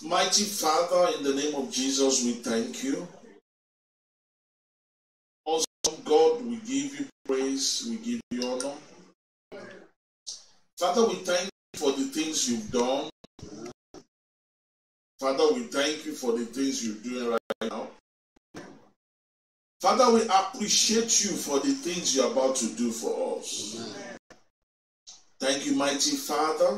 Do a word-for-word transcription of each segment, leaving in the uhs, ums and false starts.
Mighty Father, in the name of Jesus, we thank you. Awesome God, we give you praise, we give you honor. Father, we thank you for the things you've done. Father, we thank you for the things you're doing right now. Father, we appreciate you for the things you're about to do for us. Amen. Thank you, mighty Father,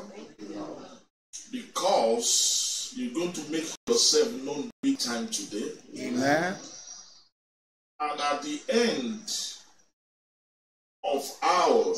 because you're going to make yourself known big time today. Amen. And at the end of our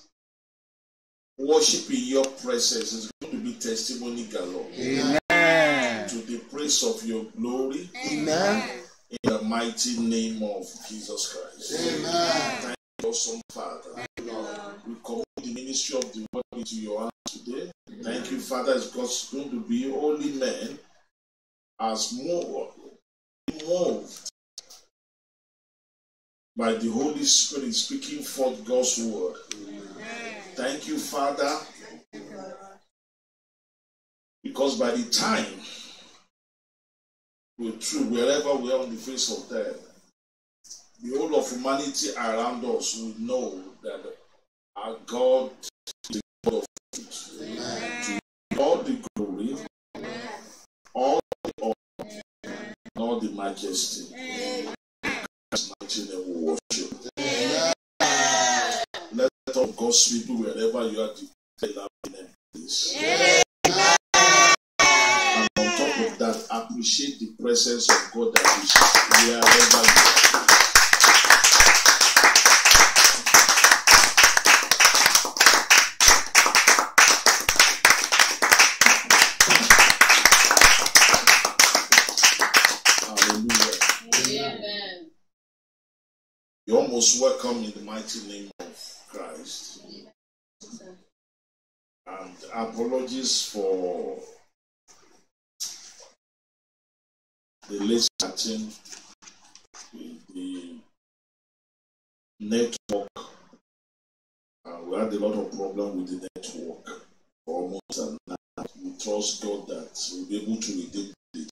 worship in your presence is going to be testimony galore. Amen. To the praise of your glory. Amen. In the mighty name of Jesus Christ. Amen. Thank you, awesome Father. We commit the ministry of the word into your hands today. Thank you, Father, it's God's going to be holy men as more moved by the Holy Spirit speaking forth God's word. Amen. Thank you, Father, because by the time we're through, wherever we are on the face of the earth, the whole of humanity around us will know that our God is the God of truth. Amen. To all the glory, amen, all the honor, and all the majesty. Amen. Mighty name we worship. Amen. Let all God's people, wherever you are, declare that name, please. Amen. And on top of that, appreciate the presence of God that is wherever you are. You're almost welcome in the mighty name of Christ. And apologies for the late starting, the network. Uh, we had a lot of problem with the network for almost a night. We trust God that we'll be able to redeem it,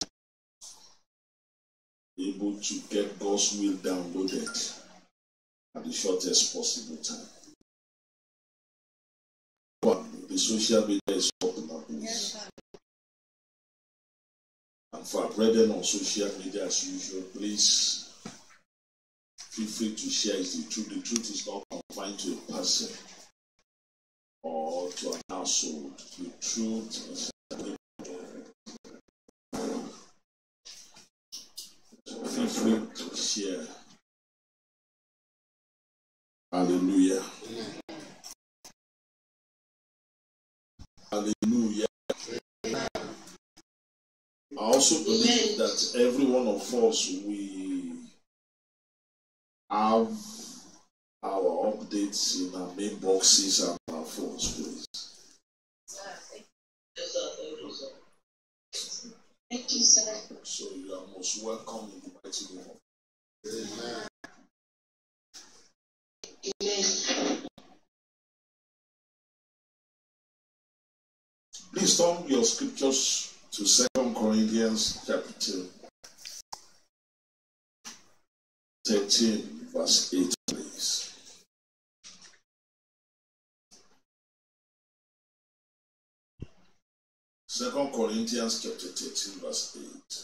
able to get God's will downloaded at the shortest possible time. The social media is popular, please. Yes, and for our brethren on social media, as usual, please feel free to share the truth. The truth is not confined to a person or to an household. The truth is feel free to share. Hallelujah. Hallelujah. I also believe that every one of us, we have our updates in our main boxes and our phones, please. Thank you, sir. So you are most welcome in the mighty name of Amen. Amen. Please turn your scriptures to Second Corinthians chapter two, thirteen, verse eight, please. Second Corinthians chapter thirteen, verse eight.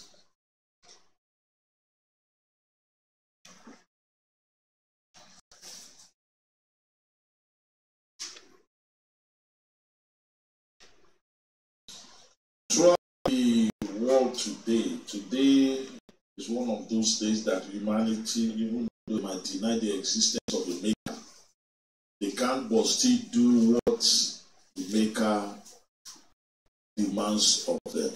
Throughout the world today, today is one of those days that humanity, even though they might deny the existence of the Maker, they can't but still do what the Maker demands of them.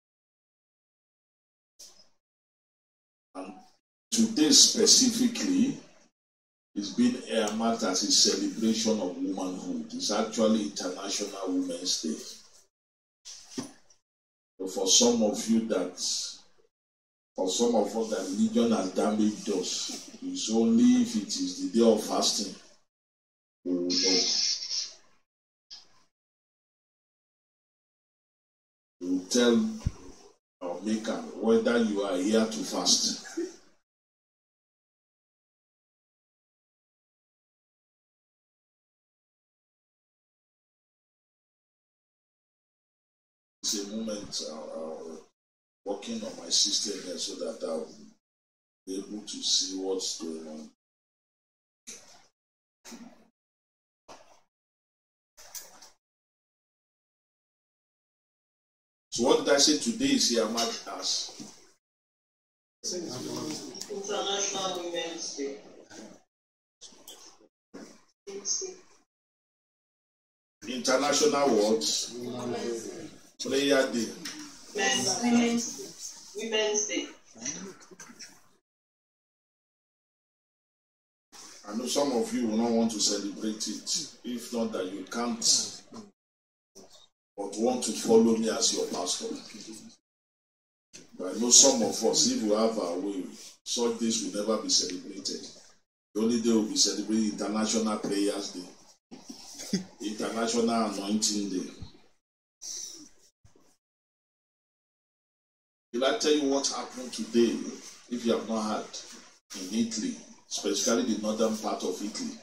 And today specifically is being earmarked as a celebration of womanhood. It's actually International Women's Day. So for some of you that, for some of us that religion has damaged us, it's only if it is the day of fasting we will know. We will tell or maker, whether you are here to fast. It's a moment uh, uh, working on my system here so that I'll be able to see what's going on. So what did I say today is here marked as International Women's Day. International what? Prayer Day. Men's Women's Women's Day. I know some of you will not want to celebrate it. If not that you can't, but want to follow me as your pastor. But I know some of us, if we have our way, such days will never be celebrated. The only day we'll be celebrating International Prayers Day, International Anointing Day. Will I tell you what happened today, if you have not heard, in Italy, especially the northern part of Italy?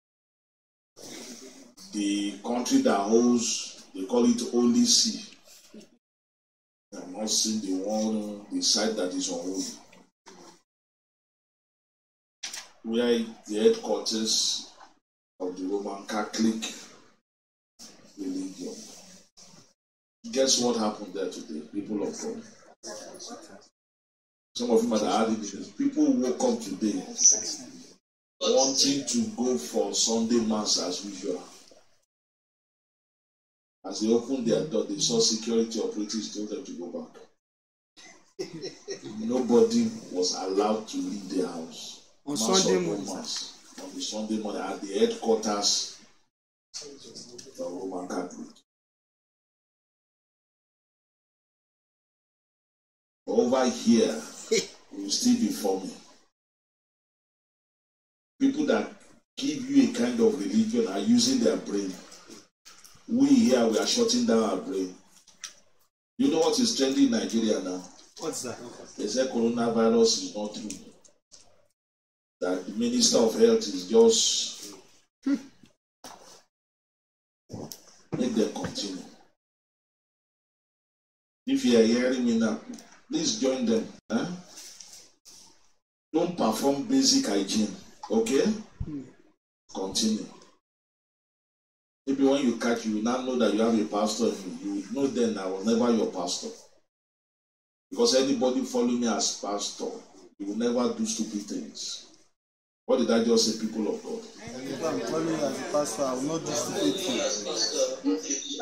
The country that holds, they call it Holy See. I'm not seeing the one, the side that is unholy. Where the headquarters of the Roman Catholic religion. Guess what happened there today, people of God? Some of you might have heard it. People woke up today wanting to go for Sunday Mass as usual. As they opened their door, they saw security operatives told them to go back. Nobody was allowed to leave their house. On Mass Sunday or no morning. mass. On the Sunday morning at the headquarters of the Roman Catholic. Over here, will still be forming. People that give you a kind of religion are using their brain. We here, we are shutting down our brain. You know what is trending in Nigeria now? What's that? They say coronavirus is not true. That the Minister of Health is just make them continue. If you are hearing me now, please join them. Huh? Don't perform basic hygiene. Okay? Hmm. Continue. Maybe when you catch, you will now know that you have a pastor. You will know then I was never your pastor. Because anybody following me as pastor, you will never do stupid things. What did I just say, people of God? If I'm following you as a pastor, I will not do stupid things.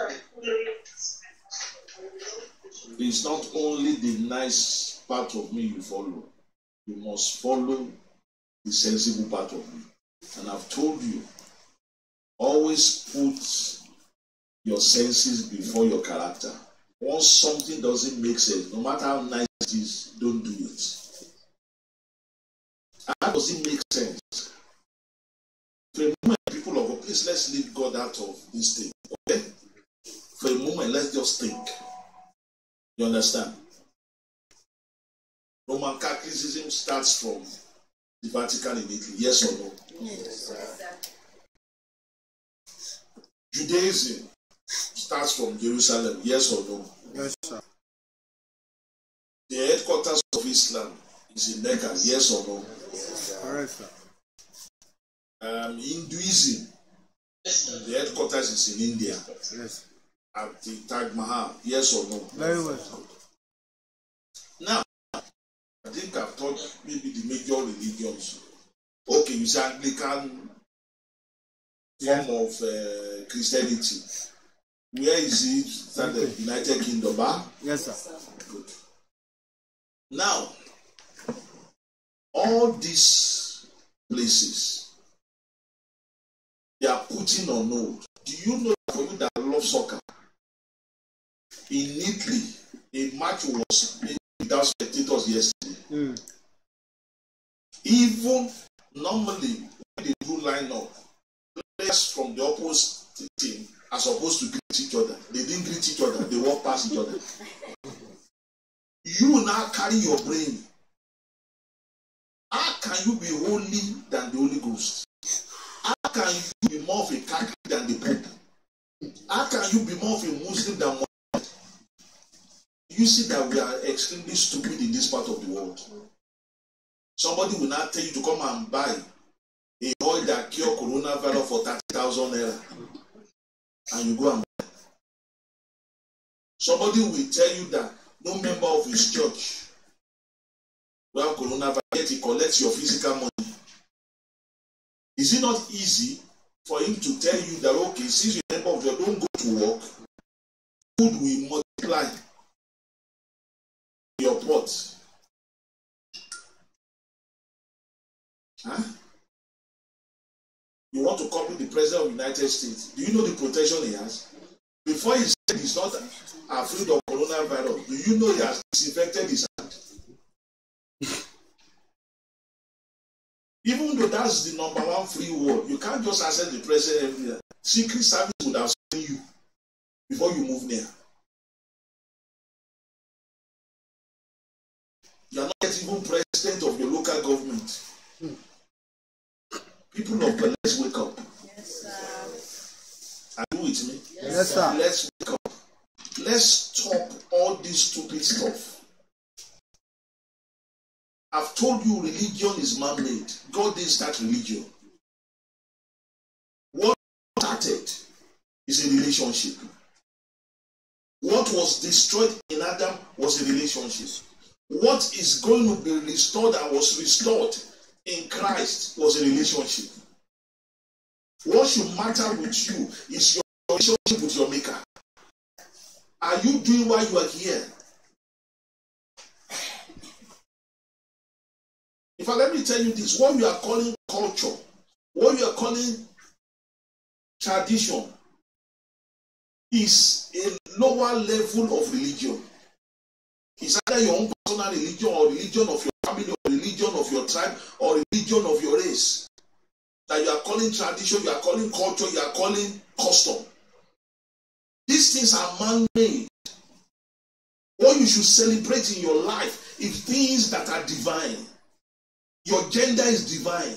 It's not only the nice part of me you follow. You must follow the sensible part of me. And I've told you, always put your senses before your character. Once something doesn't make sense, no matter how nice it is, don't do it. How does it make sense? For a moment, people of God, please let's leave God out of this thing. Okay? For a moment, let's just think. You understand? Roman Catholicism starts from the Vatican in Italy, yes or no? Yes. Judaism starts from Jerusalem, yes or no? Yes, sir. The headquarters of Islam is in Mecca, yes or no? Correct, sir. Um, Hinduism, the headquarters is in India, Yes. at the Taj Mahal, yes or no? Very well, sir. Now, I think I've taught maybe the major religions. Okay, you say Anglican Yes. form of uh, Christianity. Where is it started? United Kingdom, huh? Yes, sir. Good. Now, all these places, they are putting on hold. Do you know that for you that love soccer, in Italy, a match was played without spectators yesterday. Mm. Even normally, when they do line up, players from the opposite team are supposed to greet each other. They didn't greet each other, they walk past each other. now carry your brain. How can you be holy than the Holy Ghost? How can you be more of a Catholic than the Pope? How can you be more of a Muslim than Muhammad? You see that we are extremely stupid in this part of the world. Somebody will not tell you to come and buy a oil that cure coronavirus for thirty thousand naira. And you go and buy. Somebody will tell you that no member of his church will have coronavirus, yet he collects your physical money. Is it not easy for him to tell you that, okay, since you're a member of your, don't go to work, food will multiply your pot? Huh? You want to copy the president of the United States. Do you know the protection he has? Before he said he's not afraid of coronavirus, do you know he has disinfected his hand? Even though that's the number one free word, you can't just access the president everywhere. Secret Service would have seen you before you move near. You are not yet even president of your local government. Hmm. People of God, let's wake up. Yes, sir. Are you with me? Yes, sir. Let's wake up. Let's stop all this stupid stuff. I've told you religion is man-made. God didn't start religion. What started is a relationship. What was destroyed in Adam was a relationship. What is going to be restored and was restored in Christ was a relationship. What should matter with you is your relationship with your Maker. Are you doing while you are here? In fact, let me tell you this. What you are calling culture, what you are calling tradition, is a lower level of religion. It's either your own personal religion or religion of your family or religion of your tribe or religion of your race. That you are calling tradition, you are calling culture, you are calling custom. These things are man-made. What you should celebrate in your life is things that are divine. Your gender is divine.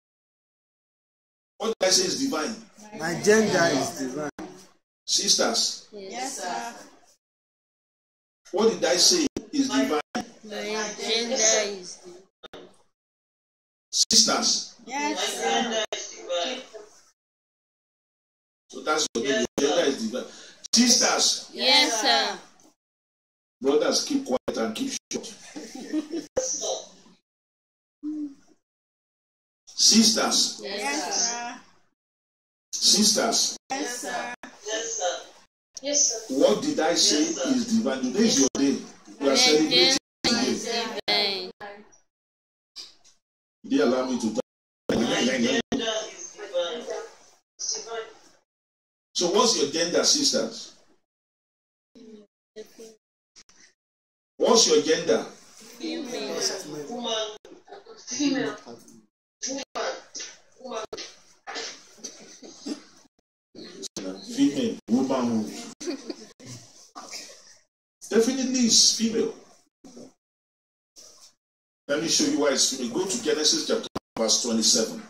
What did I say is divine? My gender is divine. Sisters. Yes, sir. What did I say is divine? My gender is divine. Sisters. Yes, My sir. gender is divine. So that's your name. Your gender is divine. Sisters. Yes, sir. Brothers, keep quiet and keep short. Sisters. Yes, sir. Sisters. Yes, sir. Yes, sir. Yes, sir. What did I say Yes, sir. is divine? Today is your day. We are My celebrating gender is today. divine. They allow me to talk. My gender is divine. It's divine. So what's your gender, sisters? What's your gender? Female. Woman. Female. Woman. Female, womanhood. Definitely is female. Let me show you why it's female. Go to Genesis chapter one, verse twenty-seven.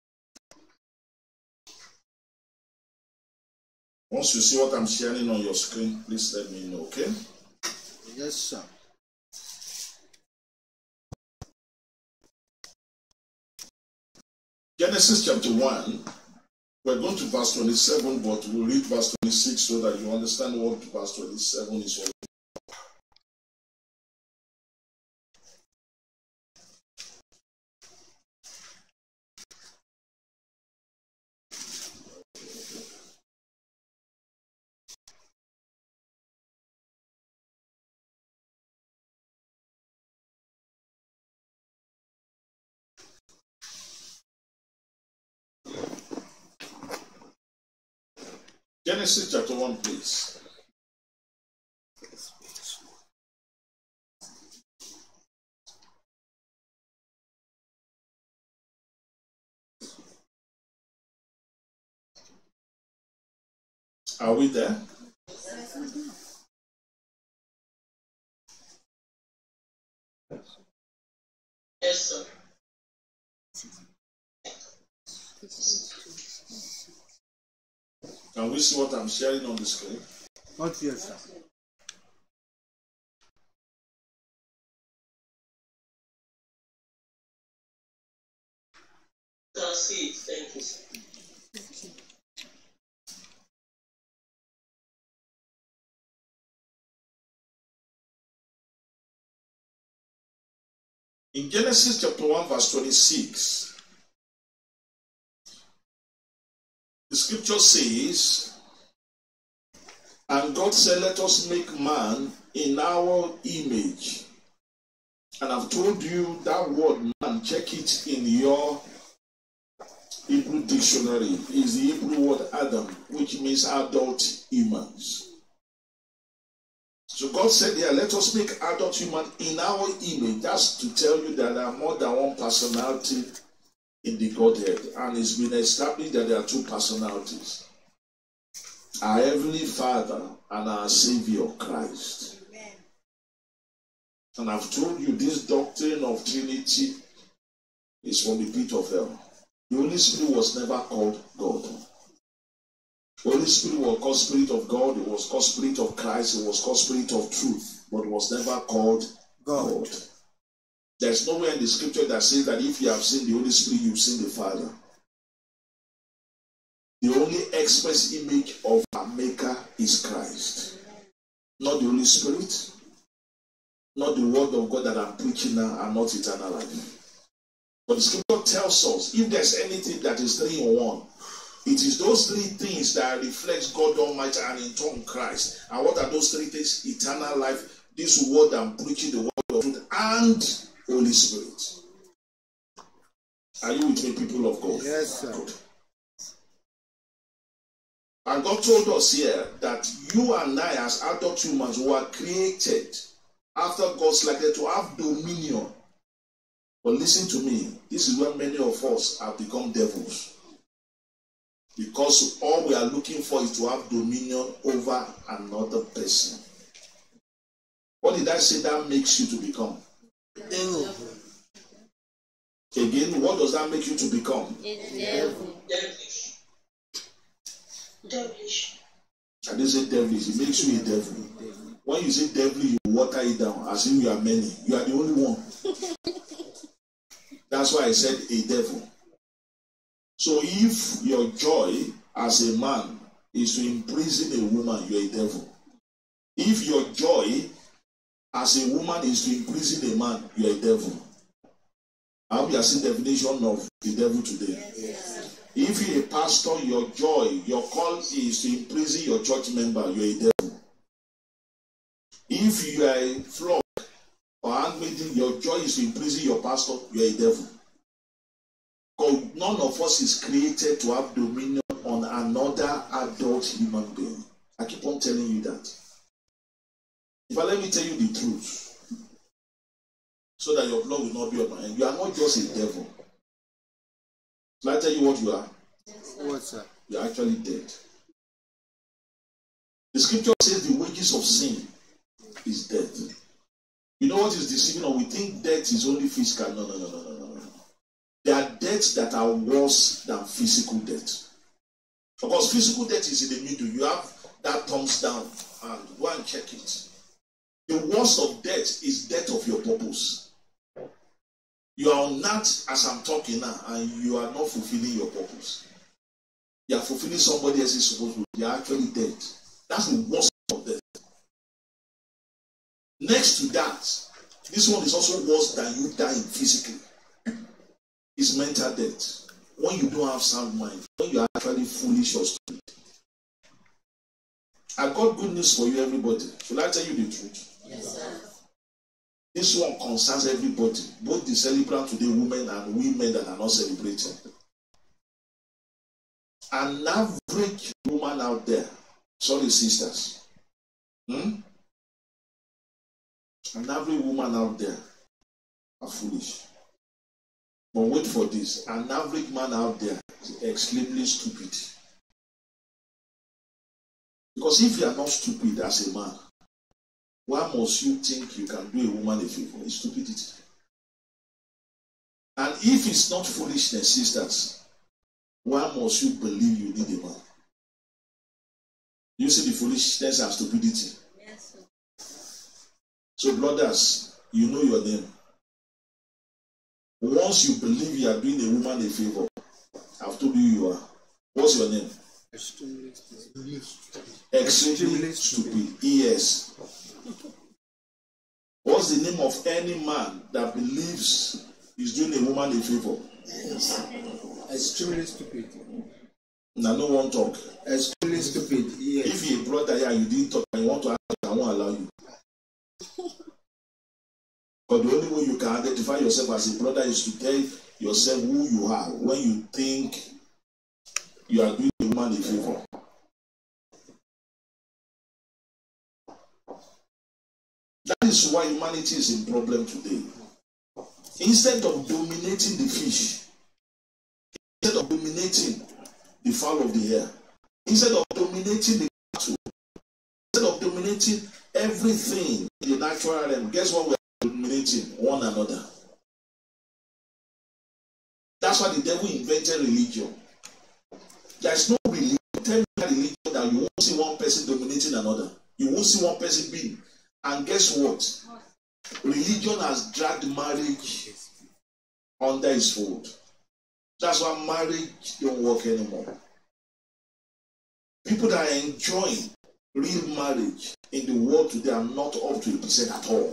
Once you see what I'm sharing on your screen, please let me know, okay? Yes, sir. Genesis chapter one, we're going to verse twenty-seven, but we'll read verse twenty-six so that you understand what verse twenty-seven is all about. Genesis chapter one, please. Are we there? Yes, sir. Can we see what I'm sharing on the screen? Not yet, sir. Can see it. Thank you, sir. In Genesis chapter one, verse twenty-six, the scripture says, and God said, let us make man in our image. And I've told you that word man, check it in your Hebrew dictionary, is the Hebrew word Adam, which means adult humans. So God said, yeah, let us make adult human in our image. That's to tell you that there are more than one personality in the Godhead. And it's been established that there are two personalities. Our Heavenly Father and our Savior Christ. Amen. And I've told you this doctrine of Trinity is from the pit of hell. The Holy Spirit was never called God. The Holy Spirit was called Spirit of God, it was called Spirit of Christ, it was called Spirit of Truth, but it was never called God. God. There's nowhere in the scripture that says that if you have seen the Holy Spirit, you've seen the Father. The only express image of our Maker is Christ. Not the Holy Spirit, not the Word of God that I'm preaching now, and not eternal life. But the scripture tells us, if there's anything that is three in one, it is those three things that reflect God Almighty and in turn Christ. And what are those three things? Eternal life, this word I'm preaching, the word of truth, and Holy Spirit. Are you with me, people of God? Yes, sir. Good. And God told us here that you and I, as adult humans, were created after God's likeness to have dominion. But listen to me, this is where many of us have become devils. Because all we are looking for is to have dominion over another person. What did I say that makes you to become? Devil. Again, what does that make you to become? Devil. Devilish. Devilish. I didn't say devilish, it makes you a devil. When you say devil, you water it down as if you are many. You are the only one. That's why I said a devil. So if your joy as a man is to imprison a woman, you're a devil. If your joy as a woman is to imprison a man, you're a devil. I hope you have seen the definition of the devil today. Yes. If you're a pastor, your joy, your call is to imprison your church member, you're a devil. If you are a flock or handmaiden, your joy is to imprison your pastor, you're a devil. Because none of us is created to have dominion on another adult human being. I keep on telling you that. If I let me tell you the truth, so that your blood will not be on my hand, you are not just a devil. Shall I tell you what you are? What, sir? You are actually dead. The scripture says the wages of sin is death. You know what is deceiving? We think death is only physical. No, no, no, no, no, no. There are deaths that are worse than physical death. Because physical death is in the middle. You have that thumbs down and go and check it. The worst of death is death of your purpose. You are on earth as I'm talking now, and you are not fulfilling your purpose. You are fulfilling somebody else's purpose. You are actually dead. That's the worst of death. Next to that, this one is also worse than you dying physically. It's mental death. When you don't have sound mind, when you are actually foolish or stupid. I got good news for you, everybody. Should I tell you the truth? Yes, sir. This one concerns everybody, both the celebrant today, women and women that are not celebrating. An average woman out there, sorry sisters, hmm? An average woman out there are foolish. But wait for this, an average man out there is extremely stupid. Because if you are not stupid as a man, why must you think you can do a woman a favor? It's stupidity. And if it's not foolishness, sisters, why must you believe you need a man? You see the foolishness and stupidity. Yes, sir. So, brothers, you know your name. Once you believe you are doing a woman a favor, I've told you you are. What's your name? Extremely stupid. Extremely stupid. Yes. What's the name of any man that believes he's doing a woman a favor? Extremely stupid. Now, no one talk. Extremely stupid. Yes. If you're a brother here, you didn't talk and you want to ask, I won't allow you. But the only way you can identify yourself as a brother is to tell yourself who you are when you think you are doing a woman a favor. That is why humanity is in problem today. Instead of dominating the fish, instead of dominating the fowl of the air, instead of dominating the cattle, instead of dominating everything in the natural realm, guess what we are dominating? One another. That's why the devil invented religion. There is no religion, tell me that religion that you won't see one person dominating another. You won't see one person being. And guess what? Religion has dragged marriage under its fold. That's why marriage don't work anymore. People that are enjoying real marriage in the world today are not up to a percent at all.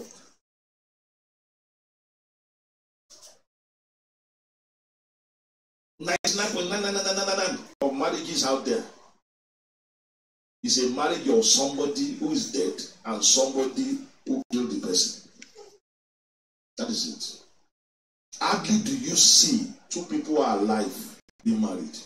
ninety-nine point nine nine nine nine nine of marriages out there is a marriage of somebody who is dead and somebody who killed the person. That is it. Hardly do you see two people are alive being married.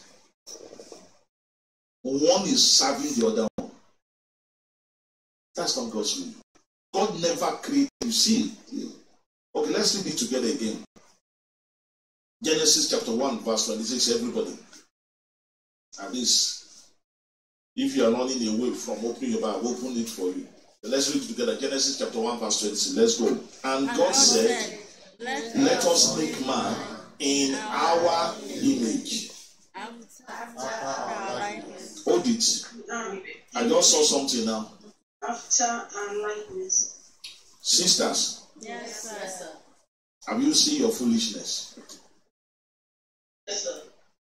One is serving the other one. That's not God's will. God never created. You see, okay, let's read it together again. Genesis chapter one, verse twenty-six, everybody. At least, if you are running away from opening your Bible, open it for you. But let's read it together. Genesis chapter one, verse twenty-six. Let's go. And, and God said, Let, Let us make man in our image. Hold it. I just saw something now. After our likeness. Sisters. Yes, sir. Have you seen your foolishness? Yes, sir.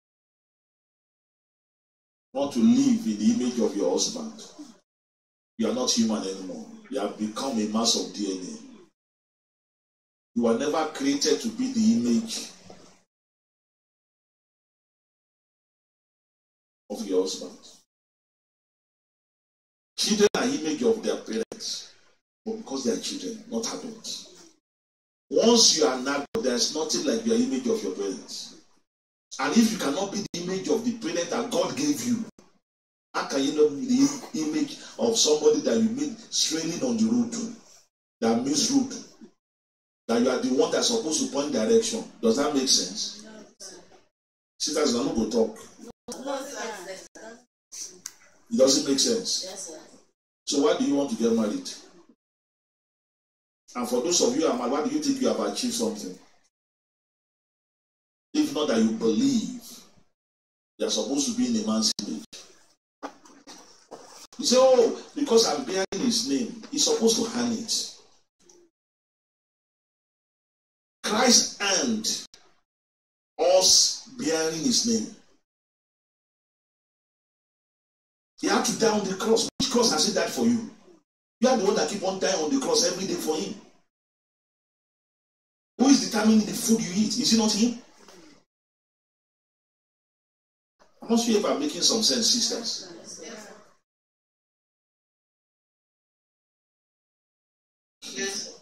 Want to live in the image of your husband. You are not human anymore. You have become a mass of D N A. You were never created to be the image of your husband. Children are image of their parents, but because they are children, not adults. Once you are an adult, there is nothing like your image of your parents. And if you cannot be the image of the parent that God gave you, how can you not be the image of somebody that you meet straining on the road to, that misroute, that you are the one that's supposed to point direction? Does that make sense? No, sisters, I'm not going to talk. No, sir. It doesn't make sense. Yes, sir. So why do you want to get married? And for those of you who are married, why do you think you have achieved something? If not that you believe you are supposed to be in a man's image. You say, oh, because I'm bearing his name, he's supposed to hand it. Christ earned us bearing his name. He had to die on the cross. Which cross has he died for you? You are the one that keep on dying on the cross every day for him. Who is determining the food you eat? Is it not him? I'm not sure if I'm making some sense, sisters. Yes.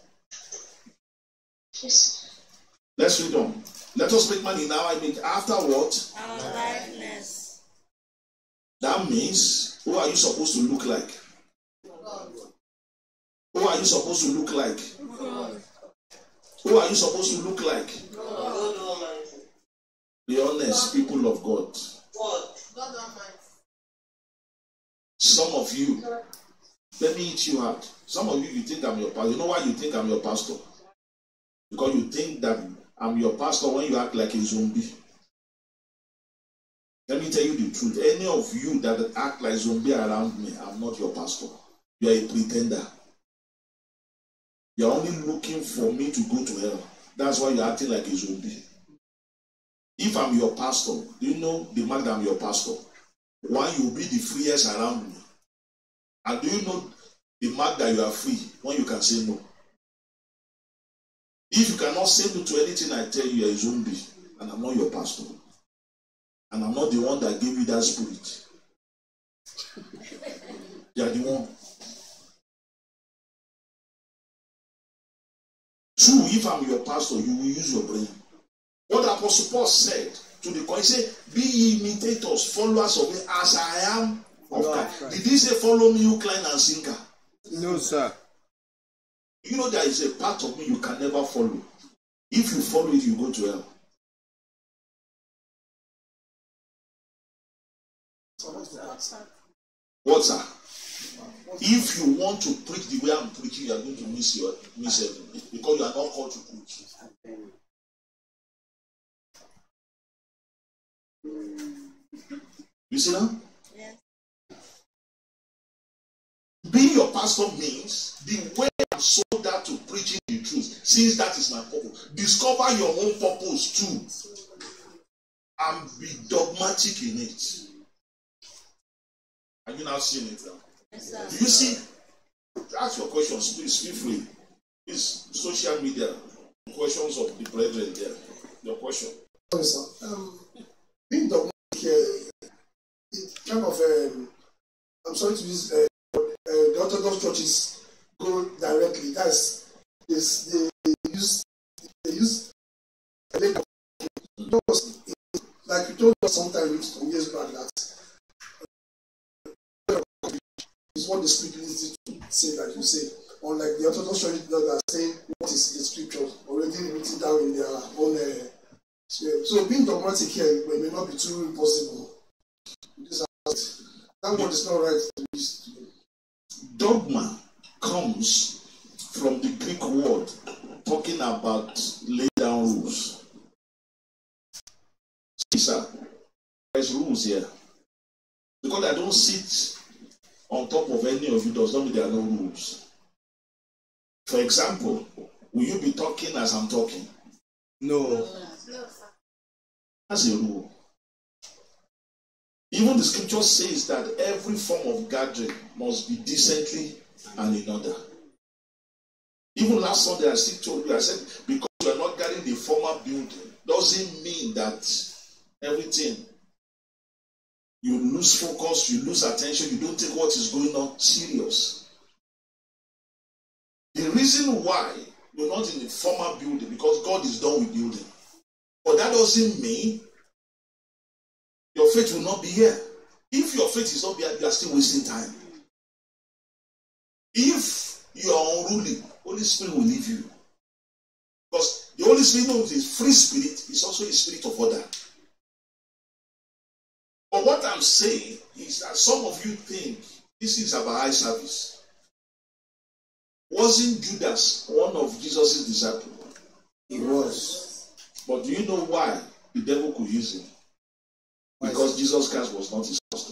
Yes. Let's read on. Let us make man in our image. After what? Our likeness. That means, who are you supposed to look like? God. Who are you supposed to look like? God. Who are you supposed to look like? God Almighty. Be honest, people of God. God. God Almighty. Some of you, let me hit you hard. Some of you, you think I'm your pastor. You know why you think I'm your pastor? Because you think that I'm your pastor when you act like a zombie. Let me tell you the truth. Any of you that act like zombie around me, I'm not your pastor. You are a pretender. You're only looking for me to go to hell. That's why you're acting like a zombie. If I'm your pastor, do you know the mark that I'm your pastor? One, you'll be the freest around me. And do you know the mark that you are free when you can say no? If you cannot say no to anything I tell you, you're a zombie. And I'm not your pastor. And I'm not the one that gave you that spirit. You're the one. Two, if I'm your pastor, you will use your brain. What Apostle Paul said to the coin, he said, be ye imitators, followers of me as I am of Christ. Did he say, follow me, you Klein and Sinker? No, sir. You know there is a part of me you can never follow. If you follow it, you go to hell. What's that? If you want to preach the way I'm preaching, you are going to miss your miss everything because you are not called to preach. You see now? Yes. Being your pastor means the way I'm sold out to preaching the truth, since that is my purpose. Discover your own purpose too. And be dogmatic in it. Have you now seen it now? Yes, sir. Do you see? Ask your questions, please. Feel free. It's social media. Questions of the brethren there. Your question. Yes, sir. Um, being dogmatic here, it kind of, um, I'm sorry to use, uh, uh, the Orthodox churches go directly. That's, is they use, they use, like you told us sometimes some years back that is what the scripture needs to say, like you say. Unlike the Orthodox church that are saying what is the scripture already written down in their own. Uh, so being dogmatic here may not be too impossible. That word is not right to use. Dogma comes from the Greek word talking about lay down rules. See, sir, there's rules here. Because I don't sit on top of any of you does not mean there are no rules. For example, will you be talking as I'm talking? No. That's a rule. Even the scripture says that every form of gathering must be decently and in order. Even last Sunday I still told you, I said, because you are not gathering the former building, doesn't mean that everything, you lose focus, you lose attention, you don't take what is going on serious. The reason why you're not in the former building, because God is done with building. But that doesn't mean your faith will not be here. If your faith is not here, you are still wasting time. If you are unruly, Holy Spirit will leave you. Because the Holy Spirit knows is free spirit, is also a spirit of order. But what I'm saying is that some of you think this is about high service. Wasn't Judas one of Jesus' disciples? He was. But do you know why the devil could use him? Because Jesus Christ was not his pastor.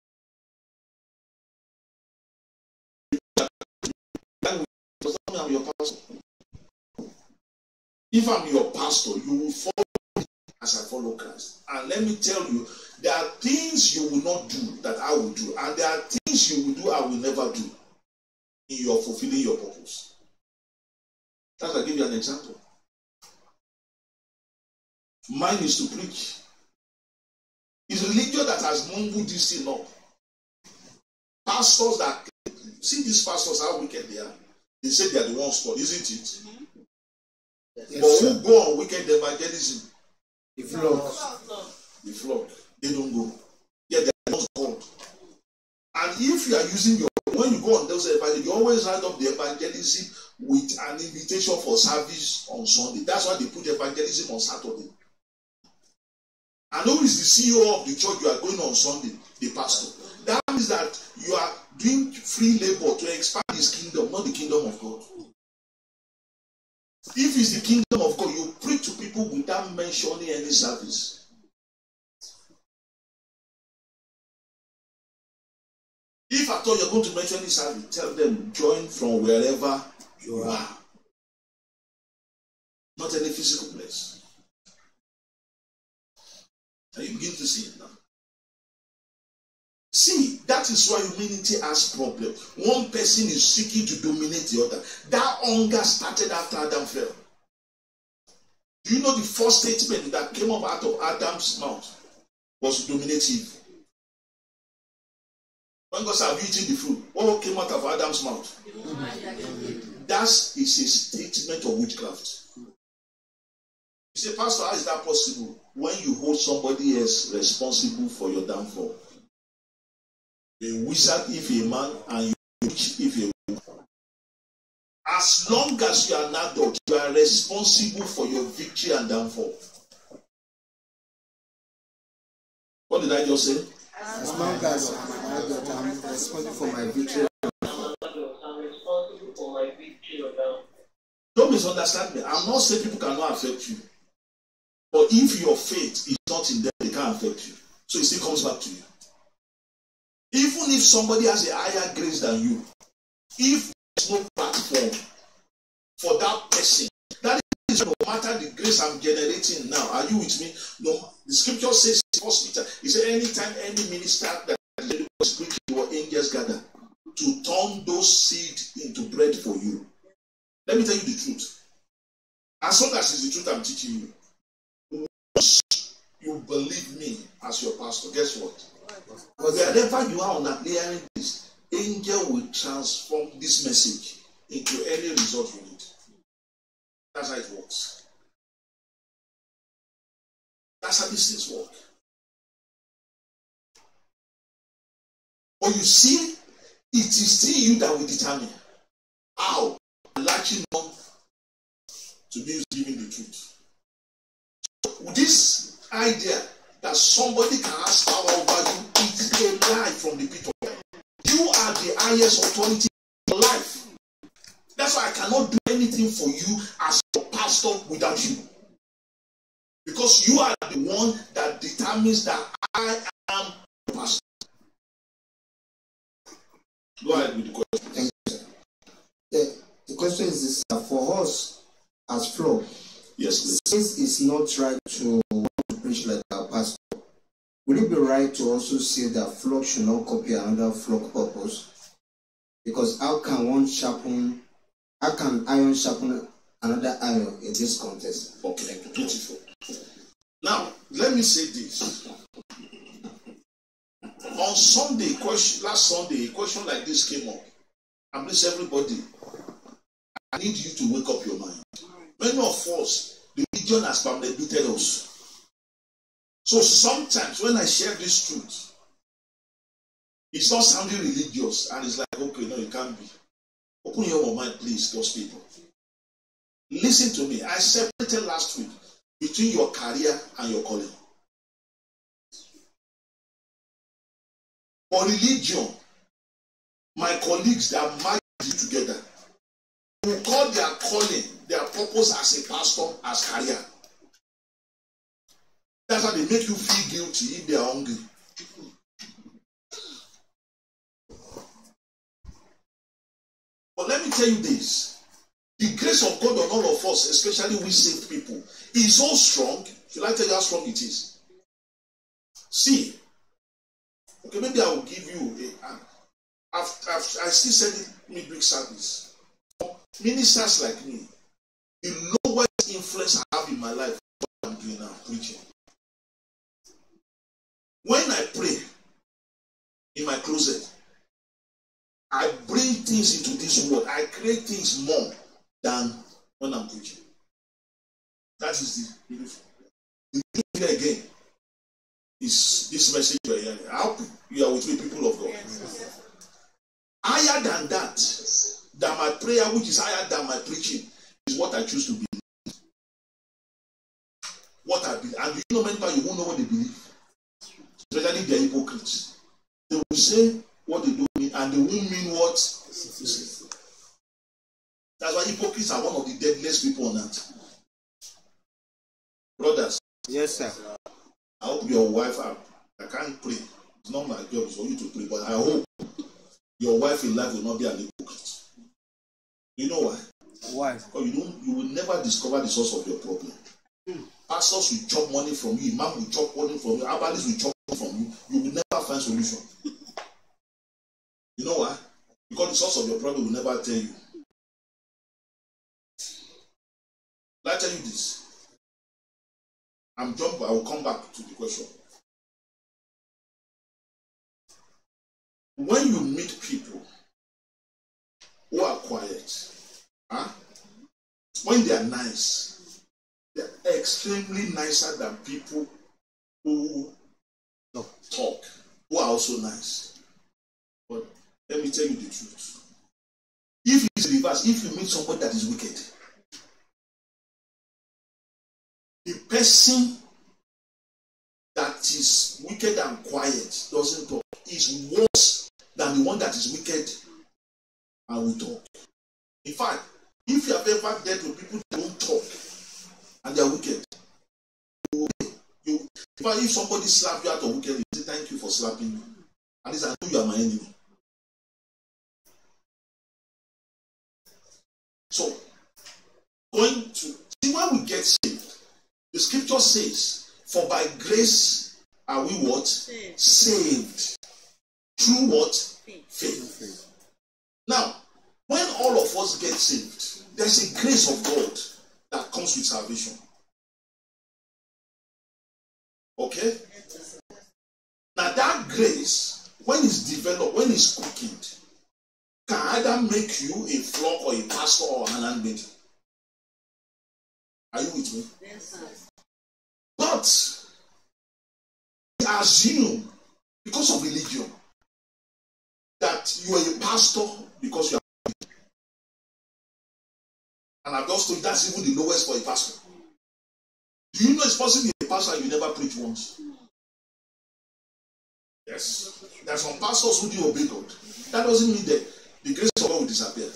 I'm your pastor. If I'm your pastor, you will follow me as I follow Christ. And let me tell you, there are things you will not do that I will do. And there are things you will do I will never do in your fulfilling your purpose. That's why I give you an example. Mine is to preach. It's religion that has mumbled this thing up. Pastors that see these pastors how wicked they are. They say they are the ones called, isn't it? Mm-hmm. Yes, but who go on wicked evangelism? The flock. The flock. They don't go. Yeah, they are not called. And if you are using your, when you go on those evangelism, you always write up the evangelism with an invitation for service on Sunday. That's why they put evangelism on Saturday. And who is the C E O of the church you are going on Sunday? The pastor. That means that you are doing free labor to expand his kingdom, not the kingdom of God. If it's the kingdom of God, you preach to people without mentioning any service. If at all you're going to mention any service, tell them join from wherever you are. Not any physical place. Are you beginning to see it now? See, that is why humanity has problem. One person is seeking to dominate the other. That hunger started after Adam fell. Do you know the first statement that came up out of Adam's mouth was to dominate Eve? When God said, have you eaten the fruit? What came out of Adam's mouth? That is a statement of witchcraft. You say, Pastor, how is that possible? When you hold somebody else responsible for your downfall. A wizard if a man and you witch if a woman. As long as you are an adult, you are responsible for your victory and downfall. What did I just say? As long as I'm an adult, I'm responsible for my victory. I'm responsible for my victory or downfall. Don't misunderstand me. I'm not saying people cannot affect you. But if your faith is not in them, they can't affect you. So it still comes back to you. Even if somebody has a higher grace than you, if there's no platform for that person, that is no matter the grace I'm generating now. Are you with me? No, the scripture says, First Peter, it says, anytime any minister that is preaching or angels gather to turn those seed into bread for you. Let me tell you the truth. As long as it's the truth I'm teaching you, once you believe me as your pastor, guess what? Wherever you are on that hearing this, angel will transform this message into any result you need. That's how it works. That's how these things work. But you see, it is still you that will determine how latching on to be giving the truth. So this idea that somebody can have power over you, it's a lie from the pit of hell. You are the highest authority in your life. That's why I cannot do anything for you as your pastor without you. Because you are the one that determines that I am the pastor. Go ahead with the question. Thank you, sir. The, the question is this, uh, for us as flock, yes, please. Since it's not right to preach like our pastor, would it be right to also say that flock should not copy another flock purpose? Because how can one sharpen, how can iron sharpen another iron in this context? Okay, beautiful. Now, let me say this. On Sunday, question, last Sunday, a question like this came up. And please, everybody, I need you to wake up your mind. Many of us, the religion has permeated us. So sometimes when I share this truth, it's not sounding religious, and it's like, okay, no, it can't be. Open your mind, please, those people. Listen to me. I separated last week between your career and your calling. For religion, my colleagues that married you together will call their calling, their purpose as a pastor, as career. That's how they make you feel guilty if they are hungry. But let me tell you this. The grace of God on all of us, especially we saved people, is so strong. Should I tell you how strong it is? See, okay, maybe I will give you a, I've, I've, I still said it midweek service. Ministers like me, the lowest influence I have in my life is what I'm doing now, preaching. When I pray in my closet, I bring things into this world. I create things more than when I'm preaching. That is the beautiful. The beautiful again is this message you are hearing. I hope you are with me, people of God. Higher than that, than my prayer, which is higher than my preaching, is what I choose to believe. What I believe. And you know many people, you won't know what they believe. Especially if they are hypocrites. They will say what they don't mean, and they won't mean what they say. That's why hypocrites are one of the deadliest people on earth. Brothers. Yes, sir. I hope your wife, I, I can't pray. It's not my job, it's for you to pray, but I hope your wife in life will not be an hypocrite. You know why? Why? Because you don't, you will never discover the source of your problem. Hmm. Pastors will chop money from you, imam will chop money from you, abalis will chop money from you. You will never find solution. You know why? Because the source of your problem will never tell you. Let I tell you this. I'm jumping, I will come back to the question. When you meet people who are quiet, huh? When they are nice, they are extremely nicer than people who talk, who are also nice. But let me tell you the truth. If it's reverse, if you meet somebody that is wicked, the person that is wicked and quiet doesn't talk is worse than the one that is wicked and will talk. In fact, if you have ever dealt with people that don't talk and they are wicked, you, you, in fact, if somebody slaps you out of wicked, you say thank you for slapping me. At least I know you are my enemy. So, going to see when we get saved, the scripture says, for by grace are we what? Saved. Saved. Through what? Faith. Faith. Now, when all of us get saved, there's a grace of God that comes with salvation. Okay? Now that grace, when it's developed, when it's quickened, can either make you a flock or a pastor or an handmaid. Are you with me? Yes, sir. But we assume, because of religion, that you are a pastor because you are. And I've just told you that's even the lowest for a pastor. Do you know it's possible you're a pastor and you never preach once? Yes. There are some pastors who do obey God. That doesn't mean that the grace of God will disappear.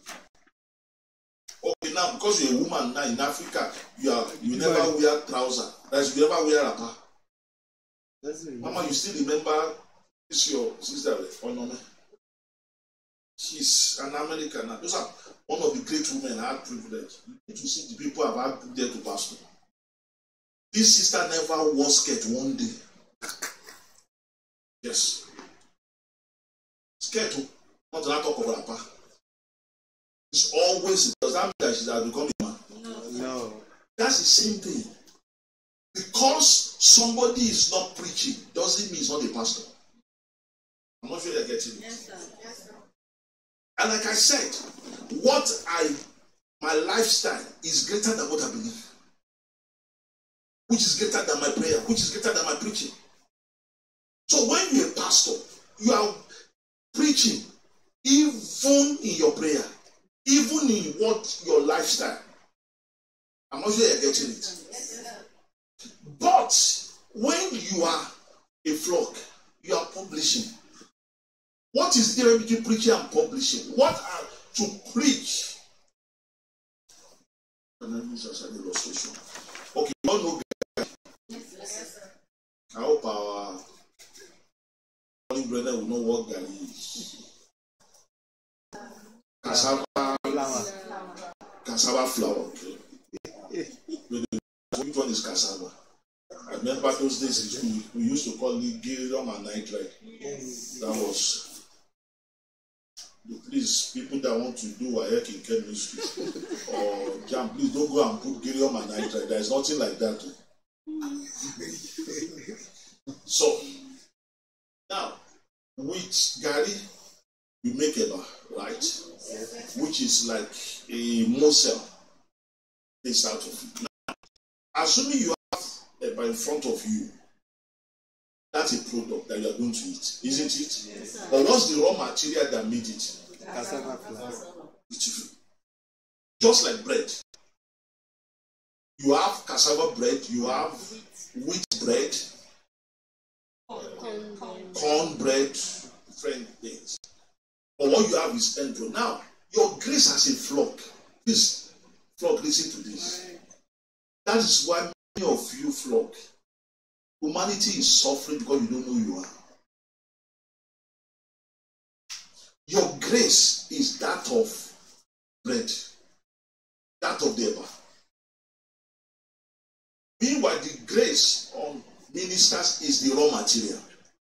Okay, now because you're a woman now in Africa, you are you never wear trousers. That you never wear wrapper. Mama, you still remember this your sister Onome? She's an American now. Those are one of the great women I had privilege. You need to see the people I've had there to pastor. This sister never wore skirt one day. Yes. Skirt, not to talk of wrapper. It's always, does that mean that she has become a man? No. No. That's the same thing. Because somebody is not preaching doesn't mean he's not a pastor. I'm not sure you're getting it. Yes, sir. Yes, sir. And like I said, what I, my lifestyle is greater than what I believe. Which is greater than my prayer, which is greater than my preaching. So when you're a pastor, you are preaching even in your prayer, even in what your lifestyle. I'm not sure you're getting it. But when you are a flock, you are publishing. What is the difference between preaching and publishing? What are to preach? Okay, you all know. I hope our brother will know what Gari is. Cassava flower. Cassava flower. Okay. Which one is cassava? I remember those days in school, we used to call it Girium and nitrite. That was. Please, people that want to do work in chemistry or jam, please don't go and put Girium and nitrite. There is nothing like that. So, now, with Gary, you make a bar, right? Yes. Which is like a mosel based out of it. Now, assuming you have a bar in front of you, that's a product that you are going to eat, isn't it? Yes. But what's the raw material that made it? Cassava flour. Beautiful. Just like bread. You have cassava bread, you have wheat bread, corn, corn bread, different things. But what you have is end product. Now, your grace as a flock Please, flock, listen to this. That is why many of you, flock, humanity is suffering because you don't know who you are. Your grace is that of bread, that of the ever. Meanwhile, the grace on ministers is the raw material.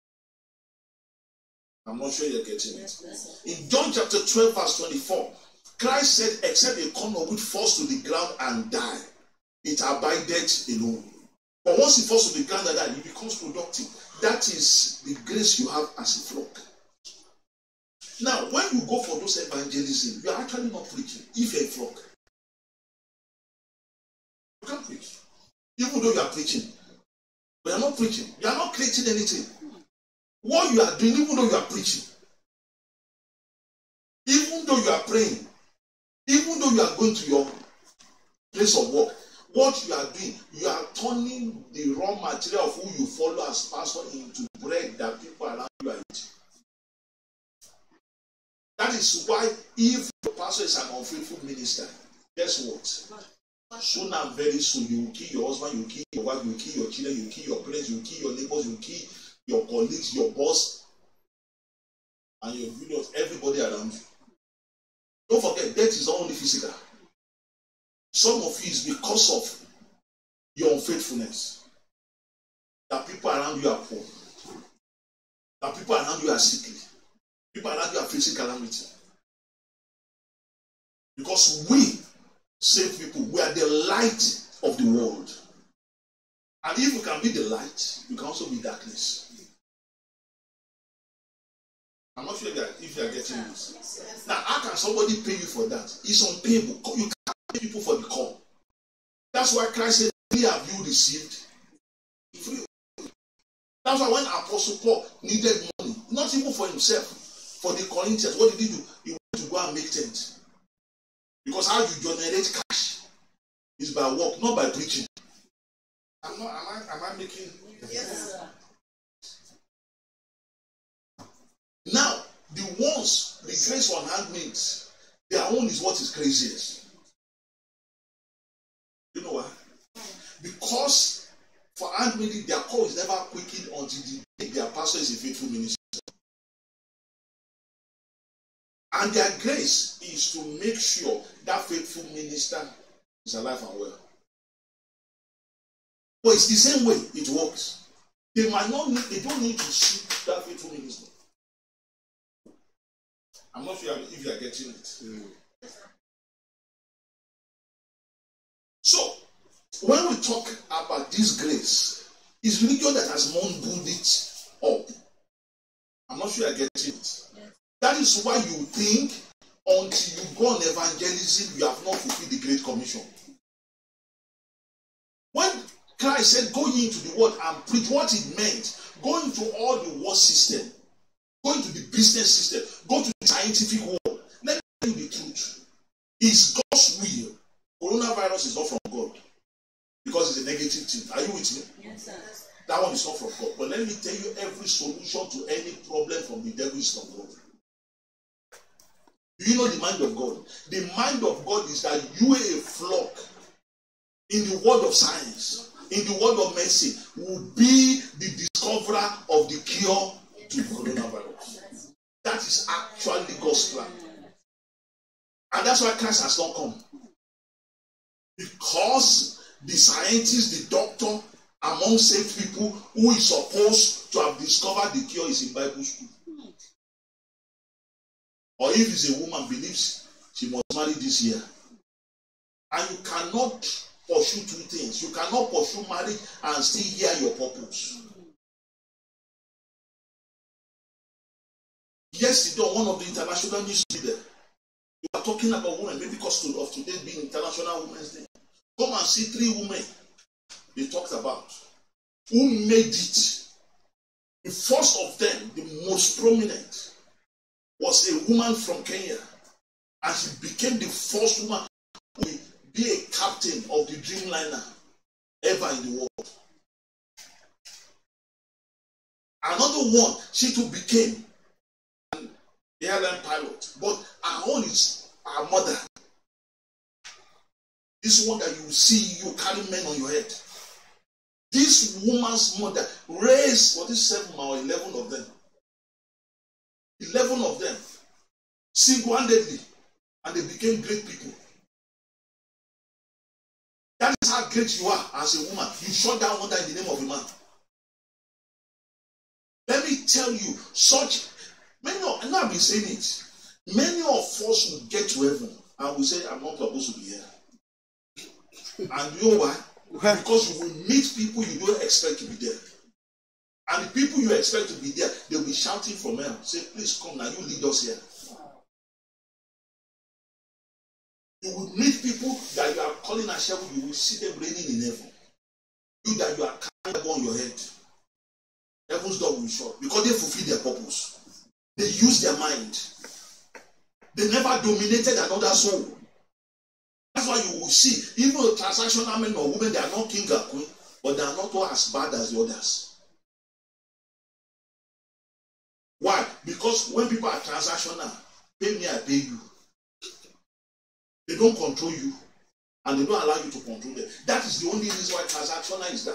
I'm not sure you're getting it. In John chapter twelve, verse twenty-four, Christ said, except a corn of wheat falls to the ground and die, it abideth alone. But once it falls to the ground and die, it becomes productive. That is the grace you have as a flock. Now, when you go for those evangelism, you are actually not preaching. If you're a flock, you can't preach. Even though you are preaching, but you are not preaching. You are not creating anything. What you are doing, even though you are preaching, even though you are praying, even though you are going to your place of work, what you are doing, you are turning the raw material of who you follow as pastor into bread that people around you are eating. That is why if your pastor is an unfaithful minister, guess what? Soon and very soon, you will kill your husband, you will kill your wife, you will kill your children, you will kill your parents, you will kill your neighbors, you will kill your colleagues, your boss, and your videos, everybody around you. Don't forget, death is not only physical. Some of you is because of your unfaithfulness that people around you are poor, that people around you are sickly, people around you are facing calamity. Because we, saved people, we are the light of the world. And if you can be the light, you can also be darkness. I'm not sure that if you are getting this. Now, how can somebody pay you for that? It's unpayable. You can't pay people for the call. That's why Christ said, free have you received? Free. That's why when Apostle Paul needed money, not even for himself, for the Corinthians, what did he do? He went to go and make tent. Because how you generate cash is by work, not by preaching. I'm not, am I, am I making? Yes, sir. Now, the ones, the grace on handmaids, their own is what is craziest. You know why? Because for handmaiden, their call is never quickened until the day their pastor is a faithful minister. And their grace is to make sure that faithful minister is alive and well. But it's the same way it works. They might not need, they don't need to seek that faithful minister. I'm not sure if you are getting it. Mm. So, when we talk about this grace, it's religion that has mumbled it up. I'm not sure you are getting it. That is why you think until you go on evangelism, you have not fulfilled the Great Commission. When Christ said, go ye into the world and preach, what it meant, go into all the world system, go into the business system, go to the scientific world. Let me tell you the truth. It's God's will. Coronavirus is not from God because it's a negative thing. Are you with me? Yes, sir. That one is not from God. But let me tell you, every solution to any problem from the devil is from God. Do you know the mind of God? The mind of God is that you, a flock, in the world of science, in the world of medicine, will be the discoverer of the cure to coronavirus. That is actually God's plan. And that's why Christ has not come. Because the scientist, the doctor, among saved people who is supposed to have discovered the cure is in Bible school. Or if it's a woman believes she must marry this year. And you cannot pursue two things. You cannot pursue marriage and still hear your purpose. Yesterday, one of the international news leaders, we are talking about women, maybe because of today being International Women's Day. Come and see three women they talked about who made it. The first of them, the most prominent, was a woman from Kenya, and she became the first woman who will be a captain of the Dreamliner ever in the world. Another one, she too became the airline pilot, but her own is her mother This one that you see, you carry men on your head. This woman's mother raised for this seven or eleven of them. Eleven of them, single-handedly, and they became great people. That is how great you are as a woman. You shut down wonder in the name of a man. Let me tell you, such many of, and I've been saying it, many of us will get to heaven and will say, I'm not supposed to be here. And you know why? Because you will meet people you don't expect to be there. And the people you expect to be there, they will be shouting from hell. Say, please come now, you lead us here. You will meet people that you are calling a shepherd, you will see them reigning in heaven. You that you are carrying on your head. Heaven's door will be shut because they fulfill their purpose. They use their mind. They never dominated another soul. That's why you will see, even a transactional men or women, they are not king or queen, but they are not all as bad as the others. Why? Because when people are transactional, pay me, I pay you. They don't control you, and they don't allow you to control them. That is the only reason why transactional is that.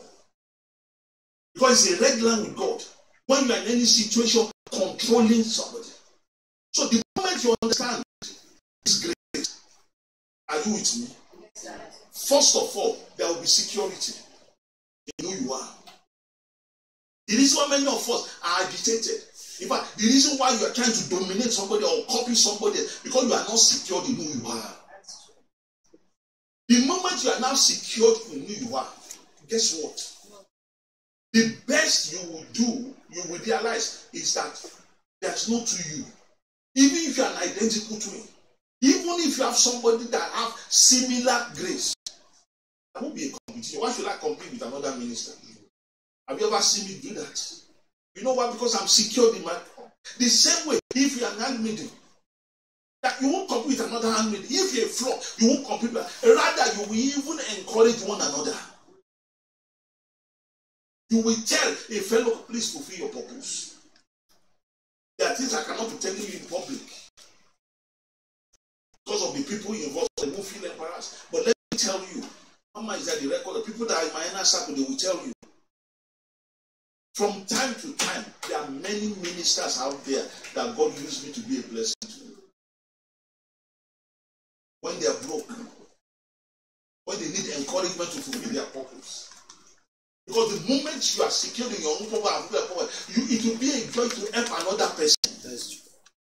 Because it's a red line with God. When you are in any situation, controlling somebody. So the moment you understand, it's great. Are you with me? First of all, there will be security in who you are. The reason why many of us are agitated, in fact, the reason why you are trying to dominate somebody or copy somebody, because you are not secured in who you are. The moment you are now secured in who you are, guess what? The best you will do, you will realize, is that there's no to you. Even if you are an identical twin, even if you have somebody that have similar grace, that won't be a competition. Why should I compete with another minister? Have you ever seen me do that? You know why? Because I'm secured in my... The same way, if you're an handmaiden, that you won't compete with another handmaiden. If you're a flock, you won't compete with... Rather, you will even encourage one another. You will tell a fellow, please fulfill your purpose. There are things I cannot be telling you in public. Because of the people involved, they won't feel embarrassed. But let me tell you, Mama is at the record. The people that are in my inner circle, they will tell you. From time to time, there are many ministers out there that God used me to be a blessing to. When they are broke, when they need encouragement to fulfill their purpose. Because the moment you are secured in your own power, you, it will be a joy to help another person. That's true.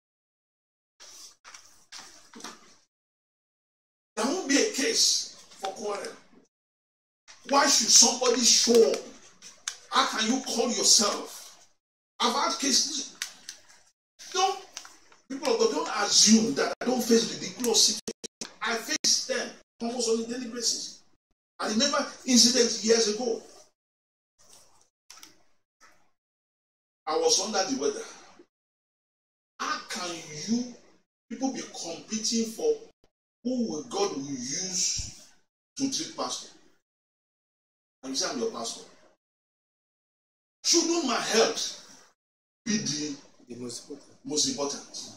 There won't be a case for quarrel. Why should somebody show up? How can you call yourself? I've had cases. Don't, people of God, don't assume that I don't face ridiculous situations. I face them almost on a daily basis. I remember incidents years ago. I was under the weather. How can you, people be competing for who will God will use to treat pastor? And you say I'm your pastor. Shouldn't my health be the, the most important? Most important?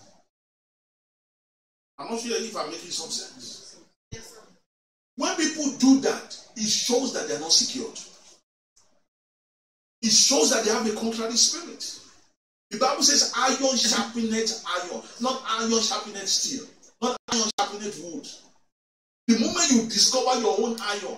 I'm not sure if I'm making some sense. Yes, sir. When people do that, it shows that they're not secured. It shows that they have a contrary spirit. The Bible says iron sharpeneth iron, not iron sharpeneth steel, not iron sharpeneth wood. The moment you discover your own iron,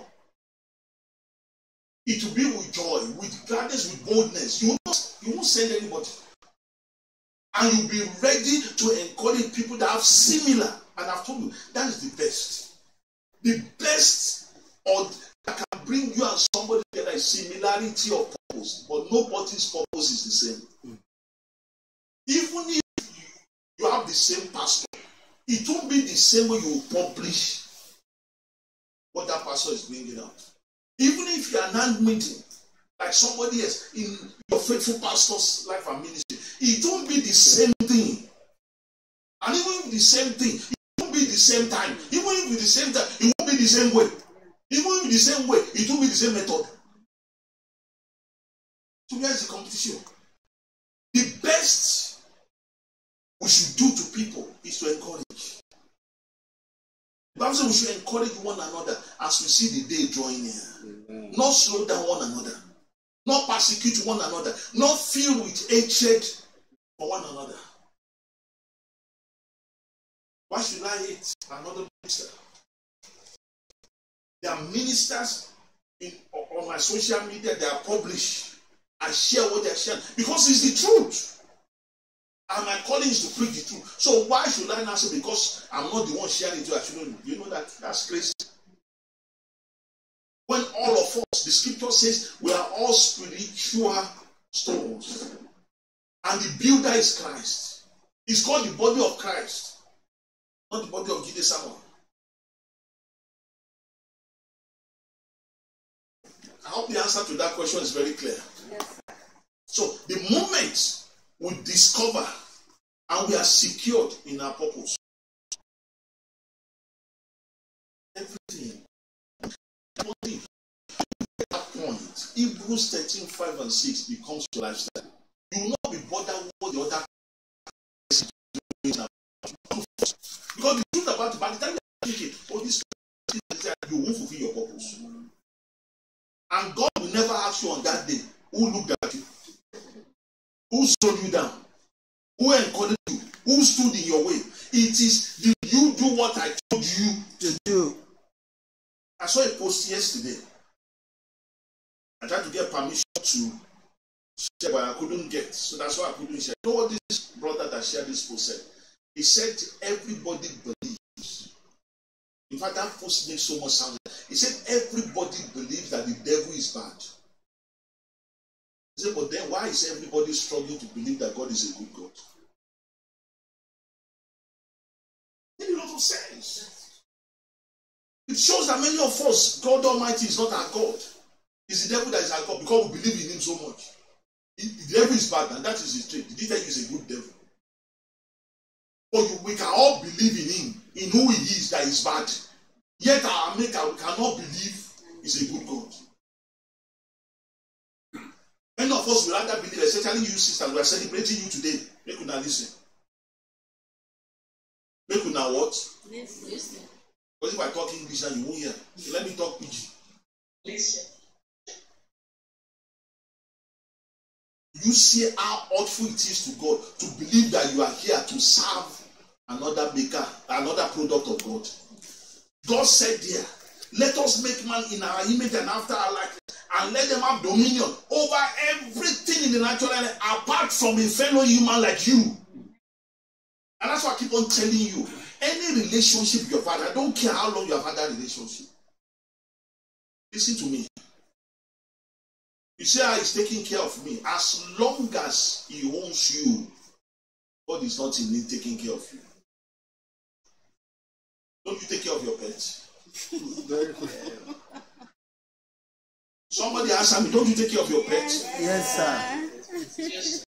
it will be with joy, with gladness, with boldness. You will not, you won't send anybody. And you'll be ready to encourage people that have similar. And I've told you, that is the best. The best or that can bring you and somebody together is similarity of purpose. But nobody's purpose is the same. Mm. Even if you have the same pastor, it won't be the same way you publish what that pastor is bringing out. Even if you are not meeting like somebody else in your faithful pastor's life and ministry, it won't be the same thing. And even if the same thing, it won't be the same time. Even if it's the same time, it won't be the same way. Even if it's the same way, it won't be the same method. So where's the competition? The best we should do to people is to encourage. The Bible says we should encourage one another as we see the day drawing near. Not slow down one another. Not persecute one another. Not filled with hatred for one another. Why should I hate another minister? There are ministers in, on my social media, they are published. I share what they are sharing because it's the truth. And my calling is to preach the truth. So why should I not say because I'm not the one sharing it, I shouldn't? You know that that's crazy. When all of us, the scripture says, we are all spiritual stones. And the builder is Christ. It's called the body of Christ. Not the body of Jide Samuel. I hope the answer to that question is very clear. Yes. So the moment we discover and we are secured in our purpose, everything, everything at that point, Hebrews thirteen, five and six becomes your lifestyle. You will not be bothered with the other person doing now. Because the truth about it, by the time you think, oh, this you won't fulfill your purpose. And God will never ask you on that day, who looked at you? Who slowed you down? Who encouraged you? Who stood in your way? It is, did you do what I told you to do? I saw a post yesterday. I tried to get permission to share, but I couldn't get. So that's why I couldn't share. You know what this brother that shared this post said? He said, everybody believes. In fact, that post makes so much sound. He said, everybody believes that the devil is bad. He said, but then why is everybody struggling to believe that God is a good God? It makes a lot of sense. It shows that many of us, God Almighty is not our God. It's the devil that is our God because we believe in him so much. The devil is bad, and that is his trait. Did he tell you he's a good devil? But you, we can all believe in him, in who he is, that is bad. Yet our maker, we cannot believe he's a good God. Many of us will rather believe, especially you sisters, we are celebrating you today. Make you now listen. Make you now what? Listen. Because if I talk English and you won't hear, so let me talk Pidgin. Listen. You see how awful it is to God to believe that you are here to serve another maker, another product of God. God said there, let us make man in our image and after our likeness, and let them have dominion over everything in the natural realm apart from a fellow human like you. And that's why I keep on telling you, any relationship you have had, I don't care how long you have had that relationship. Listen to me. You say, ah, he's taking care of me. As long as he owns you, God is not in need taking care of you. Don't you take care of your pets? Very good. Somebody answer me, don't you take care of your pets? Yes, sir. Yes.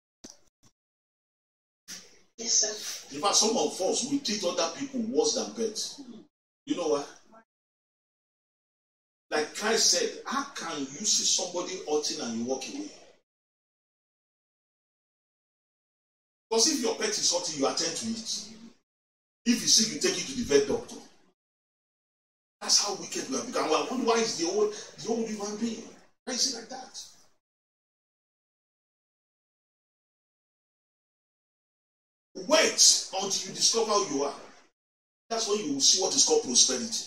Yes, sir. In fact, some of us, we treat other people worse than pets. You know what? Like Christ said, how can you see somebody hurting and you walk away? Because if your pet is hurting, you attend to it. If you sick, you take it to the vet doctor. That's how wicked we have become. Well, I wonder why is the old, the old human being? Why is it like that? Wait until you discover who you are. That's when you will see what is called prosperity.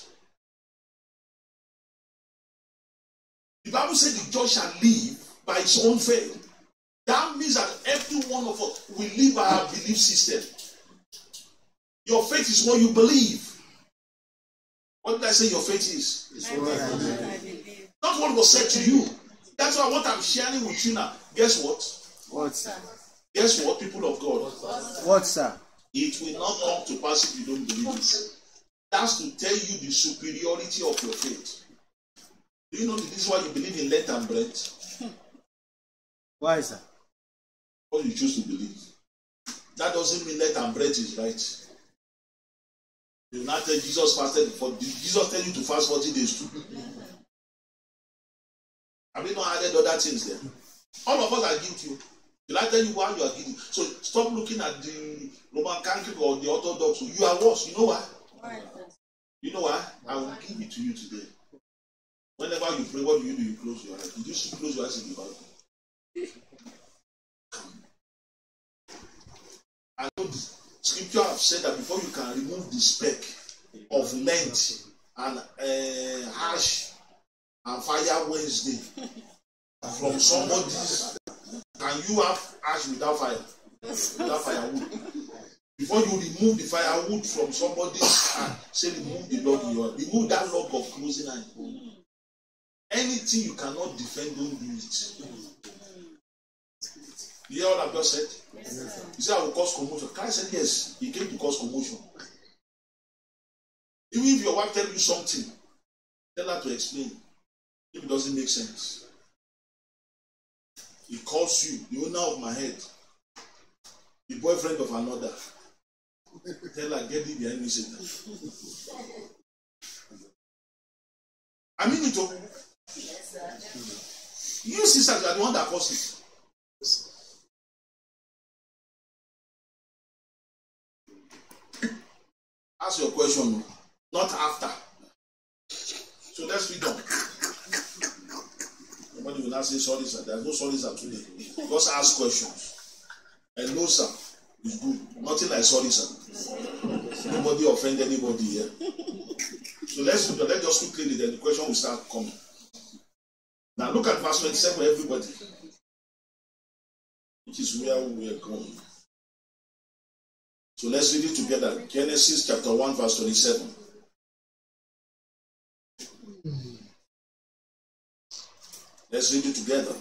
The Bible said the just shall live by his own faith. That means that every one of us will live by our belief system. Your faith is what you believe. What did I say your faith is? It's what I believe. Not what was said to you. That's why what I'm sharing with you now. Guess what? What, sir? Guess what, people of God? What, sir? It will not come to pass if you don't believe it. That's to tell you the superiority of your faith. Do you know that this is why you believe in length and breadth? Why, sir? What you choose to believe. That doesn't mean length and breadth is right. You will not tell Jesus fasted for Jesus tell you to fast forty days too. Have you not added other things there? All of us are guilty. Will I tell you why you are guilty? So stop looking at the Roman Catholic or the Orthodox. You are worse. You know why? You know what? I will give it to you today. Whenever you pray, what do you do? You close your eyes. Did you see close your eyes in the Bible? I know the scripture have said that before you can remove the speck of length and uh, ash and fire Wednesday from somebody's, can you have ash without fire? Without firewood. Before you remove the firewood from somebody's hand, say remove the log in your hand. Remove that log of closing eye. Anything you cannot defend, don't do it. You hear what I've just said? Yes, he said, I will cause commotion. Christ said, yes, he came to cause commotion. Even if your wife tells you something, tell her to explain. If it doesn't make sense. He calls you, the owner of my head, the boyfriend of another. Tell her, get it behind me, Satan. I mean it all. Yes, sir. You sisters, you are the one that caused it. Ask your question, not after. So let's read on. Somebody will not say sorry, sir. There's no sorry, sir, today. Just ask questions. And no, sir, it's good. Nothing like sorry, sir. Nobody offend anybody here. So let's read on. Let's just quickly, then the question will start coming. Now look at verse twenty-seven, everybody. Which is where we are going. So let's read it together. Genesis chapter one, verse twenty-seven. Let's read it together.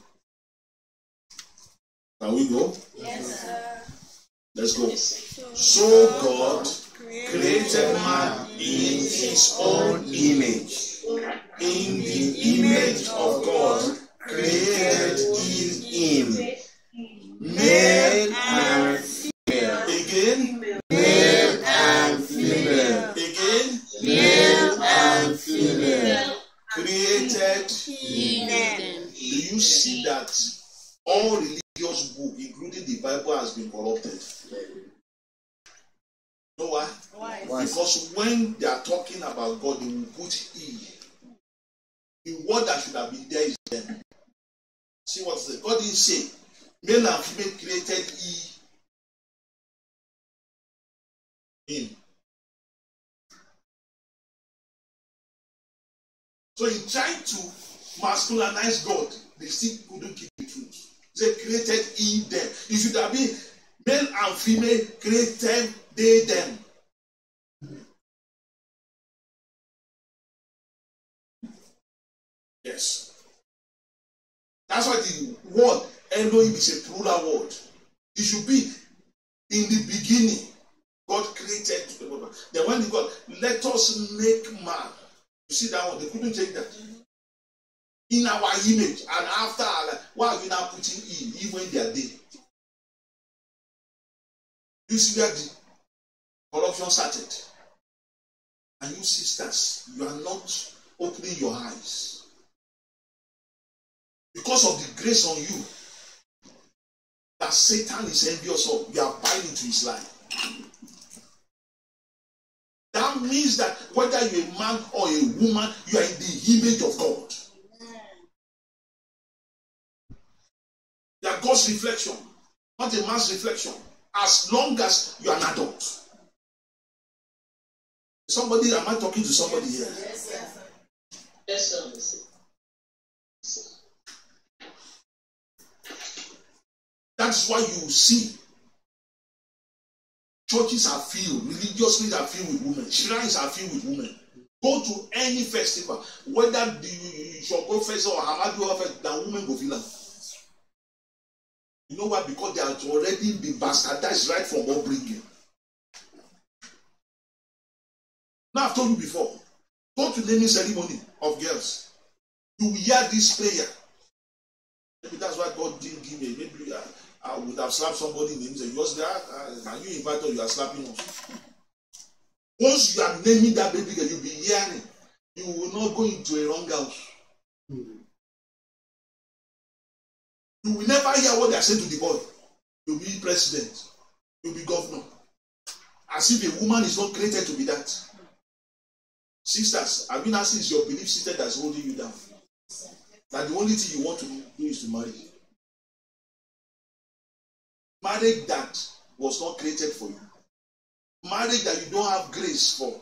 Can we go? Yes, sir. Let's go. So God created man in his own image. In the image of God created he him. Male and female. Again. Male and female. Again. Male and female. Created he them. Do you see that all religious books, including the Bible, has been corrupted? You know why? Why? Because when they are talking about God, they will put he. The word that should have been there is them. See what the God didn't say. Male and female created he him. So he tried to masculinize God. They still couldn't keep the truth. They created he them. It should have been male and female created they them. Yes. That's why the word Elohim is a plural word. It should be in the beginning. God created the world. Then when God, let us make man. You see that one? They couldn't take that. In our image. And after, like, why are we now putting in? Even when they are dead. You see where the corruption started. And you sisters, you are not opening your eyes. Because of the grace on you, that Satan is envious of, you are buying into his lie. That means that whether you're a man or a woman, you are in the image of God. You are God's reflection, not a man's reflection. As long as you are an adult. Somebody, am I talking to somebody here? Yes, sir. Yes, sir. That's why you see churches are filled, religious leaders are filled with women, shrines are filled with women. Go to any festival, whether the Shogo festival or Hamadu festival, the women go feel them. You know why? Because they have already been bastardized right from upbringing. Now I've told you before, go to naming ceremony of girls. You will hear this prayer. Maybe that's why God didn't give me. Maybe I, I would have slapped somebody in the name. You was there, and you invited, you are slapping us. Once you are naming that baby girl, you'll be hearing. You will not go into a wrong house. You will never hear what they are saying to the boy. You'll be president. You'll be governor. As if a woman is not created to be that. Sisters, have you not seen your belief system that's holding you down? That the only thing you want to do is to marry. Marriage that was not created for you. Marriage that you don't have grace for.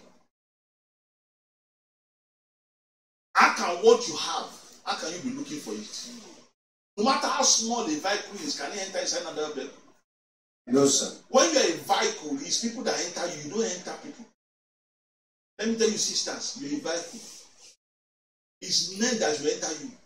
How can what you have, how can you be looking for it? No matter how small the vehicle is, can you enter inside another vehicle? No, sir. When you're a vehicle, it's people that enter you, you don't enter people. Let me tell you, sisters, you're a vehicle. It's men that will enter you.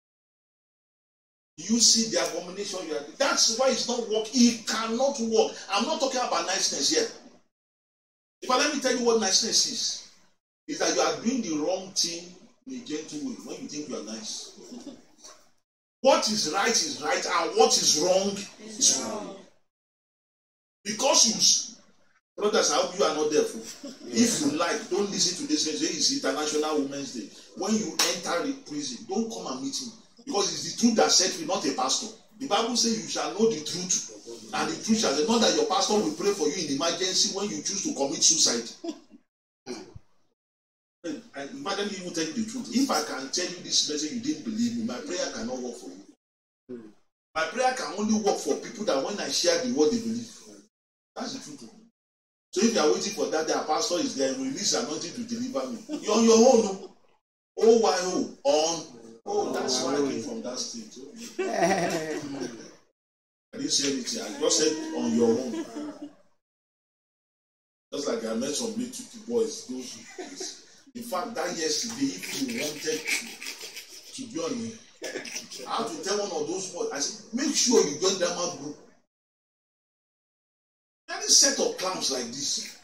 You see the abomination you are doing. That's why it's not work. It cannot work. I'm not talking about niceness here. But let me tell you what niceness is. Is that you are doing the wrong thing in a gentle way when you think you are nice. What is right is right, and what is wrong is wrong. Because you, brothers, I hope you are not there for. If you like, don't listen to this message. It's International Women's Day. When you enter the prison, don't come and meet me. Because it's the truth that set free, not a pastor. The Bible says you shall know the truth, and the truth shall say, not that your pastor will pray for you in emergency when you choose to commit suicide. And let me even tell you the truth. If I can tell you this message, you didn't believe me, my prayer cannot work for you. My prayer can only work for people that when I share the word, they believe. That's the truth. So if you are waiting for that, their pastor is there, release anointing to deliver me. You're on your own. Oh, why oh? On. Oh, that's why I came from that state. I didn't say anything. I just said on your own. Just like I met some little boys. Those, in fact, that yesterday, if you wanted to, to join me, I had to tell one of those boys, I said, make sure you join that group. Any set of clowns like this.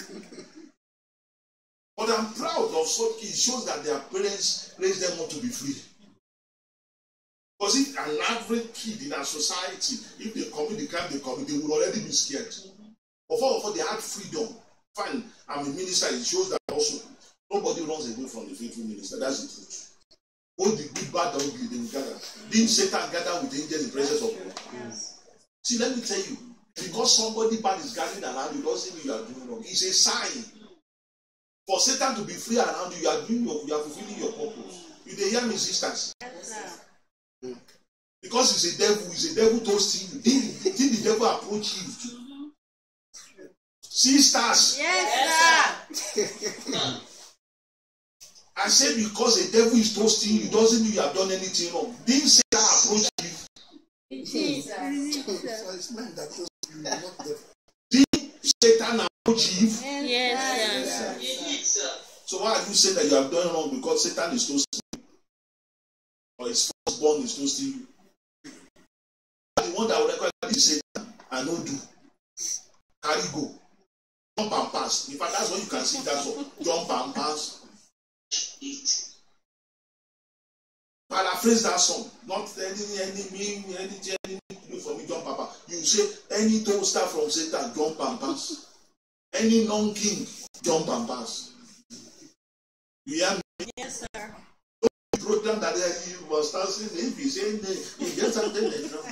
But I'm proud of such kids. It shows that their parents raised them up to be free. Because if an average kid in our society, if they commit the crime they commit, they would already be scared. But for all, they had freedom. Fine, I'm a minister. It shows that also nobody runs away from the faithful minister. That's the truth. Both the good, bad, and ugly, they will gather. Didn't Satan gather with angels in the presence of God? Yes. See, let me tell you, because somebody bad is gathering around you, doesn't mean you are doing wrong. It's a sign. For Satan to be free around you, you are doing your, you are fulfilling your purpose. You they hear me, sisters? Yes, mm. Because it's a devil, it's a devil toasting you. Did, did the devil approach you? Mm-hmm. Sisters. Yes, sir. I said because the devil is toasting you, doesn't mean you have done anything wrong. Didn't Satan approach you? Jesus. So it's meant that you are not devil. Did Satan approach you? Yes, yes, Yes, sir. So why are you saying that you have done wrong because Satan is toasting you? Or his firstborn is toasting you? The one that will require is Satan and no do. Carry go. Jump and pass. In fact, that's what you can see. That's all. Jump and pass. Eat. Paraphrase that song. Not any any me any any do for me jump papa. You say any toaster from Satan jump and pass. Any non-king jump and pass. You hear me? yes, sir. The program that he was dancing, if he say he gets something they drum.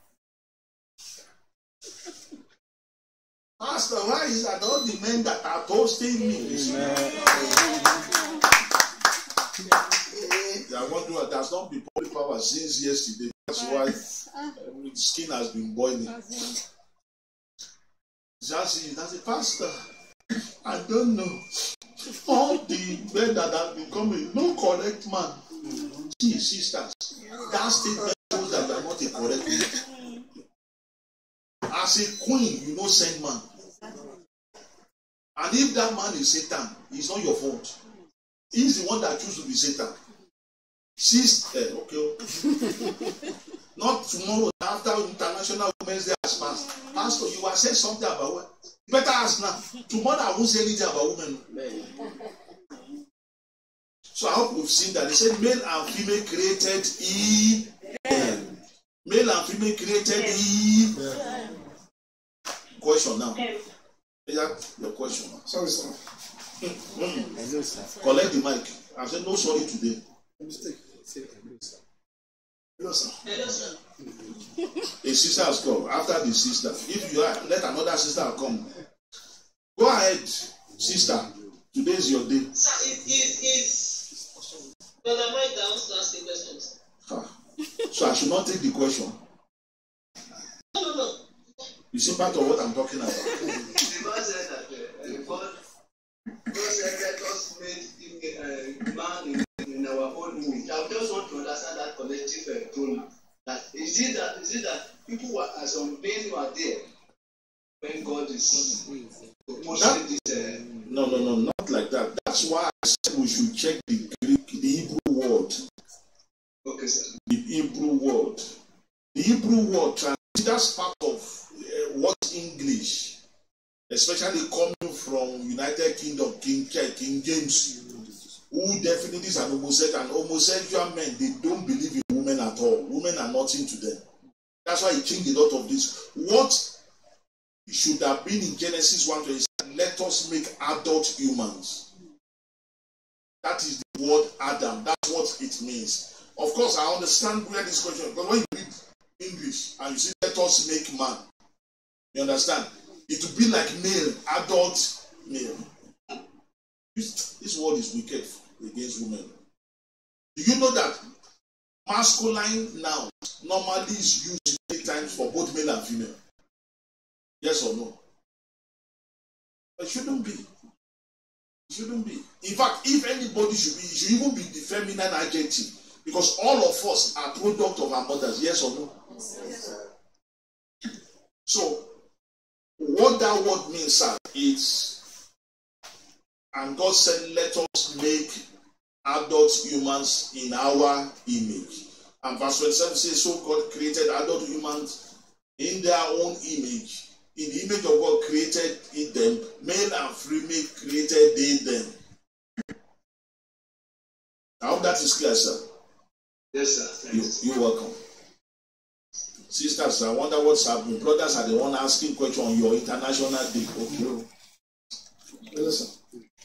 Pastor, why is that all the men that are toasting me? I want to, there's not been public power since yesterday. That's why the skin has been boiling. Just that's a pastor. I don't know. All the men that have become no correct man. See, sisters, that statement shows that you are not a correct man. As a queen, you know send man. And if that man is Satan, it's not your fault. He's the one that chooses to be Satan. Sister, okay. Not tomorrow, after International Women's Day has passed. Pastor, you will say something about what? Better ask now. Tomorrow I won't say anything about women. So I hope we've seen that. They said male and female created E. Male and female created E. Question now. Is that your question? Sorry, sir. Hello, sir. Collect the mic. I said no sorry today. Mistake. Hello, sir. Hello, sir. A sister has come. After the sister, if you are, let another sister come. Go ahead, sister. Today is your day. Sir, it is is Brother Mike that wants to ask a question. Ah. So I should not take the question. No, no, no. You see part of what I'm talking about. The Bible said that uh, God, God said, let us make uh, man in, in our own image. I just want to understand that collective uh, pronoun. That is it that is it that people were uh, some beings who are there when God is proposing this? Uh, No, no, no, not like that. That's why I said we should check the Greek, the Hebrew word. okay, sir. The Hebrew word. The Hebrew word that's part of uh, what English, especially coming from United Kingdom, King King James, who definitely is an homosexual. And homosexual men, they don't believe in women at all. Women are nothing to them. That's why he changed a lot of this. What should have been in Genesis one twenty, let us make adult humans. That is the word Adam. That's what it means. Of course, I understand where this question, because when you read English and you say, let us make man, you understand? It will be like male, adult male. This, this word is wicked against women. Do you know that masculine noun normally is used many times for both male and female? Yes or no? It shouldn't be. It shouldn't be. In fact, if anybody should be, it should even be the feminine adjective. Because all of us are product of our mothers. Yes or no? Yes. So, what that word means, sir, is, and God said, let us make adult humans in our image. And verse twenty-seven says, so God created adult humans in their own image. In the image of God created in them, male and female created they them. I hope that is clear, sir. Yes, sir. You, you're welcome. Sisters, I wonder what's happening. Brothers are the one asking questions on your international day. Okay. Listen.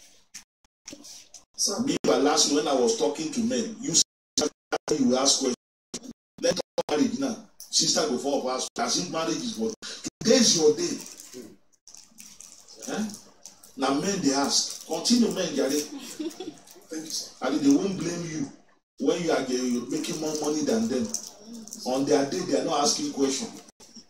Sir. Me, but last when I was talking to men, you said you ask questions. Let us marriage now. Sister before us, as if marriage is what. Today is your day. Eh? Now men they ask. Continue, men, Gary. Thank you, sir. And they won't blame you when you are you're making more money than them. On their day, they are not asking questions.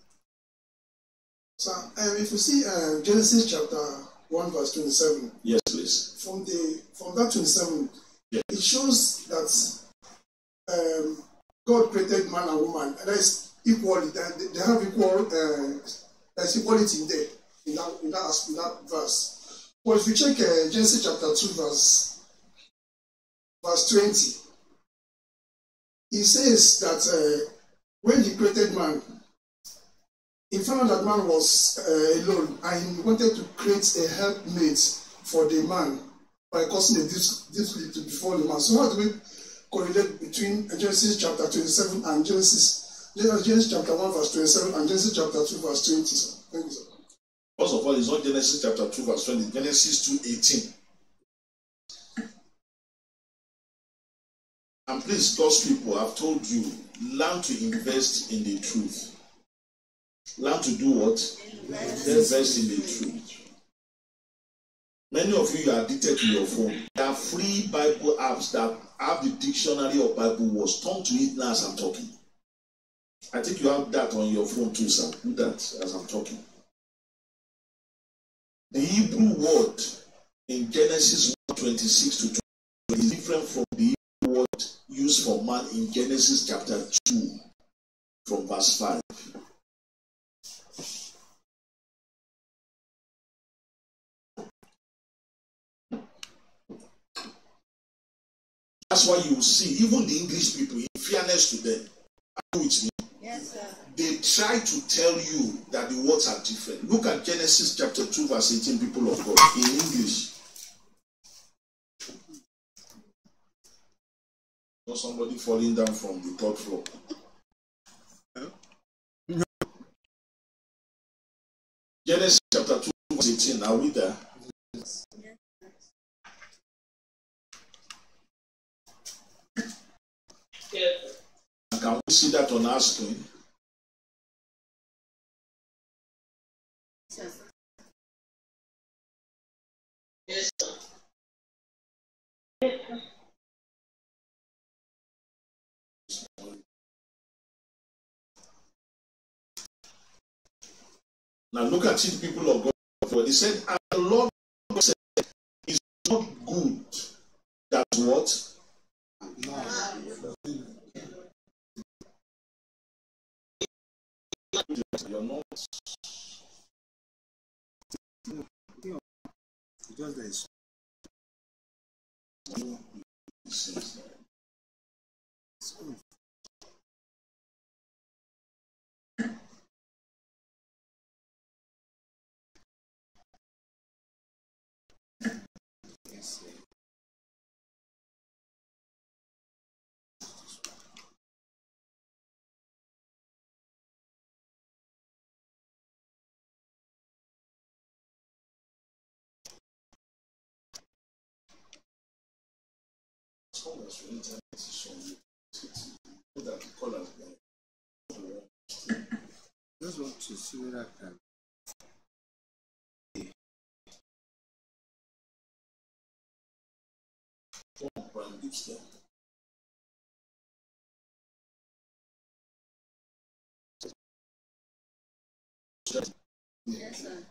So, um, if you see uh, Genesis chapter one, verse twenty-seven. Yes, please. From the from that twenty-seven, yeah. It shows that um, God created man and woman, and there is equality. They, they have equal. Uh, there's equality in there in that in that in that verse. But if you check uh, Genesis chapter two, verse verse twenty, he says that uh, when he created man, he found that man was uh, alone, and he wanted to create a helpmate for the man by causing a difficulty to befall the man. So how do we correlate between Genesis chapter twenty-seven and Genesis, Genesis chapter one verse twenty-seven and Genesis chapter two verse twenty? Sir? Thank you, sir. First of all, it's not Genesis chapter two verse twenty, Genesis two eighteen. And please, God's people, I've told you, learn to invest in the truth. Learn to do what? Invest, invest in the truth. Many of you are addicted to your phone. There are free Bible apps that have the dictionary of Bible words. Turn to it now as I'm talking. I think you have that on your phone too, sir. Do that as I'm talking. The Hebrew word in Genesis one twenty-six to twenty is different from the Hebrew word used for man in Genesis chapter two from verse five. That's why you see, even the English people, in fairness to them, are you with me? Yes, sir. They try to tell you that the words are different. Look at Genesis chapter two, verse eighteen, people of God, in English. Or somebody falling down from the third floor. Genesis chapter two, verse eighteen, are we there? Yes. Yeah. Can we see that on our screen? Yes, sir. Now look at it, people of God. He said, and the Lord said, it's not good that what? You're not. Just this. Just want to see whether I can. Yes, sir.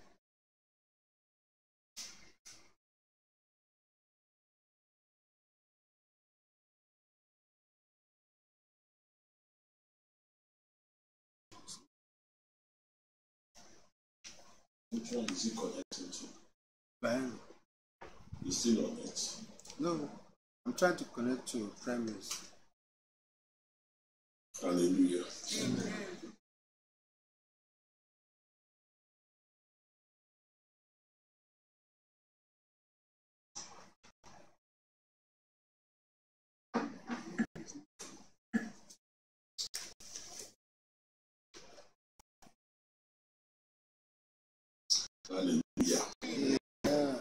Which one is he connected to? Fine. He's still on it. No, I'm trying to connect to premise. Hallelujah. Amen. Hallelujah. Yeah.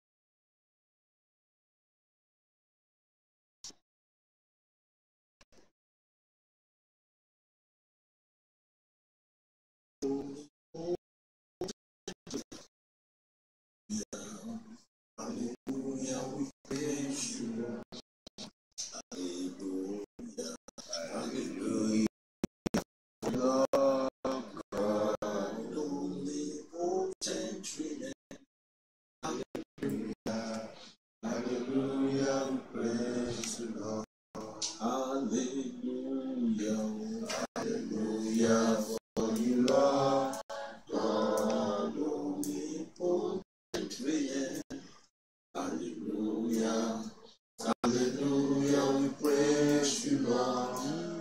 Hallelujah. We praise you. Hallelujah. Hallelujah. Lord God, omnipotent reigner. Hallelujah. Hallelujah. We praise you, Lord. Hallelujah. Hallelujah. For you, Lord God, omnipotent reigner. Hallelujah. Hallelujah. We praise you, Lord.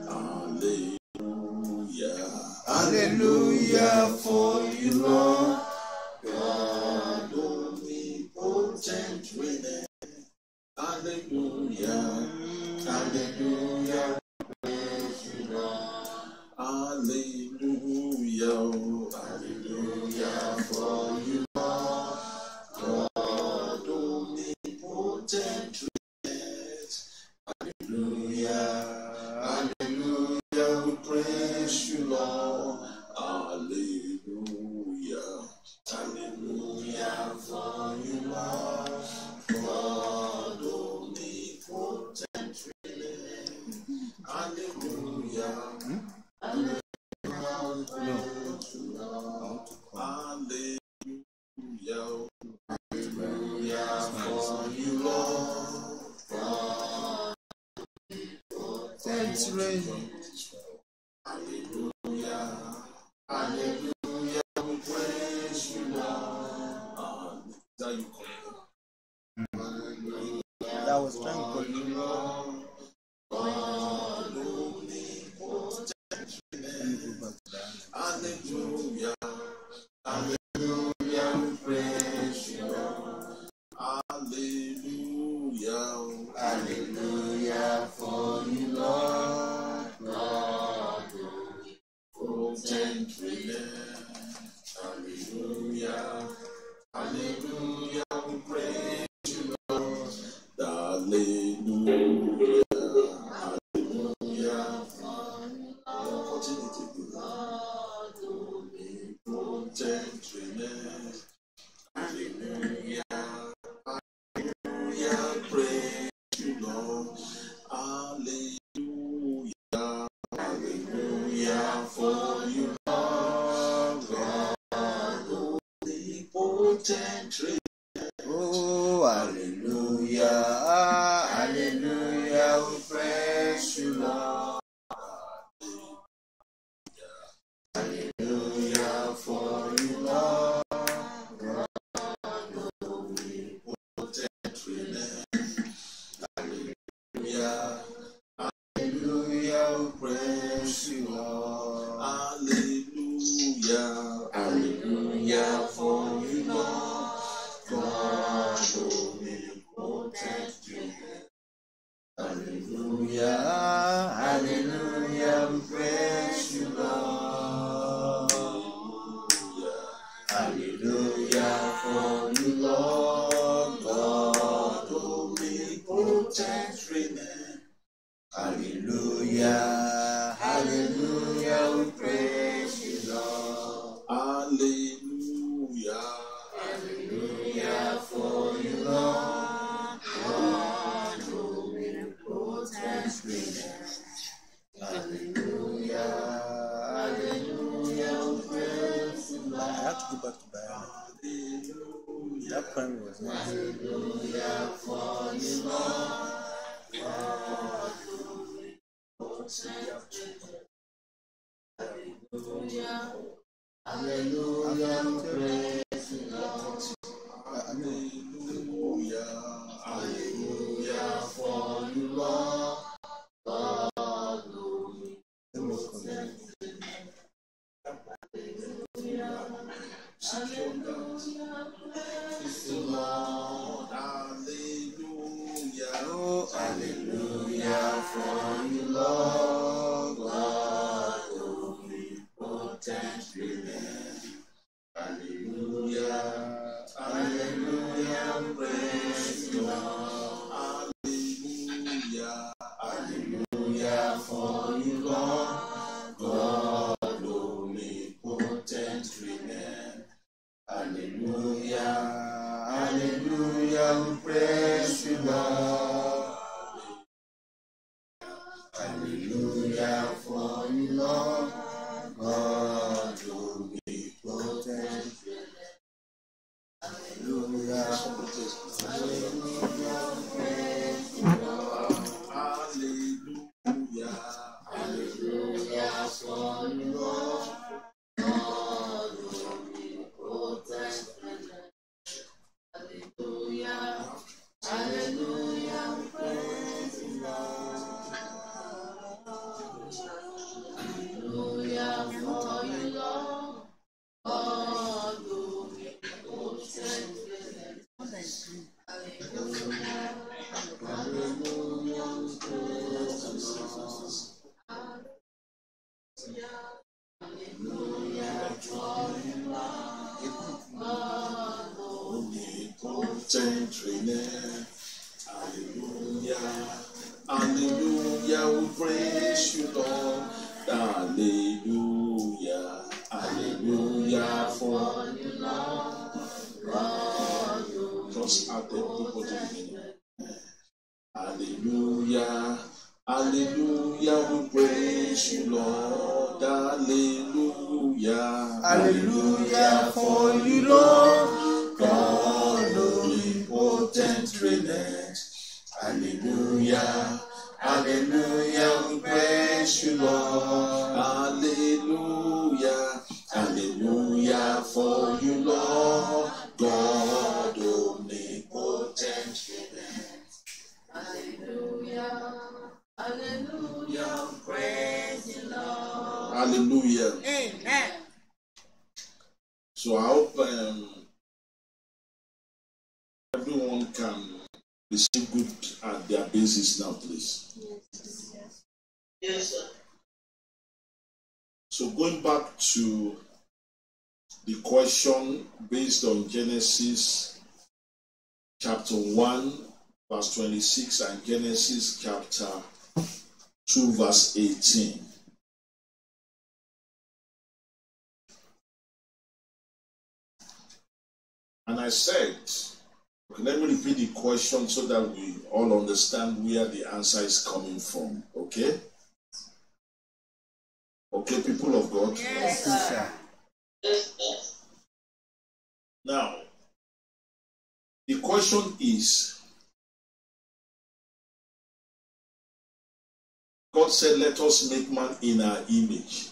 Hallelujah. Hallelujah. For you, Lord God, omnipotent reigner. Hallelujah. Hallelujah. Praise you, Lord. Hallelujah. Hallelujah. For you, Lord God, omnipotent reigner. Hallelujah. Hallelujah. We praise you, Lord. Hallelujah. Hallelujah. For you, Lord God, omnipotent reigner. Hallelujah. Hallelujah. Hallelujah. Hallelujah. For you, Lord God, Thanks, Ray. hallelujah. Hallelujah. We praise you, Lord. Is that you calling? That was trying to call you. Lord God, omnipotent Let me go back to that. hallelujah. Hallelujah. We praise you, Lord. Hallelujah. Hallelujah. For you, Lord God, omnipotent reigner. Hallelujah. Hallelujah. We praise you, Lord. Hallelujah. Hallelujah. Continue to do that. Omnipotent reigner. Hallelujah. Hallelujah. Praise you, Lord. Hallelujah. Hallelujah. For you, Lord God, hallelujah, we praise you, Lord. Hallelujah for you, Lord God, omnipotent reigner. Hallelujah, hallelujah, we praise you, Lord. Hallelujah. Hallelujah for you, Lord God, omnipotent reigner. Hallelujah, hallelujah, we praise you, Lord. I have to go back to biology. That poem was nice. Hallelujah for you, Lord God, omnipotent reigner. Hallelujah, hallelujah, we praise you, Lord. Hallelujah. Hallelujah for you, Lord God, Let me come in. Lord, hallelujah. oh, hallelujah for you, Lord God, omnipotent reigner. Hallelujah, hallelujah, praise you, Lord. Hallelujah. Hallelujah for you, Lord God, omnipotent reigner. Hallelujah, hallelujah, we praise you, Lord. Hallelujah for you, Lord God, omnipotent reigner. Hallelujah, hallelujah, we praise you, Lord. Hallelujah. Hallelujah for you, Lord God, omnipotent reigner. Hallelujah, hallelujah, we praise you, Lord. Hallelujah for you, Lord God, omnipotent reigner. Hallelujah, hallelujah, we praise you, Lord. Hallelujah for you, Lord God, Omnipotent reigner. Hallelujah. Hallelujah. We praise you, Lord. Hallelujah. Hallelujah for you, Lord God, just at the beginning. Hallelujah. Hallelujah. We praise you, Lord. Hallelujah. Hallelujah for you, Lord. God, omnipotent reigner. Hallelujah. Hallelujah. We praise you, Lord. Hallelujah. Hallelujah for you, Lord. God, omnipotent reigner. hallelujah, hallelujah, praise you, Lord. Hallelujah. Amen. So I hope um, everyone can receive good at their basis now, please. Yes, sir. So going back to the question based on Genesis chapter one, verse twenty-six, and Genesis chapter two, verse eighteen. And I said, okay, let me repeat the question so that we all understand where the answer is coming from. Okay? Okay, people of God? Yes, sir. Yes, sir. Now, the question is, God said, let us make man in our image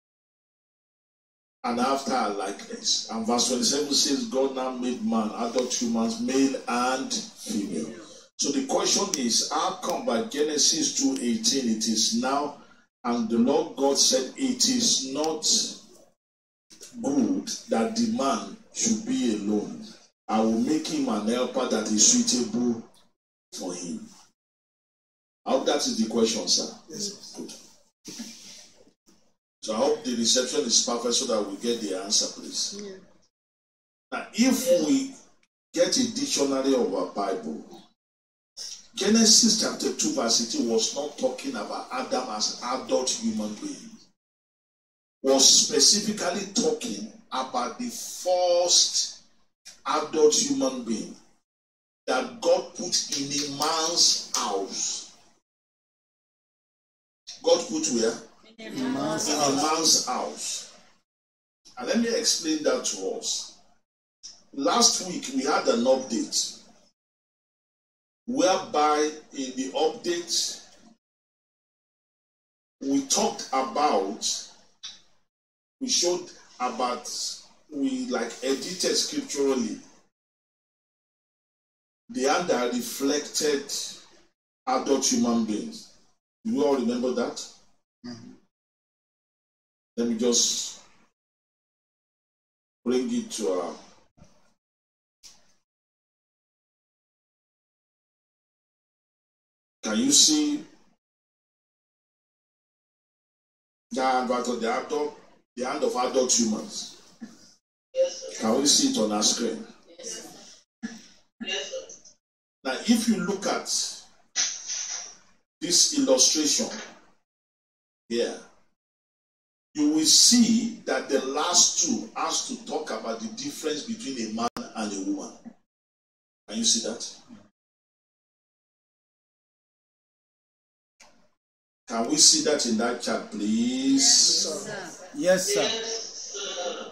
and after our likeness. And verse twenty-seven says, God now made man, adult humans, male and female. So the question is, how come by Genesis two eighteen it is now, and the Lord God said it is not good that the man should be alone. I will make him an helper that is suitable for him. I hope that is the question, sir. Yes. Good. So I hope the reception is perfect so that we get the answer, please. Yeah. Now, if we get a dictionary of our Bible, Genesis chapter two, verse eighteen was not talking about Adam as adult human being. Was specifically talking about the first adult human being that God put in a man's house. God put where? In In a man's house. And let me explain that to us. Last week we had an update whereby in the update we talked about, we showed about, we like edited scripturally the hand that reflected adult human beings. Do you all remember that? Mm-hmm. Let me just bring it to our Can you see the hand of the adult, the hand of adult humans? Yes, sir. Can we see it on our screen? Yes, sir. Yes, sir. Now, if you look at this illustration here, you will see that the last two has to talk about the difference between a man and a woman. Can you see that? Can we see that in that chart, please? Yes, sir. Yes, sir. Yes, sir.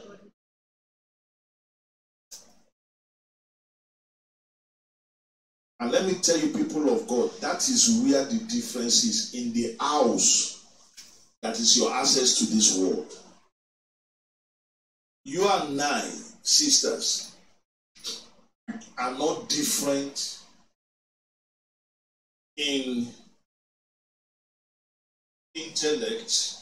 And let me tell you, people of God, that is where the difference is in the house. That is your access to this world. You and I, sisters, are not different in intellect.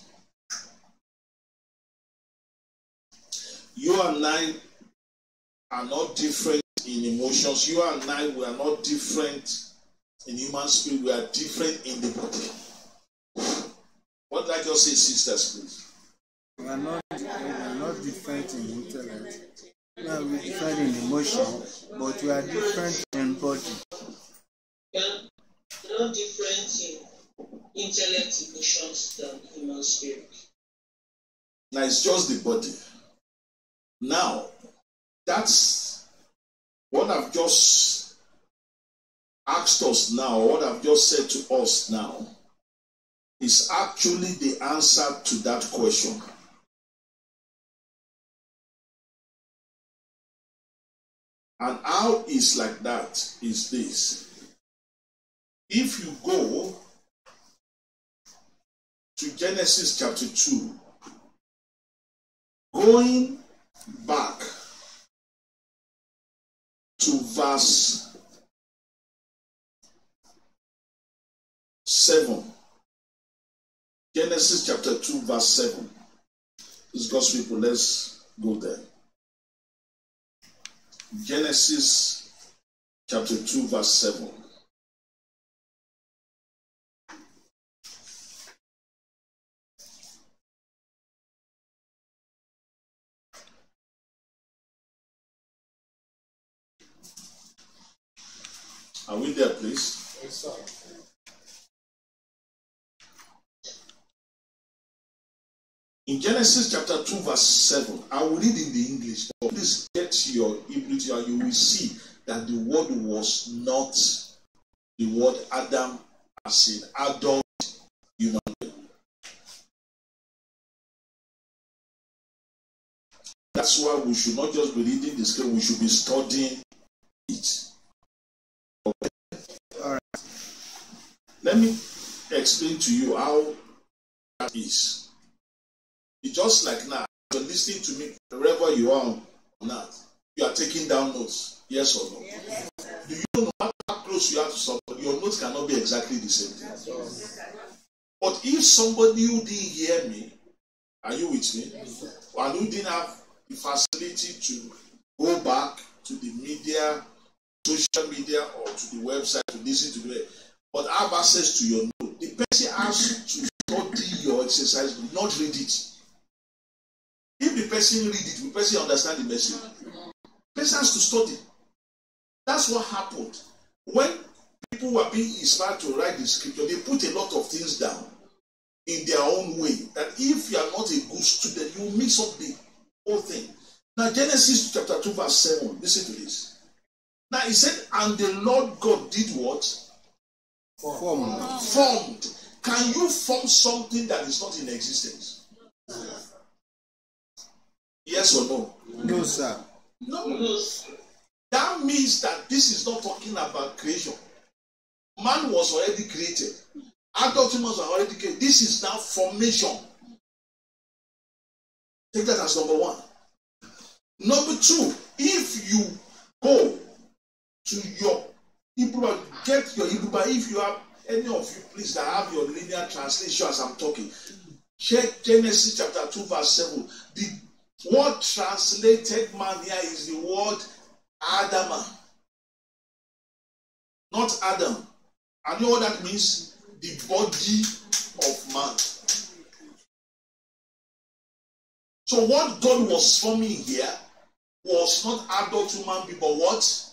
You and I are not different in emotions. You and I, we are not different in human spirit. We are different in the body. What did I just say, sisters, please? We are not, we are not different in intellect. We are different in emotion, but we are different in body. We are not different in intellect, emotions than human spirit. Now it's just the body. Now, that's what I've just asked us now, what I've just said to us now, is actually the answer to that question. And how is like that is this. If you go to Genesis chapter two, going back to verse seven. Genesis chapter two, verse seven. It's God's people, let's go there. Genesis chapter two, verse seven. Are we there, please? Yes, sir. In Genesis chapter two, verse seven, I will read in the English, but please get your Hebrew and you will see that the word was not the word Adam as in adult human being. That's why we should not just be reading the scripture, we should be studying it. Okay. All right. Let me explain to you how that is. It's just like now, you're listening to me wherever you are on that. You are taking down notes, yes or no? Yes, Do you know how close you are to somebody? Your notes cannot be exactly the same thing. But if somebody who didn't hear me, are you with me? yes, And who didn't have the facility to go back to the media, social media, or to the website to listen to it, but have access to your note. The person has to study your exercise, not read it. If the person read it, the person understand the message. The person has to study. That's what happened. When people were being inspired to write the scripture, they put a lot of things down in their own way. That if you are not a good student, you mix up the whole thing. Now, Genesis chapter two, verse seven, listen to this. Now, he said, and the Lord God did what? Formed. Formed. Can you form something that is not in existence? Yes or no? No, sir. No. That means that this is not talking about creation. Man was already created. Adult humans were already created. This is now formation. Take that as number one. Number two, if you go to your Hebrew, get your Hebrew, but if you have any of you, please, that have your linear translation as I'm talking, check Genesis chapter two, verse seven. The word translated man here is the word Adama, not Adam. And you know what that means? The body of man. So what God was forming here was not adult human being, but what?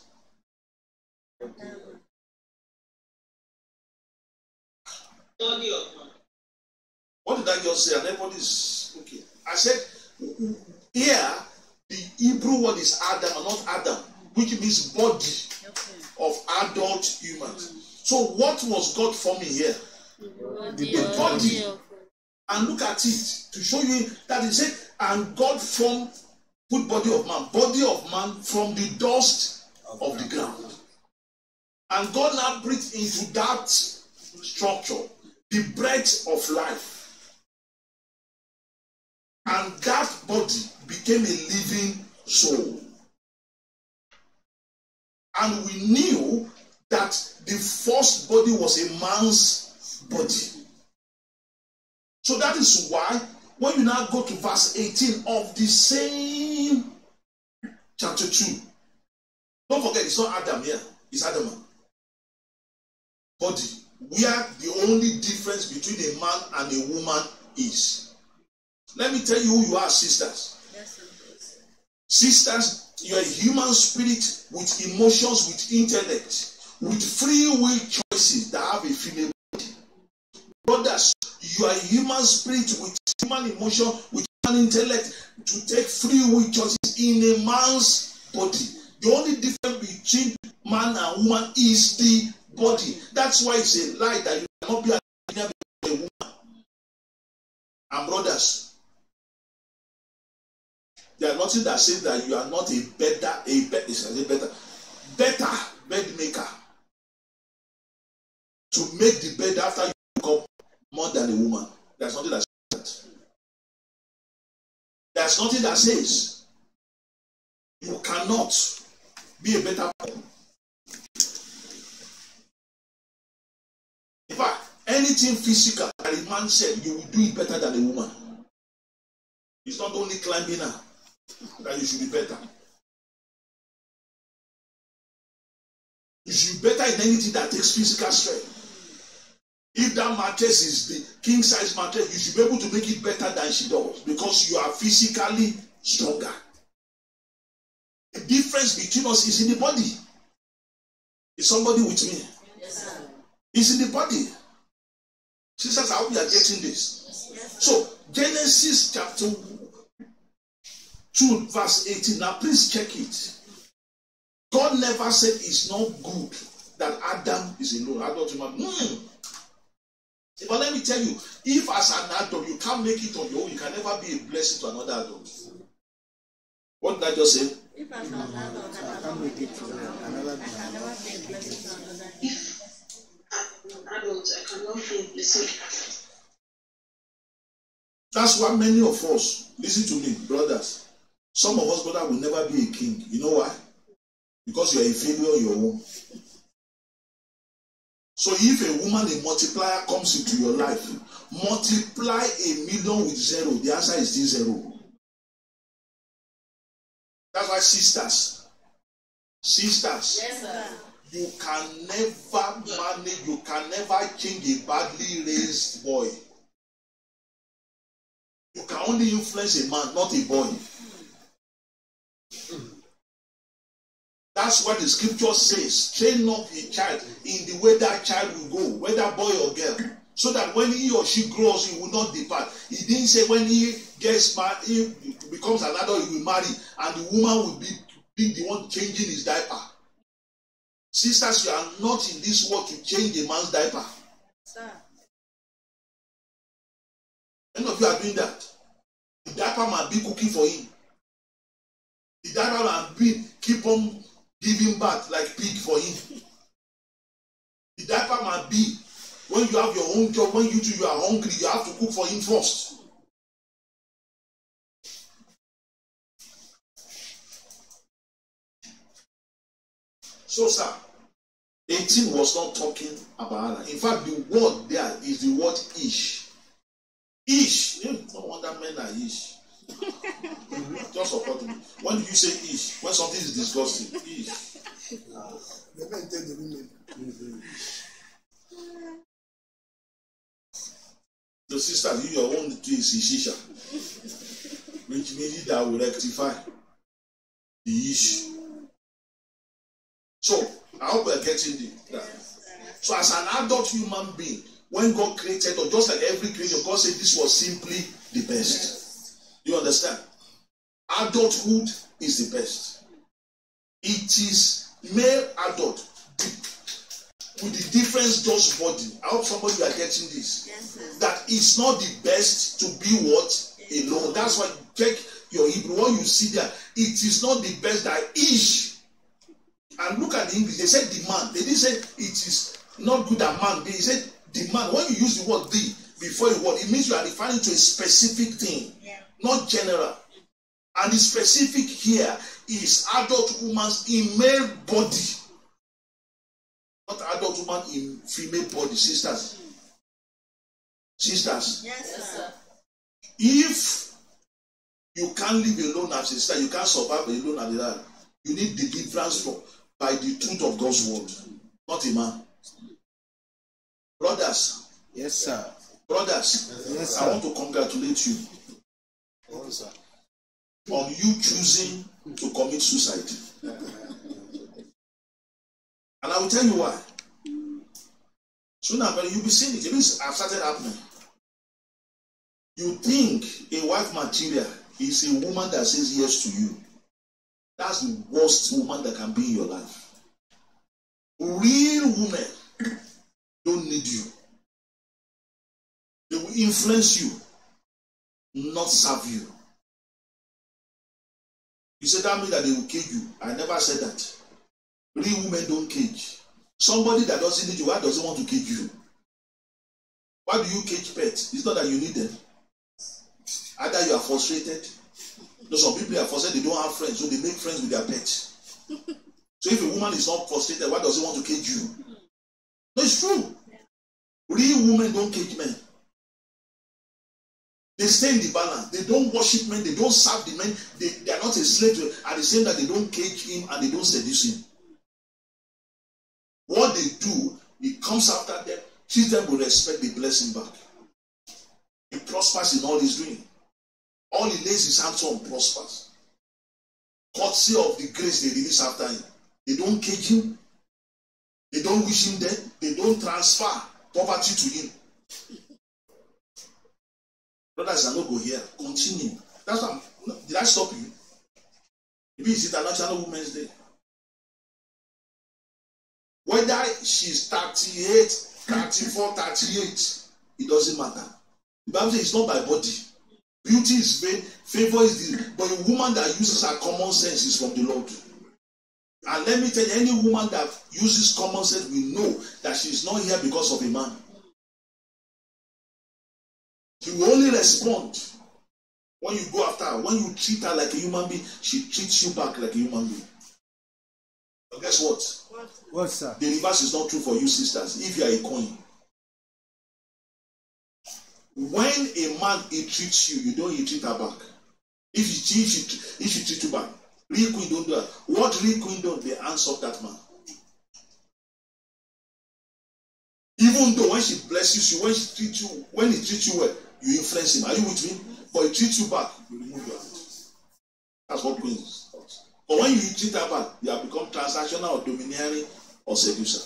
Body of man. What did I just say? And everybody's okay. I said here the Hebrew word is Adam and not Adam, which means body of adult humans. So what was God forming here? The body. And look at it to show you that he said, and God formed, put body of man, body of man from the dust of the ground. And God now breathed into that structure the breath of life. And that body became a living soul. And we knew that the first body was a man's body. So that is why when you now go to verse eighteen of the same chapter two, don't forget it's not Adam here, it's Adam. Body, where the only difference between a man and a woman is. Let me tell you who you are, sisters. Yes, Sisters, you are a human spirit with emotions, with intellect, with free will choices that have a female body. Brothers, you are a human spirit with human emotion, with human intellect to take free will choices in a man's body. The only difference between man and woman is the body. That's why it's a lie that you cannot be a woman. And brothers, there are nothing that says that you are not a better, a better, a better, better bed maker. To make the bed after you become more than a woman. There's nothing that says that. There's nothing that says you cannot be a better person. In fact, anything physical that a man said, you will do it better than a woman. It's not only climbing her that you should be better. You should be better in anything that takes physical strength. If that mattress is the king size mattress, you should be able to make it better than she does because you are physically stronger. The difference between us is in the body. Is somebody with me? Yes, sir. It's in the body. Sisters, I hope you are getting this. Yes, so, Genesis chapter two, verse eighteen. Now, please check it. God never said it's not good that Adam is alone. Adult human. Hmm. But let me tell you, if as an adult you can't make it on your own, you can never be a blessing to another adult. What did I just say? If as an adult, I can't make it to another I can never be a blessing to another. If I'm an adult, I cannot be a blessing. That's why many of us, listen to me, brothers. Some of us, brothers, will never be a king. You know why? Because you are a failure on your own. So if a woman, a multiplier comes into your life, multiply a million with zero, the answer is still zero. That's why sisters, sisters, Yes, sir. You can never manage, you can never change a badly raised boy. You can only influence a man, not a boy. That's what the scripture says. Train up a child in the way that child will go, whether boy or girl, so that when he or she grows, he will not depart. He didn't say when he gets married, he becomes an adult, he will marry, and the woman will be, be the one changing his diaper. Sisters, you are not in this world to change a man's diaper. Sir. Many of you are doing that. The diaper might be cooking for him. The diaper might be keep on giving back like pig for him. The diaper might be when you have your own job, when you two you are hungry, you have to cook for him first. So, sir, eighteen was not talking about Anna. In fact, the word there is the word ish. Ish. No wonder men are ish. Just support me. When do you say ish? When something is disgusting. Ish. The men tell the women. The sisters, you your own is ishisha. Which means that will rectify the ish. So, I hope we are getting that. So, as an adult human being, when God created, or just like every creature, God said this was simply the best. You understand? Adulthood is the best. It is male adult with the difference just body. I hope somebody are getting this. Yes, that it's not the best to be what? Alone. That's why check your Hebrew. What you see there, it is not the best that ish. And look at the English. They said demand. They didn't say it is not good that man. They said demand. When you use the word the before a word, it means you are referring to a specific thing, yeah. not general. And the specific here is adult woman's in male body, not adult woman in female body. Sisters, sisters. Yes, sir. If you can't live alone as a sister, you can't survive alone as a dad. You need deliverance from by the truth of God's word, not a man. Brothers, Yes, sir. brothers, Yes, I sir. want to congratulate you Yes, sir. on you choosing to commit suicide. And I will tell you why. Sooner or later, you'll be seeing it. It means I've started happening. You think a wife material is a woman that says yes to you. That's the worst woman that can be in your life. Real women don't need you. They will influence you, not serve you. You said that means that they will cage you. I never said that. Real women don't cage. Somebody that doesn't need you, why does he want to cage you? Why do you cage pets? It's not that you need them. Either you are frustrated. No, some people are frustrated, they don't have friends, so they make friends with their pets. So if a woman is not frustrated, why does he want to cage you? No, it's true. Real women don't cage men. They stay in the balance. They don't worship men. They don't serve the men. They, they are not a slave to him. At the same time, they don't cage him and they don't seduce him. What they do, he comes after them, treat them with respect, they bless him back. He prospers in all he's doing. All he lays his hands on prospers. Courtesy of the grace they release after him. They don't cage him. They don't wish him dead. They don't transfer poverty to him. Brothers, I not go here. Continue. That's why. I'm, did I stop you? Maybe it's International Women's Day. Whether she's thirty-eight, thirty-four, thirty-eight, it doesn't matter. The Bible says it's not by body. Beauty is vain, favor is the, but a woman that uses her common sense is from the Lord. And let me tell you, any woman that uses common sense will know that she is not here because of a man. She will only respond when you go after her. When you treat her like a human being, she treats you back like a human being. But guess what? What, sir? The reverse is not true for you sisters. If you are a coin, when a man treats you, you don't treat her back. If she, if she, if she treats you back, real queen don't do that. What real queen do? They answer that man. Even though when she blesses you, when she treats you, when he treats you well, you influence him. Are you with me? But he treats you back, you remove your hand. That's what Queen is. But when you treat her back, you have become transactional or domineering or seducer.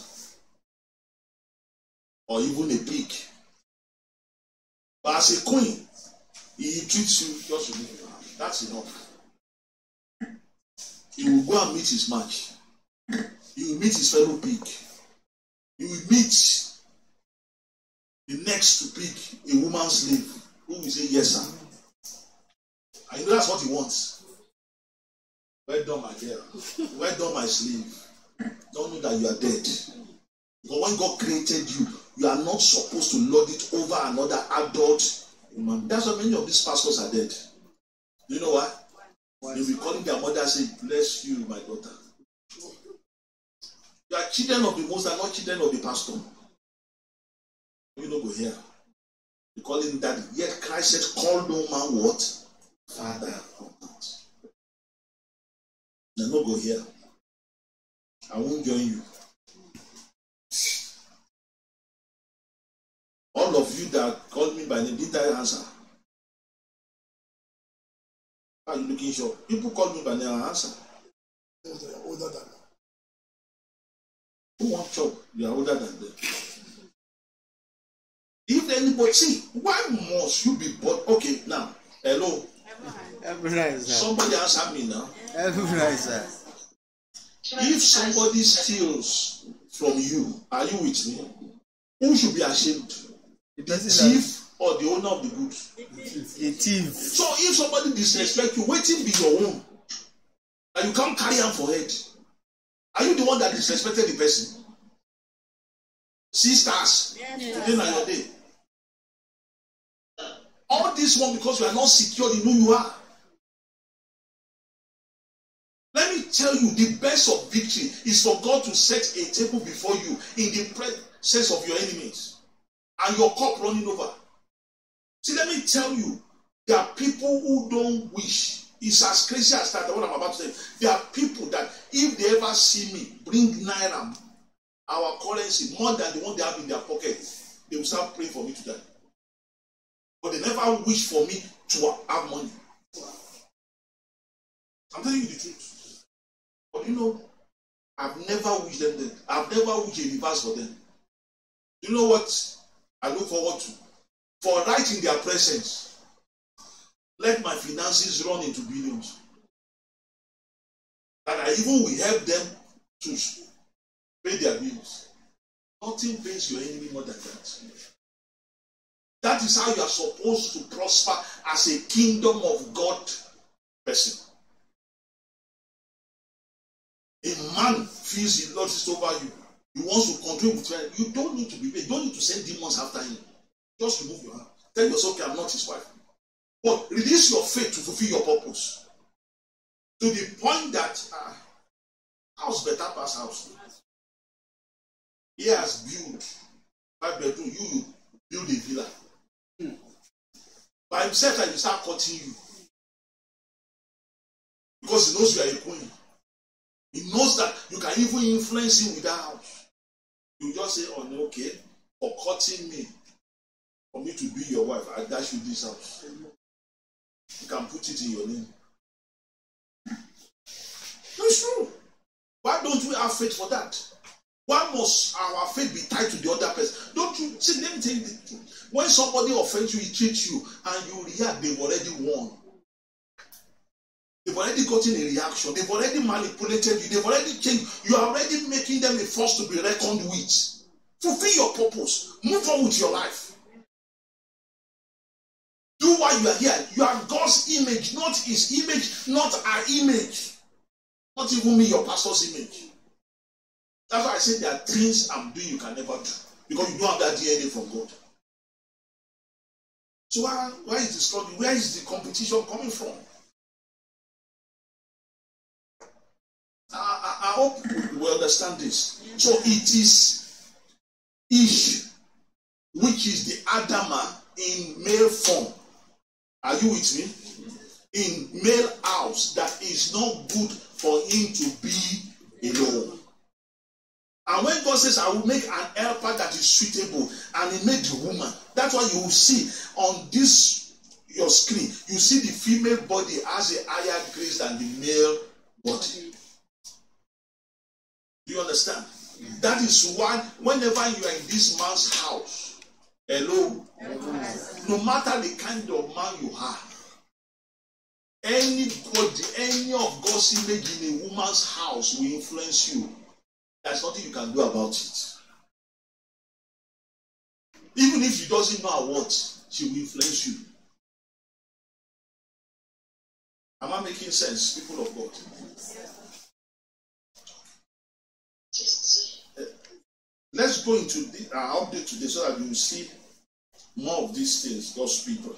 Or even a pig. But as a queen, he treats you, just remove your hand. That's enough. He will go and meet his match. He will meet his fellow pig. He will meet the next to pig, a woman's slave, who will say, yes, sir. And you know that's what he wants. Well done, my girl. Well done, my slave. Don't know that you are dead. But when God created you, you are not supposed to lord it over another adult human. That's why many of these pastors are dead. Do you know why? They'll be calling their mother and saying, bless you, my daughter. You are children of the most and not children of the pastor. You don't go here. You call him daddy. Yet Christ said, call no man what? Father. They not go here. I won't join you. All of you that called me by name, did I answer? Are you looking sure? People call me by name and answer. Older than Who want job? You are older than them. If anybody, see, why must you be born? Okay, now, hello. Everybody, Somebody answer me now. everybody, sir. If somebody steals from you, are you with me? Who should be ashamed? The The person that thief or the owner of the goods? the thief. So if somebody disrespect you, waiting be your own. And you can't carry on for head. Are you the one that disrespected the person? Sisters, today na your day. All this one because you are not secure in who you are. Let me tell you, the best of victory is for God to set a table before you in the presence of your enemies and your cup running over. See, let me tell you, there are people who don't wish. It's as crazy as that, what I'm about to say. There are people that if they ever see me bring naira, our currency, more than the one they have in their pocket, they will start praying for me to die. But they never wish for me to have money. I'm telling you the truth. But you know, I've never wished them dead. I've never wished a reverse for them. You know what I look forward to? For right in their presence, let my finances run into billions. That I even will help them to pay their bills. Nothing pays your enemy more than that. That is how you are supposed to prosper as a kingdom of God person. A man feels he lords it over you. He wants to control with you. You don't need to be paid. You don't need to send demons after him. Just remove your hand. Tell yourself, okay, I'm not his wife. But release your faith to fulfill your purpose. To the point that uh, house better pass house. He has built five bedroom. You build a villa. Hmm. By himself, that he start cutting you. Because he knows you are a queen. He knows that you can even influence him with that house. You just say, oh no, okay, for cutting me, for me to be your wife, I dash you this house. You can put it in your name. It's true. Why don't we have faith for that? Why must our faith be tied to the other person? Don't you see? Let me tell you the truth. When somebody offends you, he treats you, and you react, they've already won. They've already gotten a reaction. They've already manipulated you. They've already changed. You are already making them a force to be reckoned with. Fulfill your purpose. Move on with your life. Do why you are here. You are God's image, not his image, not our image. Not even me, your pastor's image. That's why I say there are things I'm doing you can never do. Because you don't have that D N A from God. So why, why is the struggle? Where is the competition coming from? I, I, I hope we will understand this. So it is Ish, which is the Adama in male form. Are you with me? In male house that is not good for him to be alone. And when God says, I will make an helper that is suitable, and he made the woman, that's why you will see on this your screen, you see the female body has a higher grace than the male body. Do you understand? That is why whenever you are in this man's house, hello, no matter the kind of man you are, anybody, any of God's image in a woman's house will influence you. There's nothing you can do about it. Even if she doesn't know what, she will influence you. Am I making sense, people of God? Let's go into the uh, update today so that you will see more of these things, God's people.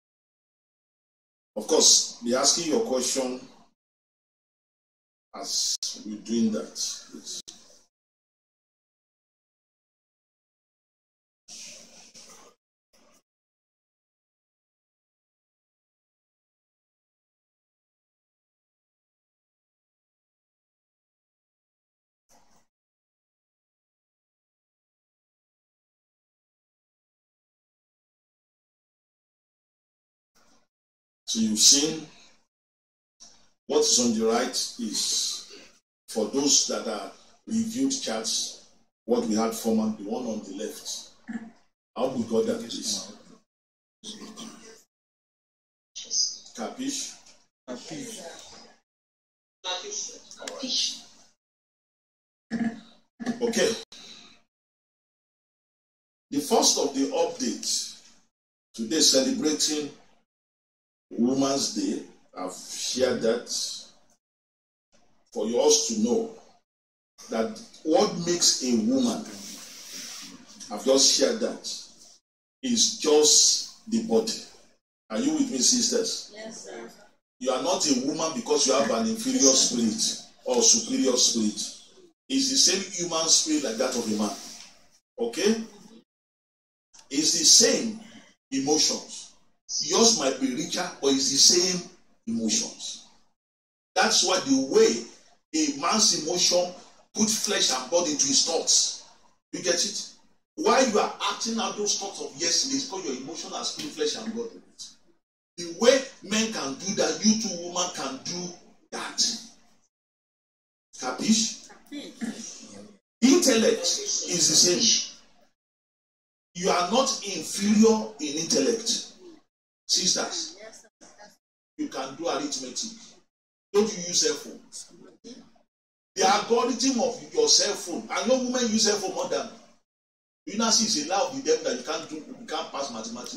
Of course, be asking your question as we're doing that. It's So you've seen what is on the right is for those that are reviewed charts, what we had former, the one on the left. How we got that is. Capish? Capish. Capish. Okay. The first of the updates today celebrating Women's Day. I've shared that for you all to know that what makes a woman, I've just shared that, is just the body. Are you with me, sisters? Yes, sir. You are not a woman because you have an inferior spirit or superior spirit. It's the same human spirit like that of a man. Okay? It's the same emotions. Yours might be richer, but it's the same emotions. That's why the way a man's emotion puts flesh and blood into his thoughts. You get it? Why you are acting out those thoughts of yesterday is because your emotion has put flesh and blood in it. The way men can do that, you two women can do that. Capish? Intellect is the same. You are not inferior in intellect. Sisters, you can do arithmetic. Don't you use cell phones? The algorithm of your cell phone, and no woman use cell phone more than you now see it's a law of the devil that you can't do, you can't pass mathematics.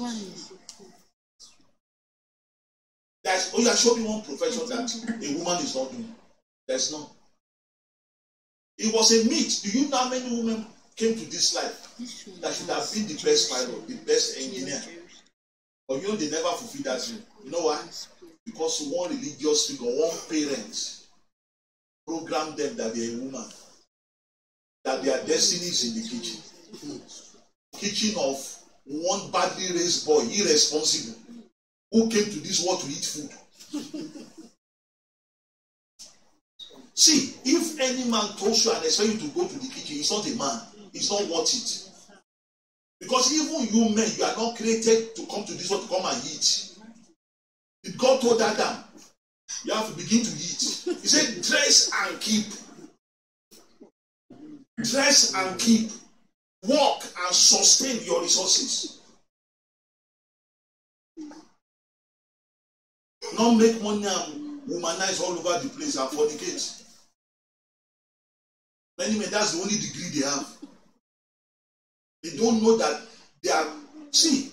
There's, oh, you are showing me one profession that a woman is not doing. There's none. It was a myth. Do you know how many women came to this life that should have been the best pilot, the best engineer? But you know they never fulfill that dream. You know why? Because one religious figure, one parent programmed them that they're a woman, that their destiny is in the kitchen. Kitchen of one badly raised boy, irresponsible, who came to this world to eat food. See, if any man told you and expect you to go to the kitchen, he's not a man. He's not worth it. Because even you men, you are not created to come to this world to come and eat. If God told Adam, you have to begin to eat. He said, dress and keep. Dress and keep. Work and sustain your resources. Not make money and womanize all over the place and fornicate. Many men, that's the only degree they have. They don't know that they are. See,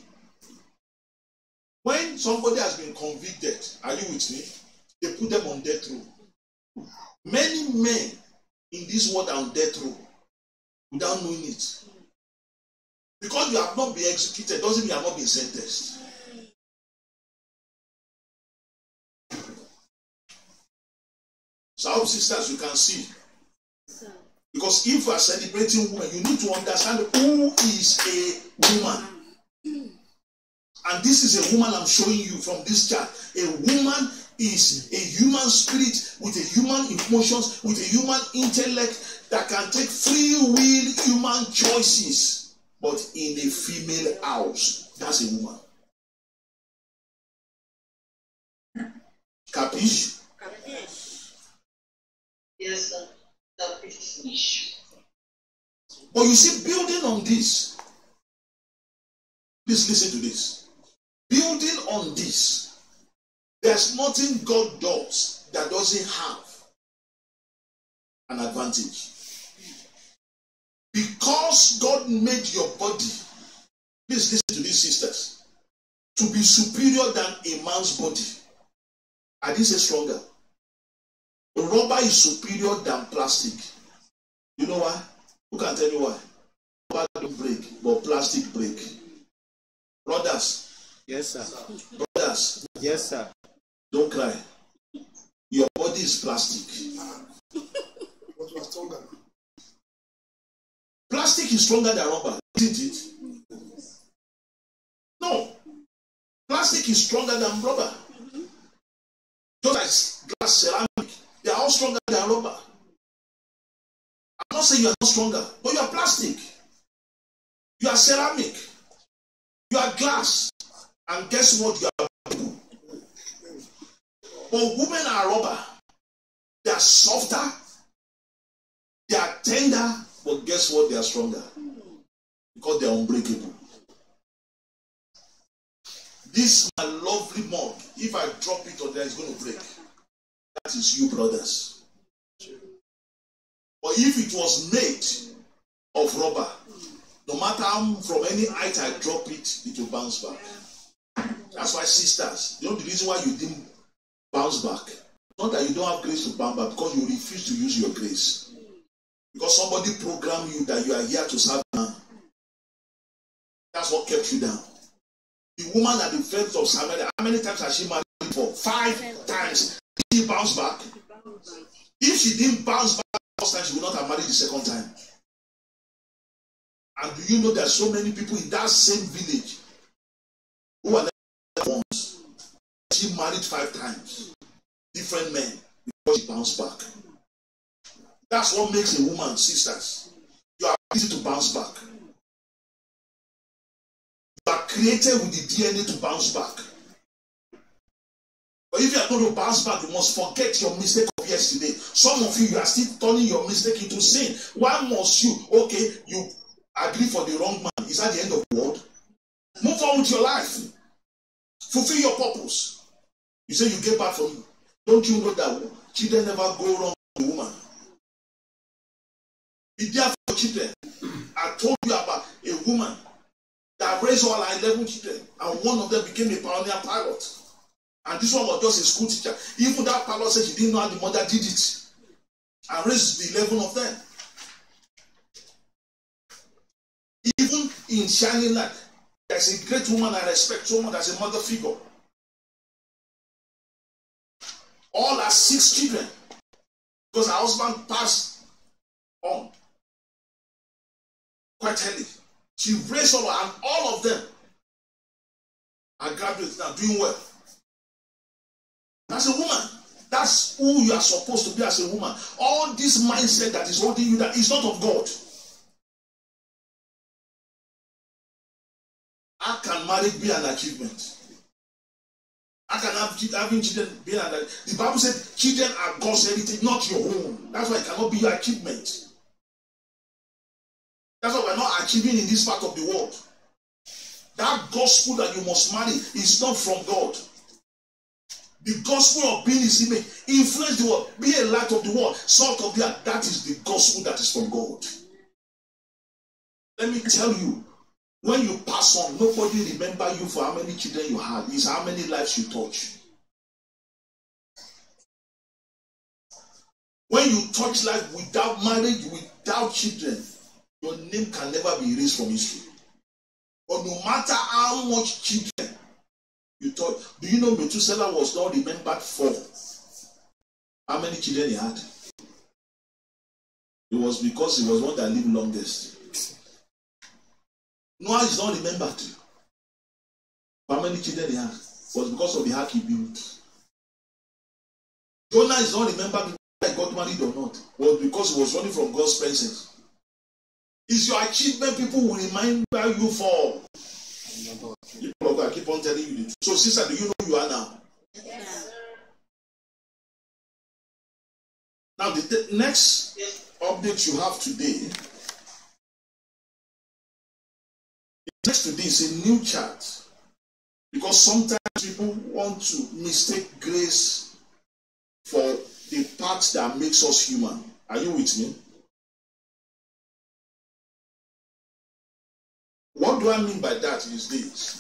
when somebody has been convicted, are you with me? They put them on death row. Many men in this world are on death row without knowing it. Because you have not been executed doesn't mean you have not been sentenced. So, our sisters, you can see. Because if you are celebrating women, you need to understand who is a woman. And this is a woman I'm showing you from this chart. A woman is a human spirit with a human emotions, with a human intellect that can take free will human choices, but in a female house. That's a woman. Capiche? Yes, sir. Capiche. But you see, building on this, please listen to this. Building on this, there's nothing God does that doesn't have an advantage. Because God made your body, please listen to these sisters, to be superior than a man's body. I didn't say stronger. Rubber is superior than plastic. You know why? Who can tell you why? Rubber don't break, but plastic break. Brothers. Yes, sir. Brothers. Yes, sir. Don't cry. Your body is plastic. But you are stronger. Plastic is stronger than rubber, isn't it? No. Plastic is stronger than rubber. Just like glass, ceramic, they are all stronger than rubber. I'm not saying you are not stronger, but you are plastic. You are ceramic. You are glass. And guess what? You are people. But women are rubber. They are softer. They are tender. But guess what? They are stronger. Because they are unbreakable. This my lovely mug, if I drop it on there, it's going to break. That is you, brothers. But if it was made of rubber, no matter how from any height I drop it, it will bounce back. That's why sisters, you know the reason why you didn't bounce back? Not that you don't have grace to bounce back, because you refuse to use your grace. Because somebody programmed you that you are here to serve man. That's what kept you down. The woman at the fence of Samaria, how many times has she married for? Five times. Did she bounce back? If she didn't bounce back the first time, she would not have married the second time. And do you know there are so many people in that same village who are never once? She married five times. Different men, because she bounced back. That's what makes a woman, sisters. You are easy to bounce back. You are created with the D N A to bounce back. But if you are going to bounce back, you must forget your mistake of yesterday. Some of you, you are still turning your mistake into sin. Why must you? Okay, you agree for the wrong man. Is that the end of the world? Move on with your life. Fulfill your purpose. You say you get back from you. Don't you know that children never go wrong with a woman? Be there for your children. I told you about a woman that raised all her eleven children, and one of them became a pioneer pilot. And this one was just a school teacher. Even that pilot said she didn't know how the mother did it, and raised the eleven of them. Even in shining light, there's a great woman I respect so much as a mother figure. All her six children, because her husband passed on quite early. She raised all, and all of them are graduates now, doing well. That's a woman. That's who you are supposed to be as a woman. All this mindset that is holding you that is not of God. How can marriage be an achievement? How can having children be an achievement? The Bible said children are God's heritage, not your own. That's why it cannot be your achievement. That's why we're not achieving in this part of the world. That gospel that you must marry is not from God. The gospel of being His image, influence the world, be a light of the world, salt of the earth. That is the gospel that is from God. Let me tell you, when you pass on, nobody remember you for how many children you had. It's how many lives you touch. When you touch life without marriage, without children, your name can never be erased from history. But no matter how much children you touch, do you know Methuselah was not remembered for how many children he had? It was because he was one that lived longest. Noah is not remembered for how many children he had. It was because of the ark he built. Jonah is not remembered whether he got married or not. Well, because he was running from God's presence. It's your achievement people will remember you for. People of God, I keep on telling you the truth. So, sister, do you know who you are now? Yeah. Now, the, the next update you have today, next to this is a new chart. Because sometimes people want to mistake grace for the part that makes us human. Are you with me? What do I mean by that is this.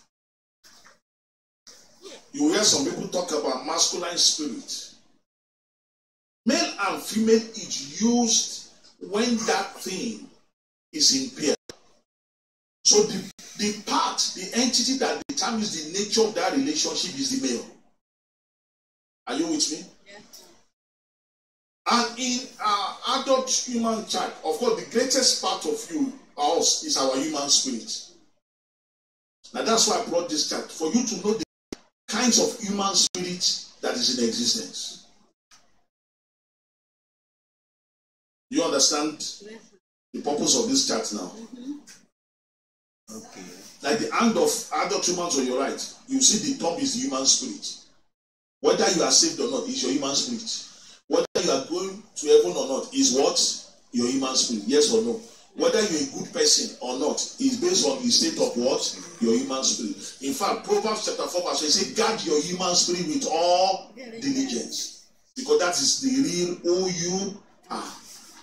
You hear some people talk about masculine spirit. Male and female is used when that thing is impaired. So the, the part, the entity that determines the nature of that relationship is the male. Are you with me? Yeah. And in our adult human chart, of course, the greatest part of you, us, is our human spirit. Now that's why I brought this chart, for you to know the kinds of human spirit that is in existence. You understand the purpose of this chart now? Mm-hmm. Okay. Like the hand of adult humans on your right, you see the thumb is the human spirit. Whether you are saved or not is your human spirit. Whether you are going to heaven or not is what? Your human spirit. Yes or no? Whether you're a good person or not is based on the state of what? Your human spirit. In fact, Proverbs chapter four verse eight says, guard your human spirit with all diligence. Because that is the real who you are.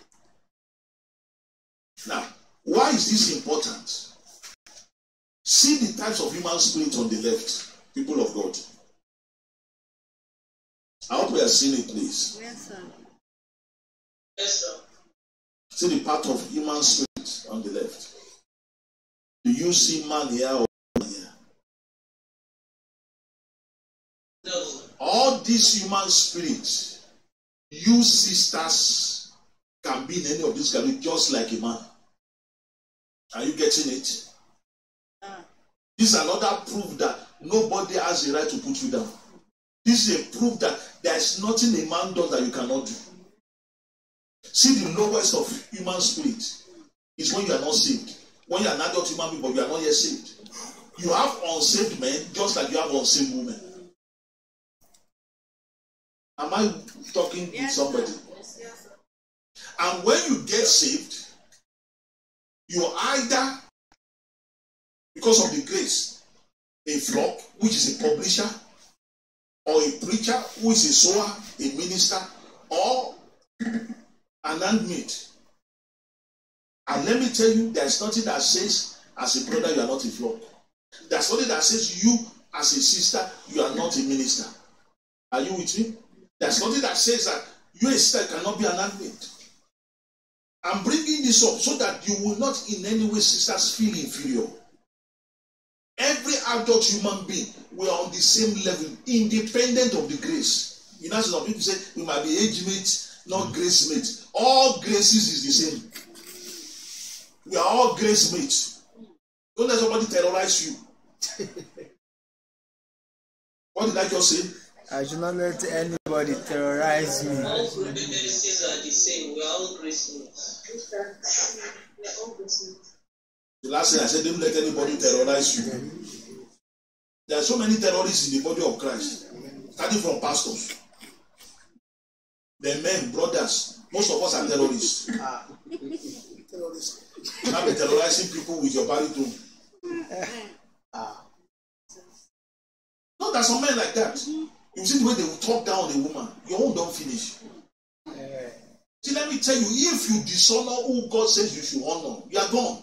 Now, why is this important? See the types of human spirit on the left, people of God. I hope we are seeing it, please. Yes, sir. Yes, sir. See the part of human spirit on the left. Do you see man here or woman here? No, sir. All these human spirits, you sisters can be in any of these categories just like a man. Are you getting it? Uh, This is another proof that nobody has the right to put you down. This is a proof that there is nothing a man does that you cannot do. See, the lowest of human spirit is when you are not saved. When you are an adult human being, but you are not yet saved. You have unsaved men just like you have unsaved women. Am I talking yes, to somebody? sir. Yes, yes, sir. And when you get saved, you either, because of the grace, a flock, which is a publisher, or a preacher, who is a sower, a minister, or an handmaid. And let me tell you, there's nothing that says, as a brother, you are not a flock. There's nothing that says, you, as a sister, you are not a minister. Are you with me? There's nothing that says that you, a sister, cannot be an handmaid. I'm bringing this up so that you will not in any way, sisters, feel inferior. Every adult human being, we are on the same level, independent of the grace. You know, some people say we might be age mates, not grace mates. All graces is the same. We are all grace mates. Don't let somebody terrorize you. What did I just say? I should not let anybody terrorize me. All graces are the same. We are all graces. We are all graces. The last thing I said, don't let anybody terrorize you. There are so many terrorists in the body of Christ, starting from pastors. The men, brothers, most of us are terrorists. Ah, terrorists. You have been terrorizing people with your baritone. Ah. No, there's some men like that. You see the way they will talk down on a woman. Your own don't finish. Eh, See, let me tell you, if you dishonor who God says you should honor, you are gone.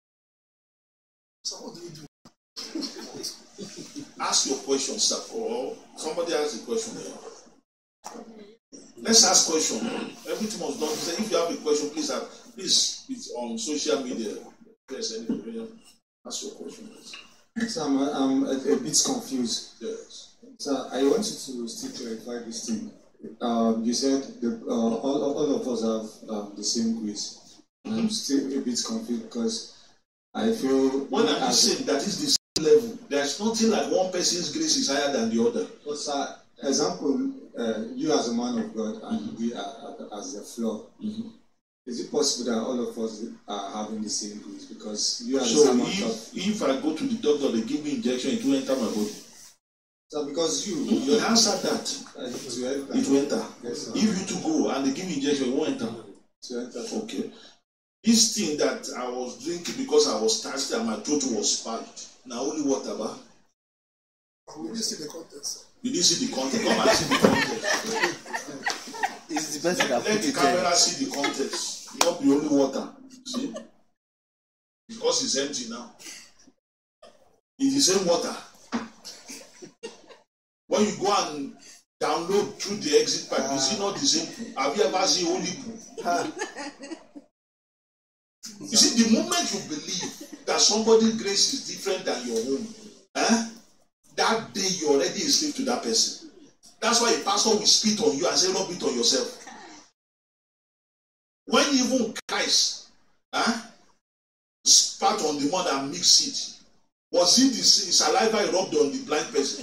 so what do you do? Ask your question, sir. Or somebody ask a question there. Let's ask question. Everything was done. Say, if you have a question, please have, please, it's on social media. Yes, any question. Ask your question, please. So I'm, I'm a, a bit confused. Yes. So I want you to still clarify this thing. Um, you said the, uh, all, all of us have um, the same grace. And I'm still a bit confused because I feel... When I'm saying that is the same level, there's nothing like one person's grace is higher than the other. But sir, example, uh, you as a man of God and we are, as the flock, Mm-hmm. is it possible that all of us are having the same grace? Because you are the So same amount of. if, if I go to the doctor, they give me injection, it will enter my body. So because you, You you answer that, uh, to enter. it will enter. Yes, sir. If you to go and they give me injection, it won't enter. To enter. Okay. This thing that I was drinking because I was thirsty and my throat was parched. Now only water, ba? We didn't see the context. You didn't see the context. Come and see the context. It's the person that Let put the it camera there. see the context. Not the only water. See? Because it's empty now. It's the same water. When you go and download through the exit pipe, you see not the same pool. Have you ever seen only pool? You see, the moment you believe that somebody's grace is different than your own, eh, that day you're already a slave to that person. That's why a pastor will spit on you and say, rub it on yourself. When even Christ eh, spat on the mud and mixed it, was it the saliva he rubbed on the blind person?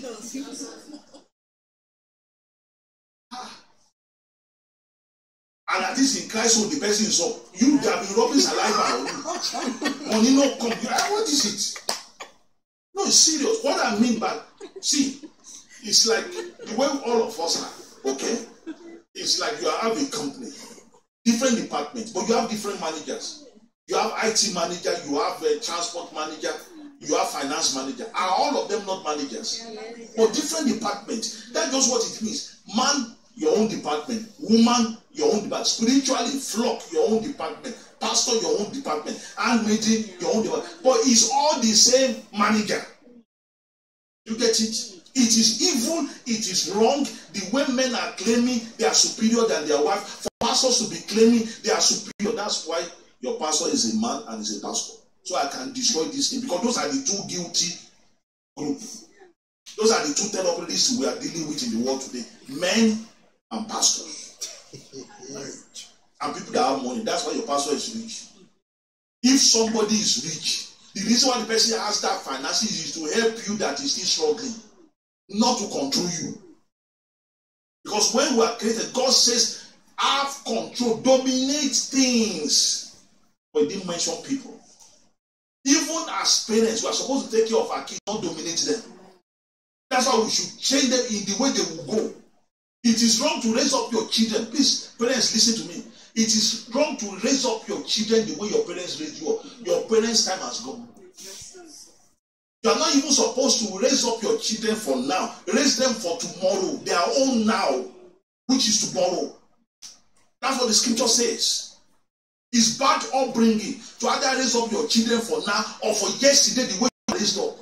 And at least in Christ, so the person is up. You have been rubbing saliva on you. On you know, come, what is it? No, it's serious. What I mean by, see, it's like the way all of us are, okay? It's like you have a company, different departments, but you have different managers. You have I T manager, you have a transport manager, you have finance manager. Are all of them not managers? But different departments. That's just what it means. Man, your own department. Woman, your own department. Spiritually, flock, your own department. Pastor, your own department. And meeting, your own department. But it's all the same manager. You get it? It is evil, it is wrong. The way men are claiming they are superior than their wife. For pastors to be claiming they are superior. That's why your pastor is a man and is a pastor. So I can destroy this thing. Because those are the two guilty groups. Those are the two terrorists we are dealing with in the world today. Men and pastors. And people that have money. That's why your pastor is rich. If somebody is rich, the reason why the person has that finances is to help you that is still struggling. Not to control you. Because when we are created, God says, have control, dominate things. But he didn't mention people. Even as parents, we are supposed to take care of our kids, not dominate them. That's why we should change them in the way they will go. It is wrong to raise up your children. Please, parents, listen to me. It is wrong to raise up your children the way your parents raised you up. Your parents' time has gone. You are not even supposed to raise up your children for now. Raise them for tomorrow. They are own now, which is tomorrow. That's what the scripture says. It's bad upbringing to either raise up your children for now or for yesterday the way you raised up.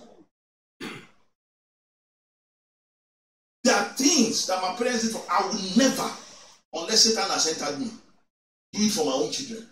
There are things that my parents did for I will never, unless Satan has entered me, do it for my own children.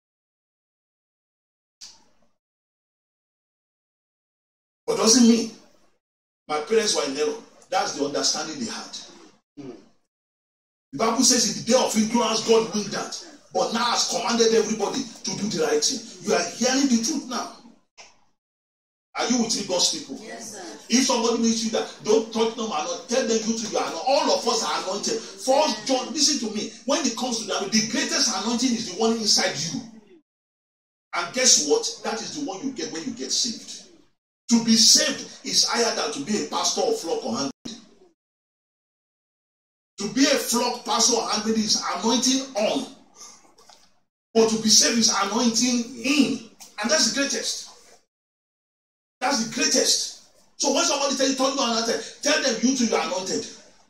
But doesn't mean my parents were in error. That's the understanding they had. Mm. The Bible says in the day of ignorance, God willed that. But now has commanded everybody to do the right thing. You are hearing the truth now. Are you with me, God's people? Yes, sir. If somebody meets you that don't touch them or not, tell them you to you are not. All of us are anointed. First John, listen to me. When it comes to that, the greatest anointing is the one inside you. And guess what? That is the one you get when you get saved. To be saved is higher than to be a pastor or flock or handmaid. To be a flock, pastor or handmaid is anointing on. But to be saved is anointing in. And that's the greatest. That's the greatest. So when somebody tells you, tell you anointed, tell them you too you are anointed.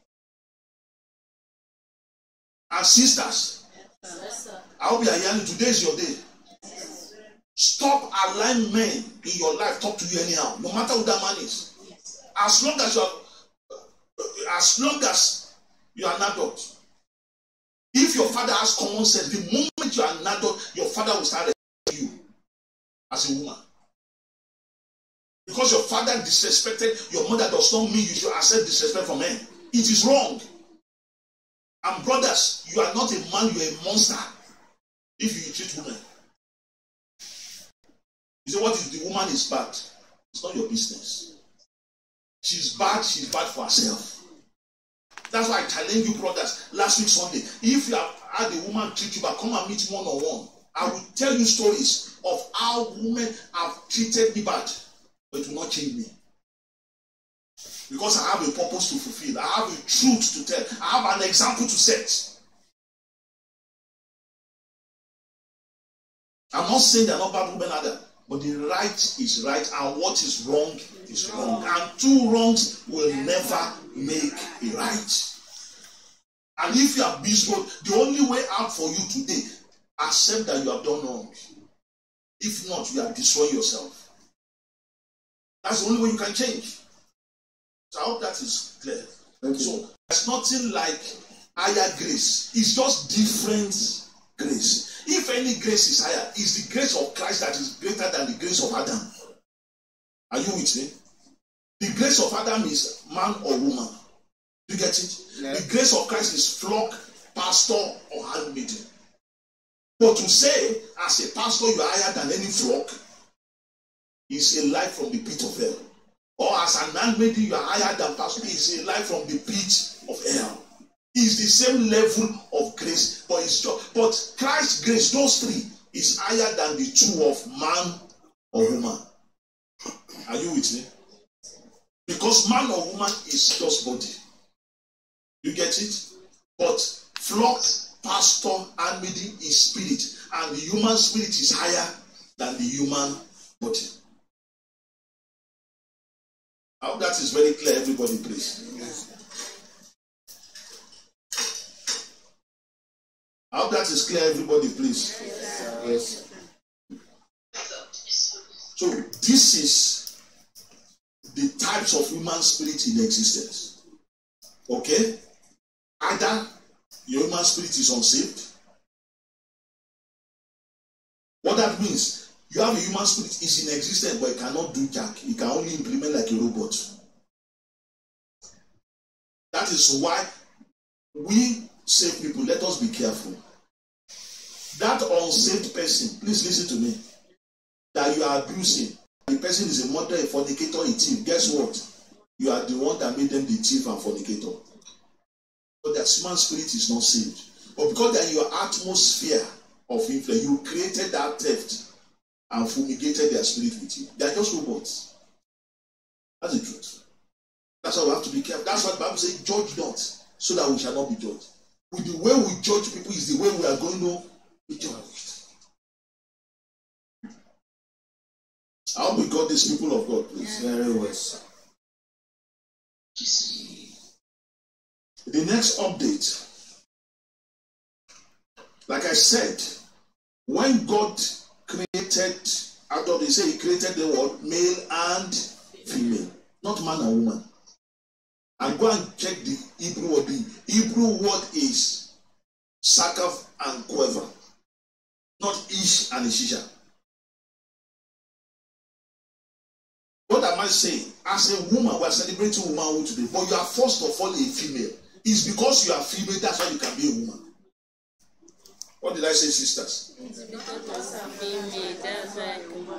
And sisters, Yes, sir. I hope you are hearing today is your day. Stop allowing men in your life talk to you anyhow, no matter who that man is. As long as you are, as long as you are an adult. If your father has common sense, the moment you are an adult, your father will start respecting you as a woman. Because your father disrespected your mother does not mean you should accept disrespect from men. It is wrong. And brothers, you are not a man, you are a monster if you treat women. You say, what if the woman is bad? It's not your business. She's bad, she's bad for herself. That's why I challenge you, brothers, last week Sunday. If you have had a woman treat you, but come and meet one on one. I will tell you stories of how women have treated me bad, but it will not change me. Because I have a purpose to fulfill. I have a truth to tell. I have an example to set. I'm not saying they're not bad women either, but the right is right and what is wrong is wrong. And two wrongs will never make a right. And if you are betrayed, the only way out for you today, accept that you have done wrong. If not, you are destroying yourself. That's the only way you can change. So I hope that is clear. Okay. So there's nothing like higher grace. It's just different grace. If any grace is higher, it's the grace of Christ that is greater than the grace of Adam. Are you with me? The grace of Adam is man or woman. Do you get it? Yeah. The grace of Christ is flock, pastor, or handmaiden. But to say, as a pastor, you are higher than any flock is a lie from the pit of hell. Or as an handmaiden, you are higher than pastor is a lie from the pit of hell. It's the same level of grace, but it's just, but Christ's grace, those three, is higher than the two of man or woman. Are you with me? Because man or woman is just body. You get it? But flock, pastor, handmaiden is spirit, and the human spirit is higher than the human body. I hope that is very clear, everybody, please. Yes. I hope that is clear, everybody, please. Yes. So, this is the types of human spirit in existence. Okay? Either your human spirit is unsaved. What that means, you have a human spirit is in existence, but it cannot do jack. It can only implement like a robot. That is why we save people. Let us be careful. That unsaved person, please listen to me, that you are abusing, the person is a murderer, a fornicator, a thief. Guess what? You are the one that made them the thief and fornicator. But that human spirit is not saved. But because they're in your atmosphere of influence, you created that theft and fumigated their spirit with you. They are just robots. That's the truth. That's why we have to be careful. That's what the Bible says, judge not, so that we shall not be judged. With the way we judge people is the way we are going to be judged. I hope we got these people of God, please. Very well. The next update. Like I said, when God created Adam, they say he created the word male and female, not man and woman. And go and check the Hebrew word. The Hebrew word is Sakav and Koeva, not Ish and Ishisha. What am I saying? As a woman, we are celebrating womanhood today, but you are first of all a female. It's because you are female, that's why you can be a woman. What did I say, sisters? It's because I'm female, that's why I'm a woman.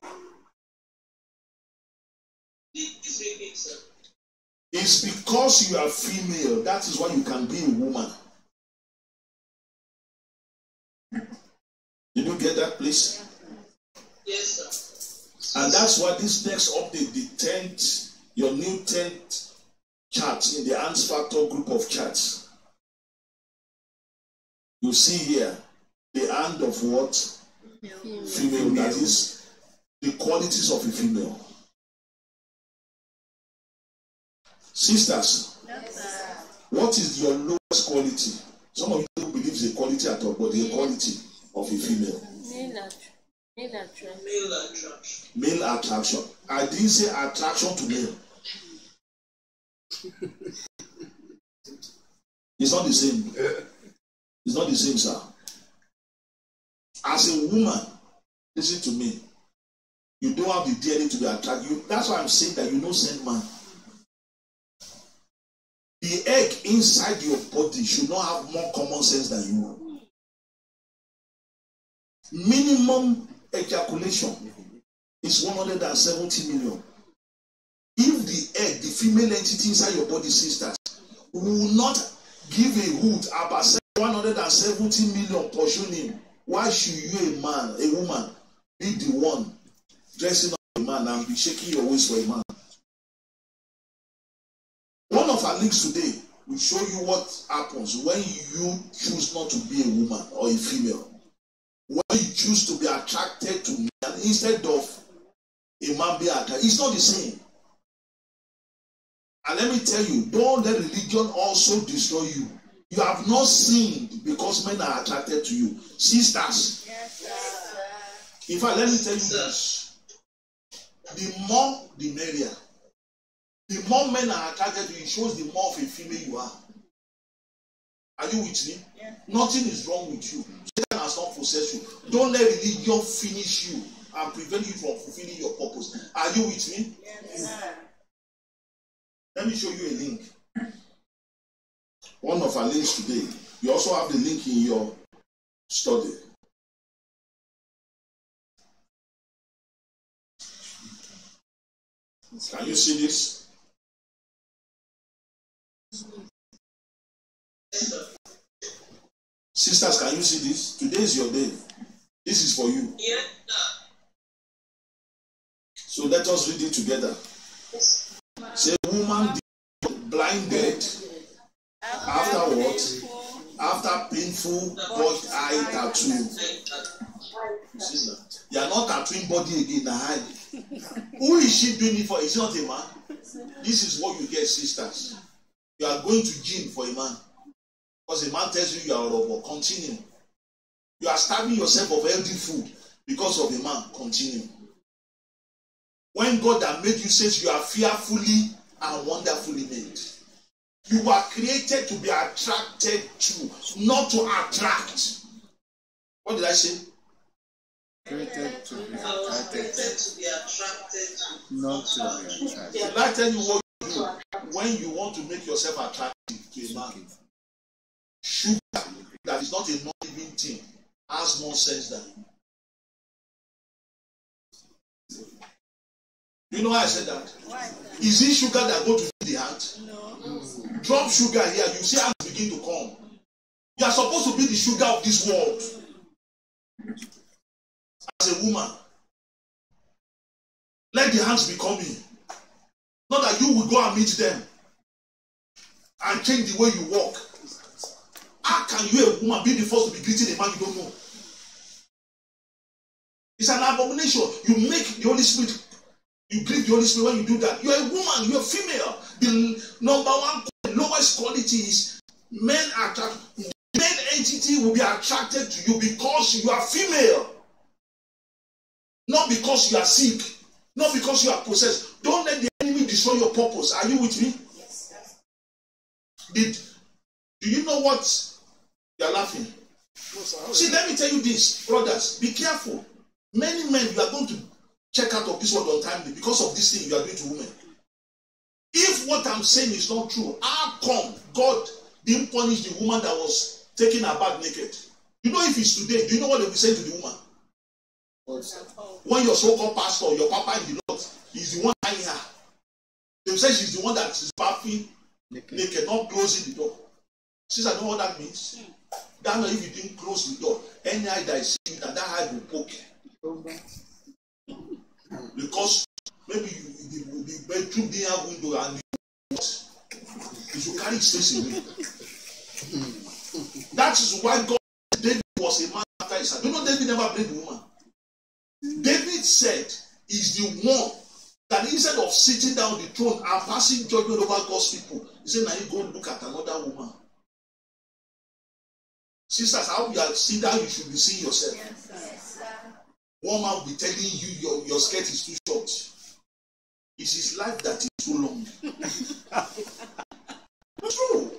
It's because you are female, that is why you can be a woman. Did you get that, please? Yes, sir. And that's why this next update, the tenth, your new tenth chart in the Ans Factor group of charts. You see here the hand of what? Female. Female. That is the qualities of a female. Sisters, what is your lowest quality? Some of you don't believe it's a quality at all, but the quality of a female. Male attraction. Male attraction. Male attraction. I didn't say attraction to male. It's not the same. It's not the same, sir. As a woman, listen to me. You don't have the D N A to be attracted. That's why I'm saying that you know send man. The egg inside your body should not have more common sense than you. Minimum ejaculation is one hundred seventy million. If the egg, the female entity inside your body, sisters, We will not give a hoot about one hundred seventy million portion him. Why should you, a man, a woman, be the one dressing up a man and be shaking your waist for a man? One of our links today will show you what happens when you choose not to be a woman or a female. When you choose to be attracted to man instead of a man being attracted, it's not the same. And let me tell you, don't let religion also destroy you. You have not sinned because men are attracted to you. Sisters, Yes, sir. in fact, let me tell you this. The more, the merrier. The more men are attracted to you, it shows the more of a female you are. Are you with me? Yeah. Nothing is wrong with you. Satan has not possessed you. Don't let religion finish you and prevent you from fulfilling your purpose. Are you with me? Yes, sir. Let me show you a link. One of our links today. You also have the link in your study. Can you see this? Sisters, can you see this? Today is your day. This is for you. Yeah. So let us read it together. Say, woman blinded after what? After painful body eye tattoo. See that? You are not tattooing body again, the eye. Who is she doing it for? Is it not a man? This is what you get, sisters. You are going to gym for a man. Because a man tells you you are a robot. Continue. You are starving yourself of healthy food because of a man. Continue. When God that made you says you are fearfully and wonderfully made. You are created to be attracted to, not to attract. What did I say? Created to be I was attracted, created to be attracted to. not to be attracted. Did I tell you what you do when you want to make yourself attractive to a man? Sugar that is not a non-living thing has more sense than you. You know why I said that? Why? Is it sugar that go to the hand? No. Drop sugar here, you see hands begin to come. You are supposed to be the sugar of this world. As a woman, let the hands be coming. Not that you will go and meet them and change the way you walk. How can you, a woman, be the first to be greeting a man you don't know? It's an abomination. You make the Holy Spirit, you greet the Holy Spirit when you do that. You're a woman, you're a female. The number one, lowest quality is men attract. The male entity will be attracted to you because you are female. Not because you are sick. Not because you are possessed. Don't let the enemy destroy your purpose. Are you with me? Yes, sir. Did do you know what you are laughing? No, sir. See, let me tell you this, brothers, be careful. Many men, you are going to check out of this world untimely because of this thing you are doing to women. If what I'm saying is not true, how come God didn't punish the woman that was taking her back naked? You know, if it's today, do you know what they'll be saying to the woman? When your so-called pastor, your papa in the Lord, is the one tying her, they will say she's the one that is bathing naked, naked, not closing the door. Since I know what that means, that means if you didn't close the door, any eye that is seeing that, that eye will poke. Because maybe you, the, the bedroom didn't have window and you, you should carry space away. That is why God, David was a man after his heart. You know, David never blamed the woman. David said, "Is the one that instead of sitting down on the throne and passing judgment over God's people, he said, now you go look at another woman." Sisters, how you are seeing that, you should be seeing yourself. Yes, sir. One man will be telling you your, your skirt is too short. It's his life that is too long. True.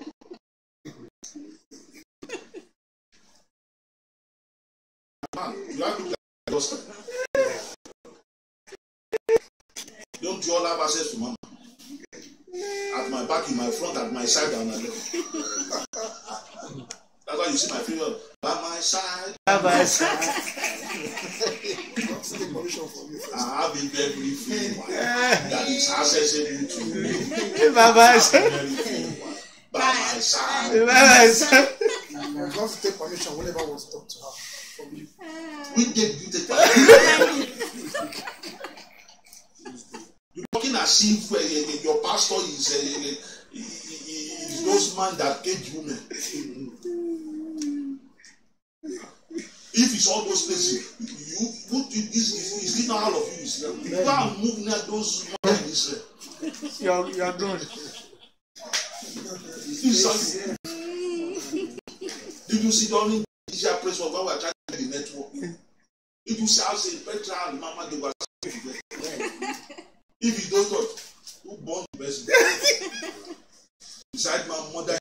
Man, you have to look at your skirt. Don't you all have access to mama? At my back, in my front, at my side, and my left. That's why you see my finger by my side. By my side. I have a very free one that is accessible to me. By my side. By my side. You have to take permission whenever I want to talk to her. From you. We did you take permission. You're talking as if uh, your pastor is, uh, is those man that cage women. If it's all those places, you put this is, is it not all of you Israel? You go and move near those men in Israel. You are, you are done. Did you see during Asia press for when we are trying to the network? If you see how say Petra and Mama they were together. If you don't touch, who born the best? Beside my mother.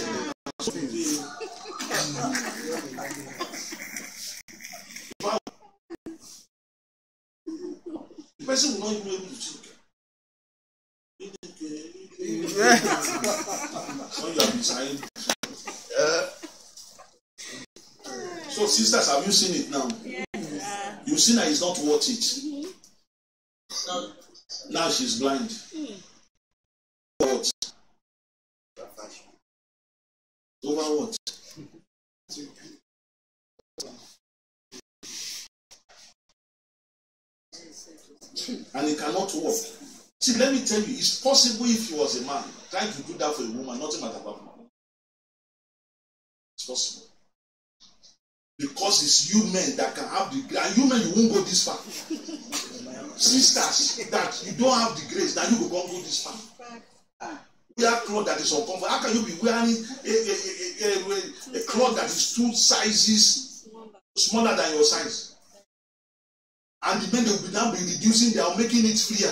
The person will not even be able to check. When you are beside. Uh, so, sisters, have you seen it now? Yeah. You've seen that it's not worth it. Now, now she's blind. What? Over what? And it cannot work. See, let me tell you, it's possible if he was a man trying to do that for a woman, nothing might have happened. It's possible. Because it's you men that can have the grace. And you men, you won't go this far. Sisters, that you don't have the grace, now you will go this far. Wear cloth that is uncomfortable. How can you be wearing a, a, a, a, a cloth that is two sizes smaller than your size? And the men they will be now be reducing, they are making it freer.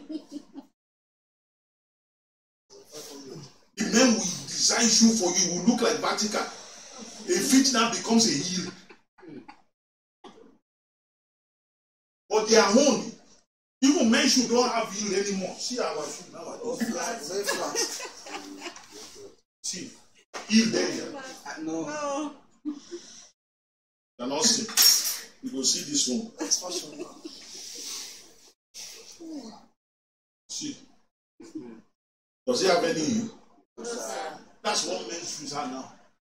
The men will design shoe for you, will look like Vatican. A feet now becomes a heel. But their own, even men shoe don't have heel anymore. See our shoe now. Flat, very flat. See, heel there. No. You cannot see. You go see this one. See. Does he have any heel? That's what men's shoes are now.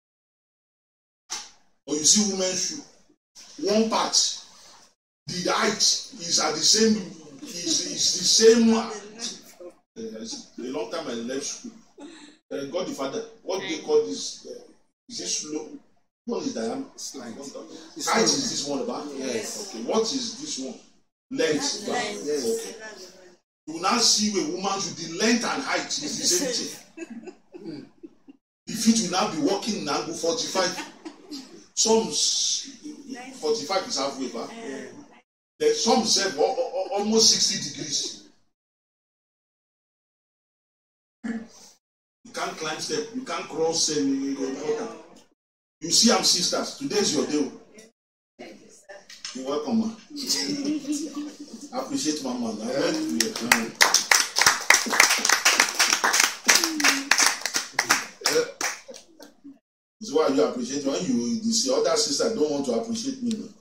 Or you see women's shoe. One part, the height is at the same, is, is the same. Uh, a long time I left school. Uh, God the Father, what do they call this? Uh, is this slow? What is diameter? Height is this one about? Yes. Okay. What is this one? Length. Yes. Okay. You will now see a woman with the length and height is the same thing. The feet will now be walking in angle forty-five. Some forty-five is halfway back. Yeah. Then some say almost sixty degrees. You can't climb step, you can't cross any water. You see, I'm sisters. Today is your day. You're welcome, man. I appreciate my man. I'm ready to be a client. That's why you appreciate when you, you see other sisters don't want to appreciate me. No?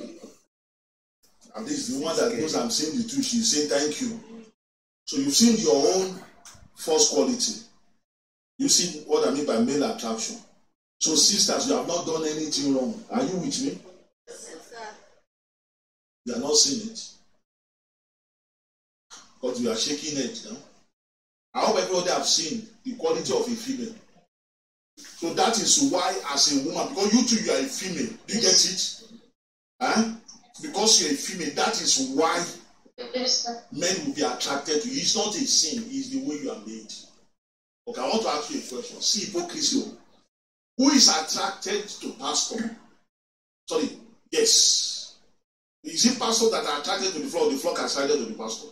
At least the one that knows I'm saying the truth, she's saying thank you. So you've seen your own first quality. You see what I mean by male attraction. So sisters, you have not done anything wrong. Are you with me? You are not seeing it. Because you are shaking it. No? I hope everybody have seen the quality of a female. So that is why, as a woman, because you too, you are a female. Do you get it? Huh? Because you're a female, that is why men will be attracted to you. It's not a sin, it's the way you are made. Okay, I want to ask you a question. See hypocrisy. Who is attracted to pastor? Sorry, yes. Is it pastor that are attracted to the flock, or the flock are attracted to the pastor?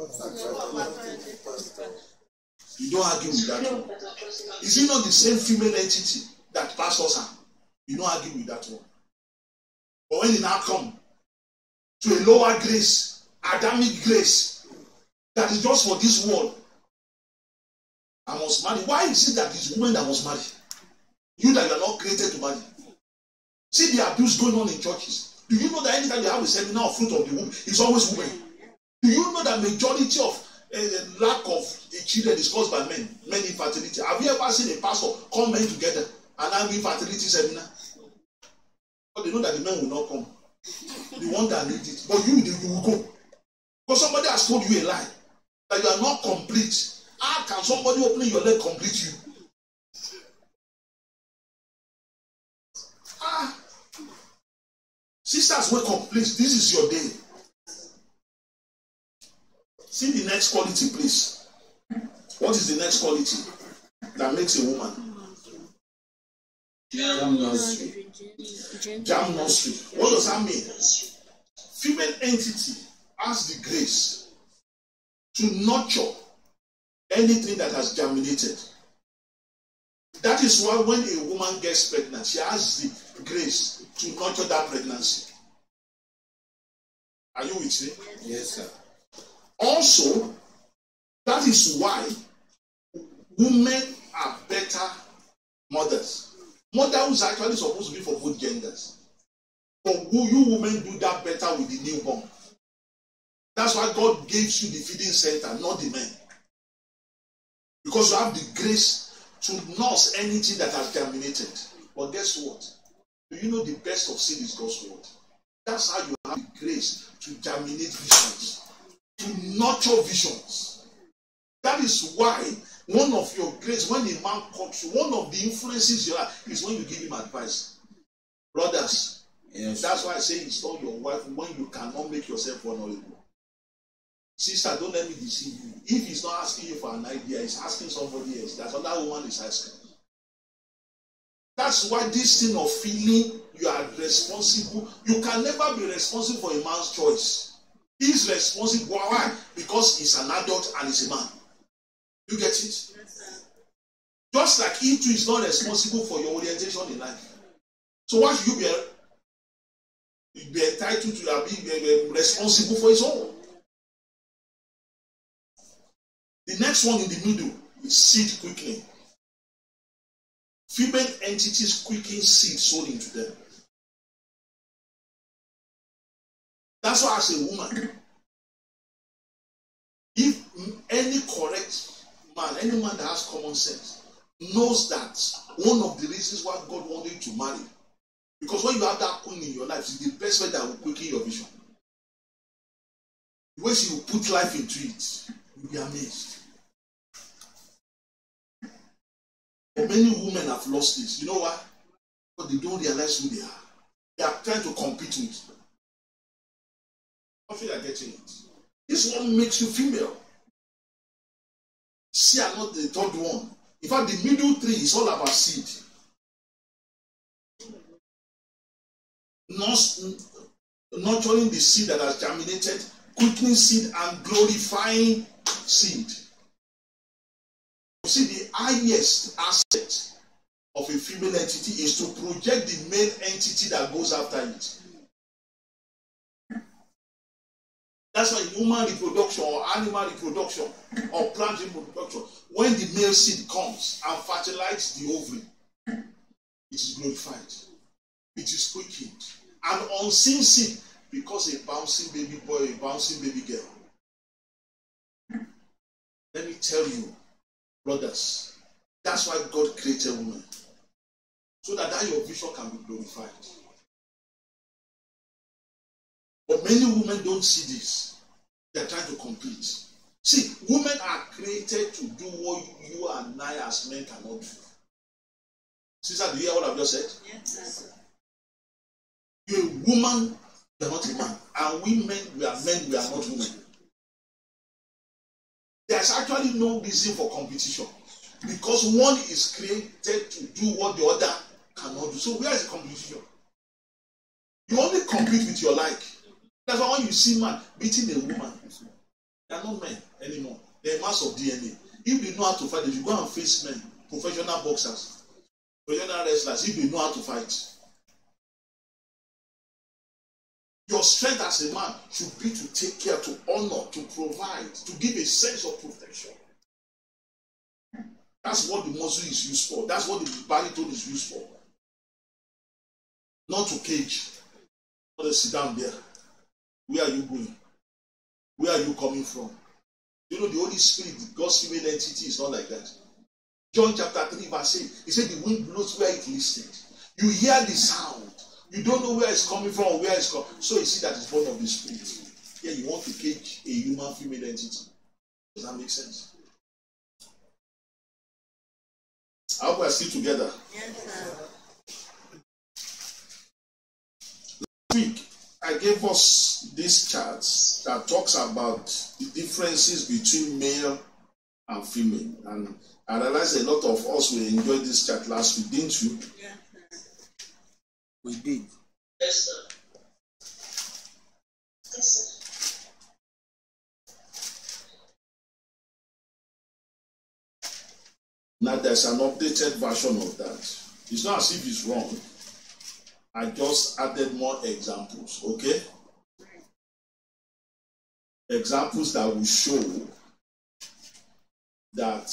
You don't argue with that one. Is it not the same female entity that pastors are? You don't argue with that one. But when it now comes to a lower grace, Adamic grace, that is just for this world, I must marry. Why is it that it's women that must marry? You that you are not created to marry. See the abuse going on in churches. Do you know that anytime they have a seminar of fruit of the womb, it's always women? Do you know that majority of uh, lack of a children is caused by men, men infertility. Have you ever seen a pastor call men together and have infertility seminar? But they know that the men will not come. The one that needs it. But you, you will go. Because somebody has told you a lie. That you are not complete. How can somebody opening your leg complete you? Ah. Sisters, wake up, please. This is your day. See the next quality, please. What is the next quality that makes a woman? Jam nursery. Jam nursery. What does that mean? Female entity has the grace to nurture anything that has germinated. That is why when a woman gets pregnant, she has the grace to nurture that pregnancy. Are you with me? Yes, sir. Also, that is why women are better mothers. Motherhood is actually supposed to be for both genders. But you women do that better with the newborn. That's why God gives you the feeding center, not the men. Because you have the grace to nurse anything that has germinated. But guess what? Do you know the best of seed is God's word? That's how you have the grace to germinate visions, to nurture visions. That is why one of your grace, when a man comes to you, one of the influences you have is when you give him advice. Brothers, yes. That's why I say install your wife when you cannot make yourself vulnerable. Sister, don't let me deceive you. If he's not asking you for an idea, he's asking somebody else. That's what that woman is asking. That's why this thing of feeling you are responsible, you can never be responsible for a man's choice. He's responsible. Why? Because he's an adult and he's a man. You get it? Yes, just like he too is not responsible for your orientation in life. So why should you be, be entitled to uh, be, be, be responsible for his own? The next one in the middle is seed quickening. Female entities quicken seed sown into them. That's why as a woman, if any correct man, any man that has common sense, knows that one of the reasons why God wanted you to marry, because when you have that queen in your life, it's the best way that will quicken your vision. The way she will put life into it, you'll be amazed. But many women have lost this. You know why? Because they don't realize who they are. They are trying to compete with. I feel like getting it. This one makes you female. See, I'm not the third one. In fact, the middle three is all about seed. Nurturing the seed that has germinated, quickening seed, and glorifying seed. You see, the highest asset of a female entity is to project the male entity that goes after it. That's why human reproduction or animal reproduction or plant reproduction, when the male seed comes and fertilizes the ovary, it is glorified. It is quickened. An unseen seed because a bouncing baby boy, a bouncing baby girl. Let me tell you, brothers, that's why God created women. So that, that your vision can be glorified. But many women don't see this. They're trying to compete. See, women are created to do what you and I as men cannot do. Sister, do you hear what I've just said? Yes. You're a woman, you're not a man. And we men, we are men, we are not women. There's actually no reason for competition. Because one is created to do what the other cannot do. So where is the competition? You only compete with your like. That's why when you see man beating a woman, they are not men anymore. They are mass of D N A. If they know how to fight, they should go and face men, professional boxers, professional wrestlers, if they know how to fight. Your strength as a man should be to take care, to honor, to provide, to give a sense of protection. That's what the muscle is used for. That's what the baritone is used for. Not to cage. Not to sit down there. Where are you going? Where are you coming from? You know, the Holy Spirit, God's female entity, is not like that. John chapter three, verse eight, he said the wind blows where it listed. You hear the sound. You don't know where it's coming from or where it's coming. So you see that it's born of the Spirit. Yeah, you want to cage a human female entity. Does that make sense? I hope we're still together. Yes, sir. Last week, I gave us this chart that talks about the differences between male and female. And I realized a lot of us will enjoy this chart last week, didn't you? Yes, sir. We did. Yes, sir. Yes, sir. Now there's an updated version of that. It's not as if it's wrong. I just added more examples, okay? Examples that will show that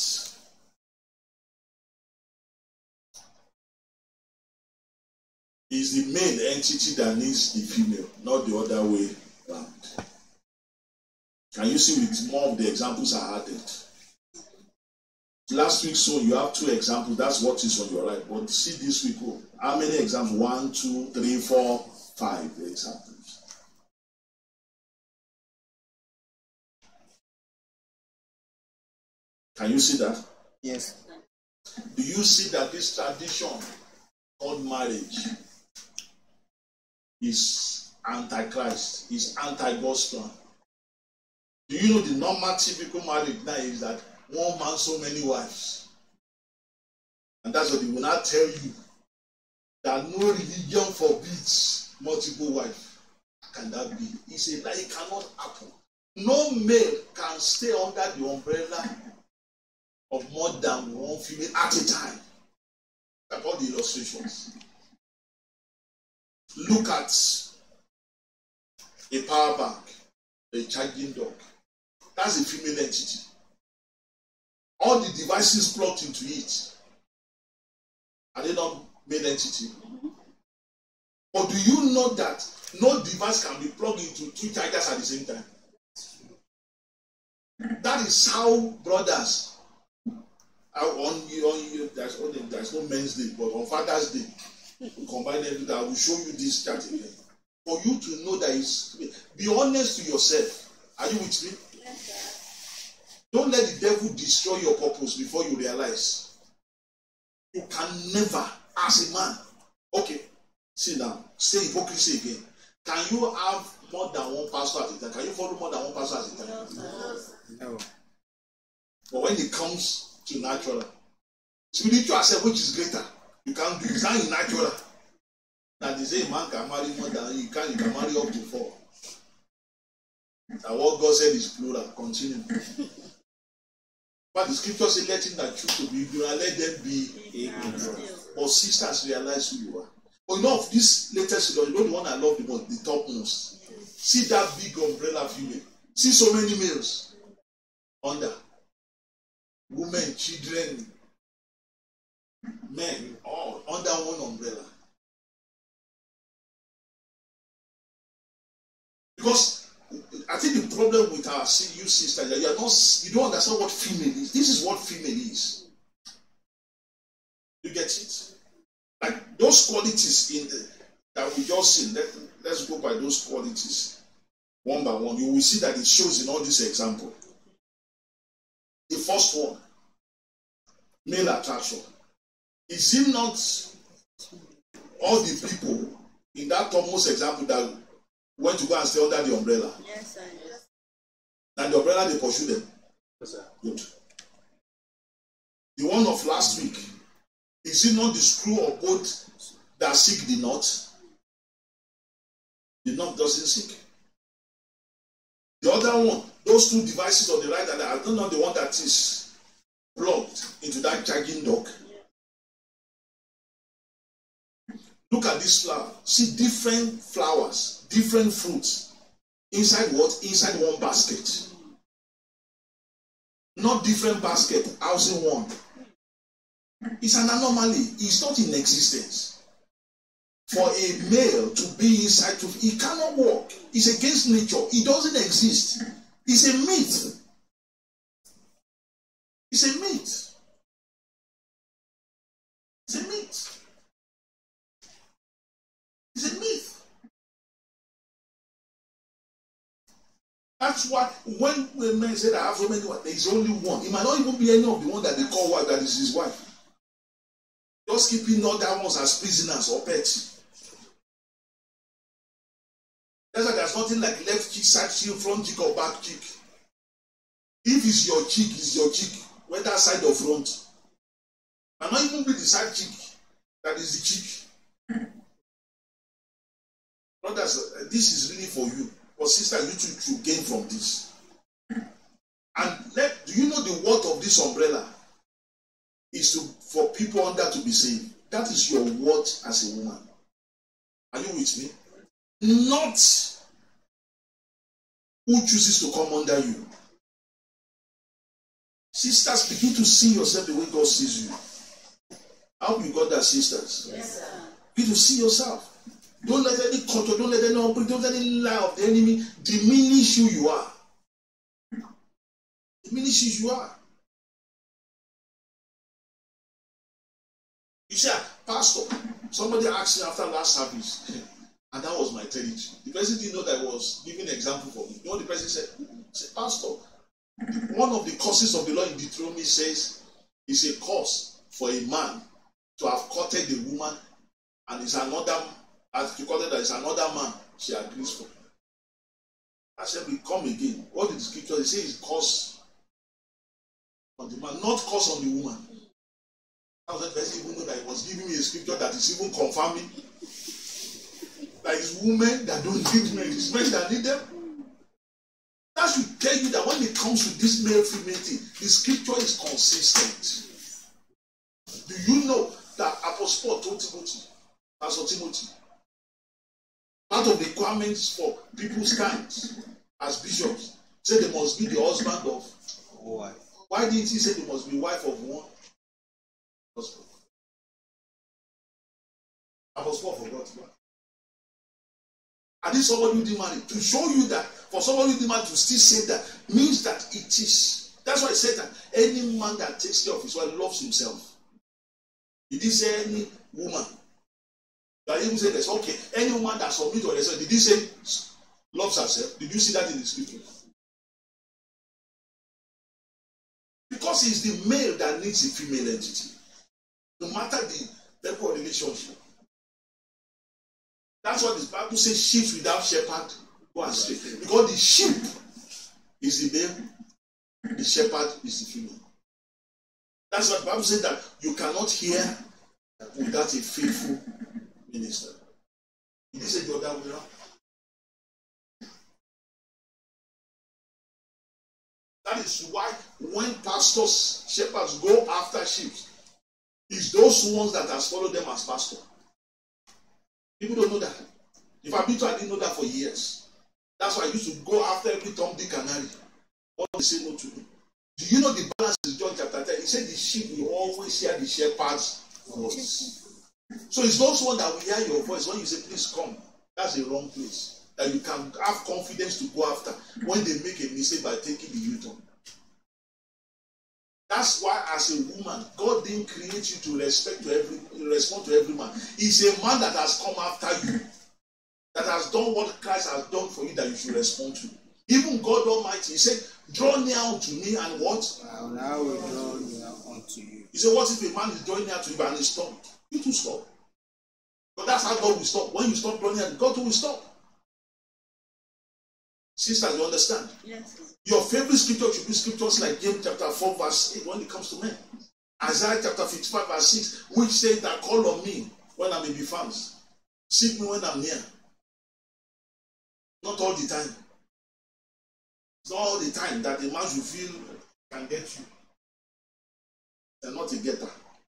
it's the male entity that needs the female, not the other way around. Can you see with more of the examples I added? Last week, so you have two examples. That's what is on your right. But see this week, oh, how many examples? One, two, three, four, five examples. Can you see that? Yes. Do you see that this tradition called marriage is antichrist, is anti-God's plan? Do you know the normal typical marriage now is that one man, so many wives? And that's what they will not tell you, that no religion forbids multiple wives. How can that be? He said that it cannot happen. No male can stay under the umbrella of more than one female at a time. That's all the illustrations. Look at a power bank, a charging dock. That's a female entity. All the devices plugged into it, are they not male entity? Or do you know that no device can be plugged into two chargers at the same time? That is how brothers are on you. On you there's, no, there's no Men's Day, but on Father's Day, we combine them. That I will show you this chart again. For you to know that it's, be honest to yourself. Are you with me? Yes, sir. Don't let the devil destroy your purpose before you realize. You can never, as a man, okay, sit down, say hypocrisy again. Can you have more than one pastor at a time? Can you follow more than one pastor at a time? No, sir. No. But when it comes to natural, spiritual self, which is greater, you can't do it. It's not in natural. Now they say a man can marry more than you can, you can marry up to four. And what God said is plural. Continue. But the scripture says, let him that choose to be ignorant, let them be ignorant. But sisters, realize who you are. But you know, of this latest, you know the one I love the most, the topmost. See that big umbrella female. See so many males under. Women, children, men, all under one umbrella. Because I think the problem with our you sisters that you are not, you don't understand what female is. This is what female is. You get it? Like those qualities in the that we just see. Let, let's go by those qualities one by one. You will see that it shows in all this example. The first one, male attraction. Is it not all the people in that topmost example that went to go and stay under the umbrella? Yes, sir. And the umbrella, they pursue them. Yes, sir. Good. The one of last week, is it not the screw or bolt that seek the knot? The knot doesn't seek. The other one, those two devices on the right, and I don't know the one that is plugged into that charging dock. Look at this flower. See different flowers, different fruits. Inside what? Inside one basket. Not different basket, housing one. It's an anomaly. It's not in existence. For a male to be inside, to, it cannot work. It's against nature. It doesn't exist. It's a myth. It's a myth. It's a myth. It's a myth. That's why when men say that I have so many wives, there is only one. It might not even be any of the one that they call wife that is his wife. Just keeping other ones as prisoners or pets. That's why there's nothing like left cheek, side cheek, front cheek, or back cheek. If it's your cheek, it's your cheek, whether side or front. And not even be the side cheek that is the cheek. Brothers, this is really for you. But sister, you too should gain from this. And let, do you know the worth of this umbrella is to for people under to be saved? That is your worth as a woman. Are you with me? Not who chooses to come under you. Sisters, begin to see yourself the way God sees you. I hope you got that, sisters. Yes, sir. Begin to see yourself. Don't let any control, don't let any don't let any lie of the enemy diminish who you are. Diminish who you are. You say, Pastor, somebody asked me after last service, and that was my territory. The person didn't know that I was giving an example for me. You know what the person said? He said, Pastor, one of the causes of the law in Deuteronomy says it's a cause for a man to have courted a woman, and it's another, as you call it, it's another man she agrees for. I said, we come again. What did the scripture say? It's cause on the man, not cause on the woman. I was the person even know that he was giving me a scripture that is even confirming that it's women that don't need men, it's men that need them. That should tell you that when it comes to this male-female thing, the scripture is consistent. Do you know that Apostle Paul told Timothy, Pastor Timothy, part of the requirements for people's times as bishops, say they must be the husband of wife. Why didn't he say they must be wife of one husband? Apostle Paul forgot that. And this somebody who didn't marry, to show you that for somebody who didn't marry to still say that means that it is. That's why I said that any man that takes care of his wife loves himself. He didn't say any woman. That even say this, okay, any woman that submits to herself, did he say loves herself? Did you see that in the scripture? Because it's the male that needs a female entity. No matter the level of relationship. That's what the Bible says, sheep without shepherd go astray. Because the sheep is the male, the shepherd is the female. That's what the Bible says, that you cannot hear without a faithful minister. Did he say the other way around? That is why when pastors, shepherds go after sheep, it's those ones that has followed them as pastor. People don't know that. If I've been to, I didn't know that for years. That's why I used to go after every Tom, Dick, and Harry. What they say no to me. Do you know the balance is John chapter ten? He said the sheep will always hear the shepherd's voice. So it's those ones that will hear your voice when you say, please come. That's the wrong place. That you can have confidence to go after when they make a mistake by taking the U-turn. That's why, as a woman, God didn't create you to respect to every respond to every man. It's a man that has come after you, that has done what Christ has done for you, that you should respond to. Even God Almighty, He said, "Draw near unto me, and what? And I will draw near unto you." He said, "What if a man is drawing near to you and he stopped? You too stop." But that's how God will stop. When you stop drawing near, God will stop. Sisters, you understand? Yes. Your favorite scripture should be scriptures like James chapter four, verse eight, when it comes to men. Isaiah chapter fifty-five, verse six, which says that call on me when I may be found. Seek me when I'm near. Not all the time. It's not all the time that the man you feel can get you. They're not a getter.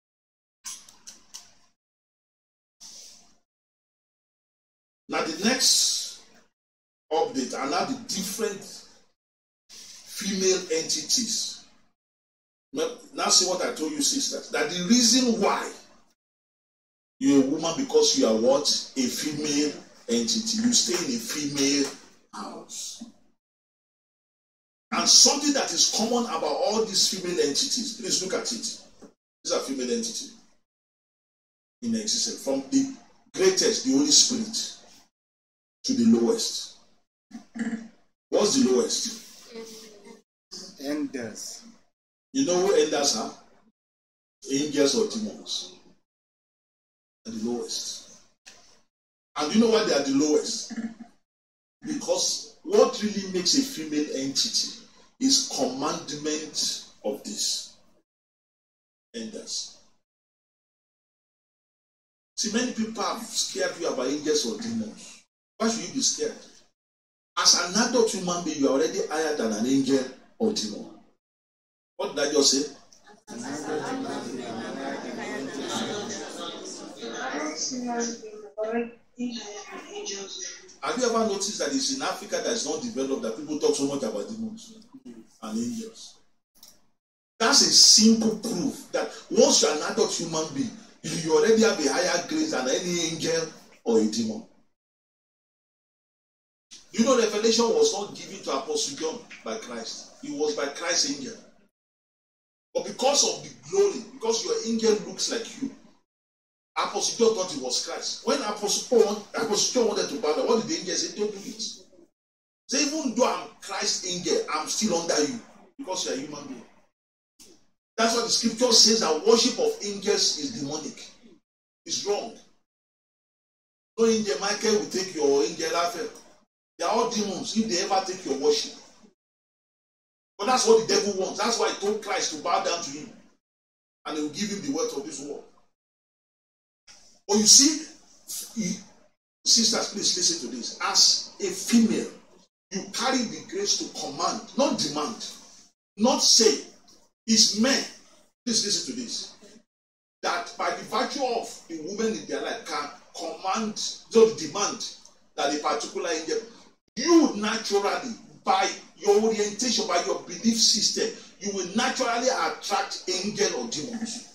Now the next update are now the different female entities. Now see what I told you, sisters. That the reason why you're a woman, because you are what? A female entity. You stay in a female house. And something that is common about all these female entities, please look at it. These are female entities in existence, from the greatest, the Holy Spirit, to the lowest. What's the lowest? Enders. You know who enders are? Angels or demons. Are the lowest. And you know why they are the lowest? Because what really makes a female entity is commandment of this. Enders. See, many people have scared you about angels or demons. Why should you be scared? As an adult human being, you are already higher than an angel or demon. What did I just say? Have you ever noticed that it's in Africa that is not developed that people talk so much about demons and angels? That's a simple proof that once you're an adult human being, you already have a higher grace than any angel or a demon. You know, revelation was not given to Apostle John by Christ. It was by Christ's angel. But because of the glory, because your angel looks like you, Apostle John thought it was Christ. When Apostle Paul, Apostle John wanted to bow down, what did the angel say? Don't do it. Say, even though I'm Christ's angel, I'm still under you because you're a human being. That's what the scripture says, that worship of angels is demonic. It's wrong. No angel Michael will take your angel affair. They are all demons if they ever take your worship. But that's what the devil wants. That's why he told Christ to bow down to him. And he will give him the words of this world. But you see, you, sisters, please listen to this. As a female, you carry the grace to command, not demand, not say. It's men, please listen to this, that by the virtue of the woman in their life can command, so demand that a particular angel, you naturally, by your orientation, by your belief system, you will naturally attract angel or demons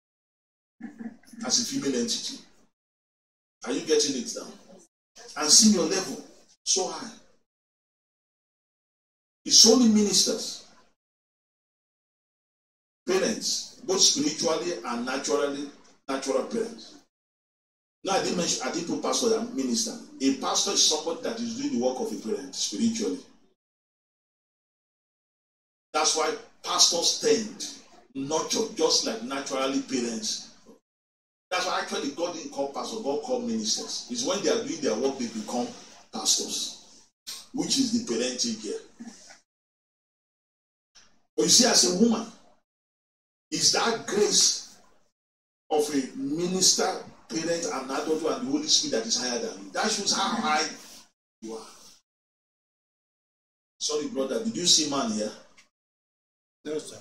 as a female entity. Are you getting it down? And see your level so high. It's only ministers, parents, both spiritually and naturally, natural parents. Now, I didn't mention, I didn't put pastor and minister. A pastor is somebody that is doing the work of a parent spiritually. That's why pastors tend nurture just like naturally parents. That's why actually God didn't call pastors, God called ministers. It's when they are doing their work they become pastors, which is the parenting care. But you see, as a woman, is that grace of a minister, parent, and adult, and the Holy Spirit that is higher than you. That shows how high you are. Sorry, brother, did you see man here? No, sir.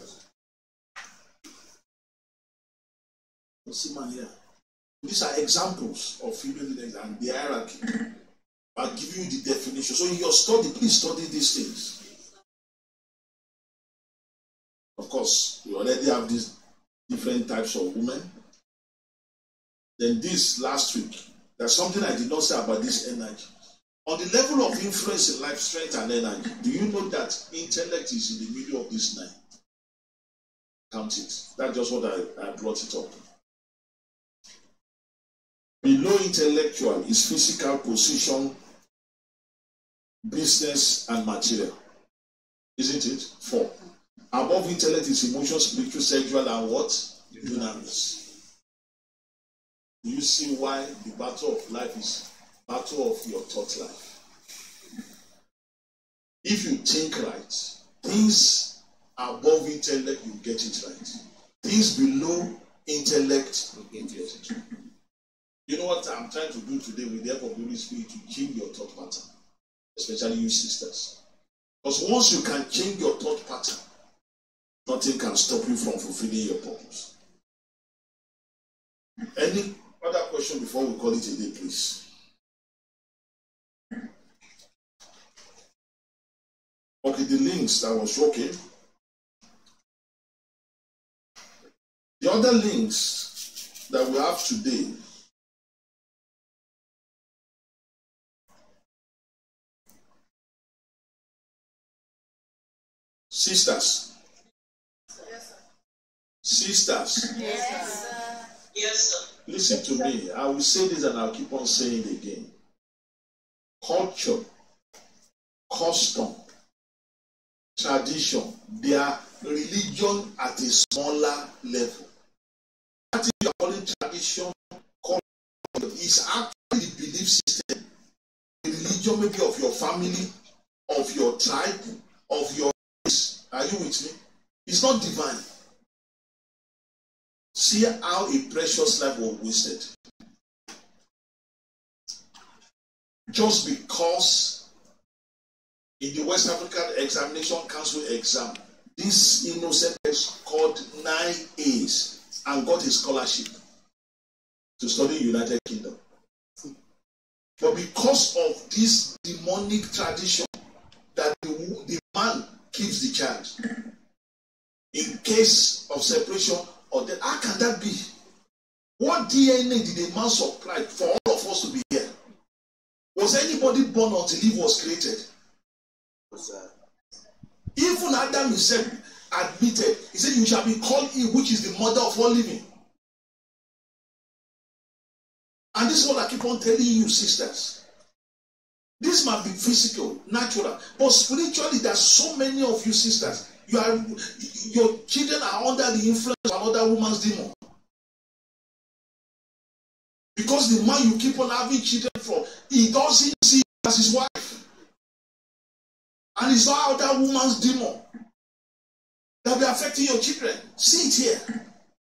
You see man here. These are examples of female leaders and the hierarchy. I'll give you the definition. So in your study, please study these things. Of course, you already have these different types of women. Then this last week, there's something I did not say about this energy. On the level of influence in life, strength, and energy, do you know that intellect is in the middle of this nine? Count it. That's just what I, I brought it up. Below intellectual is physical, position, business, and material. Isn't it? Four. Above intellect is emotion, spiritual, sexual, and what? Dunamis. Do you see why the battle of life is battle of your thought life? If you think right, things above intellect, you get it right. Things below intellect, you get it right. You know what I'm trying to do today with the help of the Holy Spirit to change your thought pattern, especially you sisters. Because once you can change your thought pattern, nothing can stop you from fulfilling your purpose. Any other question before we call it a day, please? Okay, the links that was okay. The other links that we have today Sisters. Sisters. Yes, sir. Yes, sir. Listen to me. I will say this and I'll keep on saying it again. Culture, custom, tradition, they are religion at a smaller level. What you are calling tradition, culture, is actually the belief system, the religion maybe of your family, of your tribe, of your race. Are you with me? It's not divine. See how a precious life was wasted. Just because in the West African Examination Council exam, this innocent scored nine A's and got a scholarship to study United Kingdom. But because of this demonic tradition that the, the man keeps the child in case of separation, or then how can that be? What D N A did a man supply for all of us to be here? Was anybody born until Eve was created? Even Adam himself admitted, he said, you shall be called Eve, which is the mother of all living. And this is what I keep on telling you, sisters. This might be physical, natural, but spiritually, there's so many of you sisters. You are, your children are under the influence of another woman's demon. Because the man you keep on having children from, he doesn't see you as his wife. And it's not that woman's demon that will be affecting your children. See it here.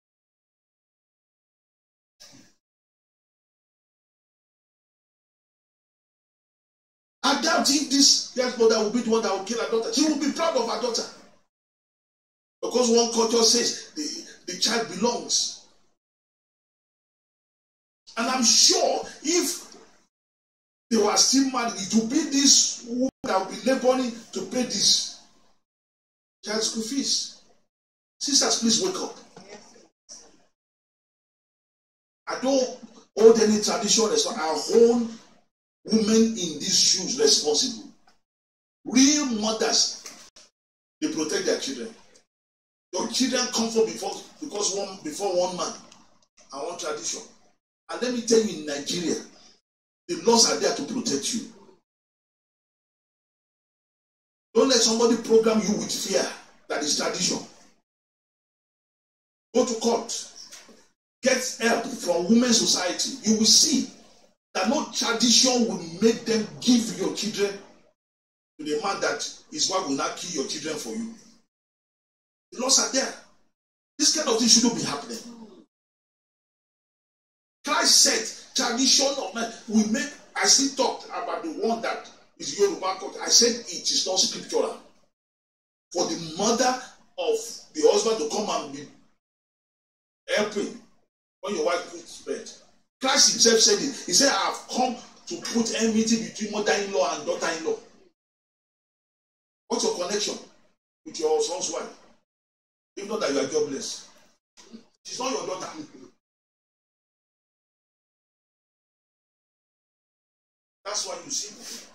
I doubt if this young mother will be the one that will kill her daughter. She will be proud of her daughter. Because one culture says the, the child belongs. And I'm sure if they were still married, it will be this woman that will be laboring to pay this child's school fees. Sisters, please wake up. I don't hold any tradition. I hold women in these shoes responsible. Real mothers, they protect their children. Your children come from before because one before one man and one tradition. And let me tell you, in Nigeria, the laws are there to protect you. Don't let somebody program you with fear. That is tradition. Go to court. Get help from women's society. You will see that no tradition will make them give your children to the man that his wife will not kill your children for you. The laws are there. This kind of thing shouldn't be happening. Christ said, tradition of man, we make, I still talked about the one that is Yoruba culture. I said it is not scriptural. For the mother of the husband to come and be helping when your wife puts bed. Christ himself said it. He said, I have come to put enmity between mother-in-law and daughter-in-law. What's your connection with your son's wife? If not that you are jobless. She's not your daughter. That's why you see.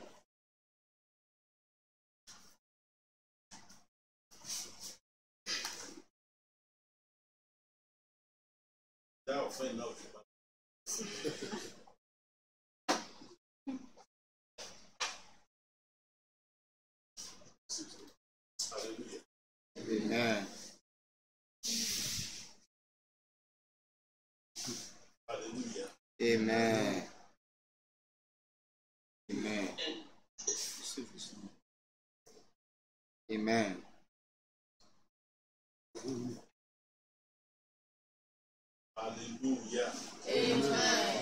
That will find out. Hallelujah. Amen. Hallelujah. Amen. Amen. Amen. Hallelujah. Amen.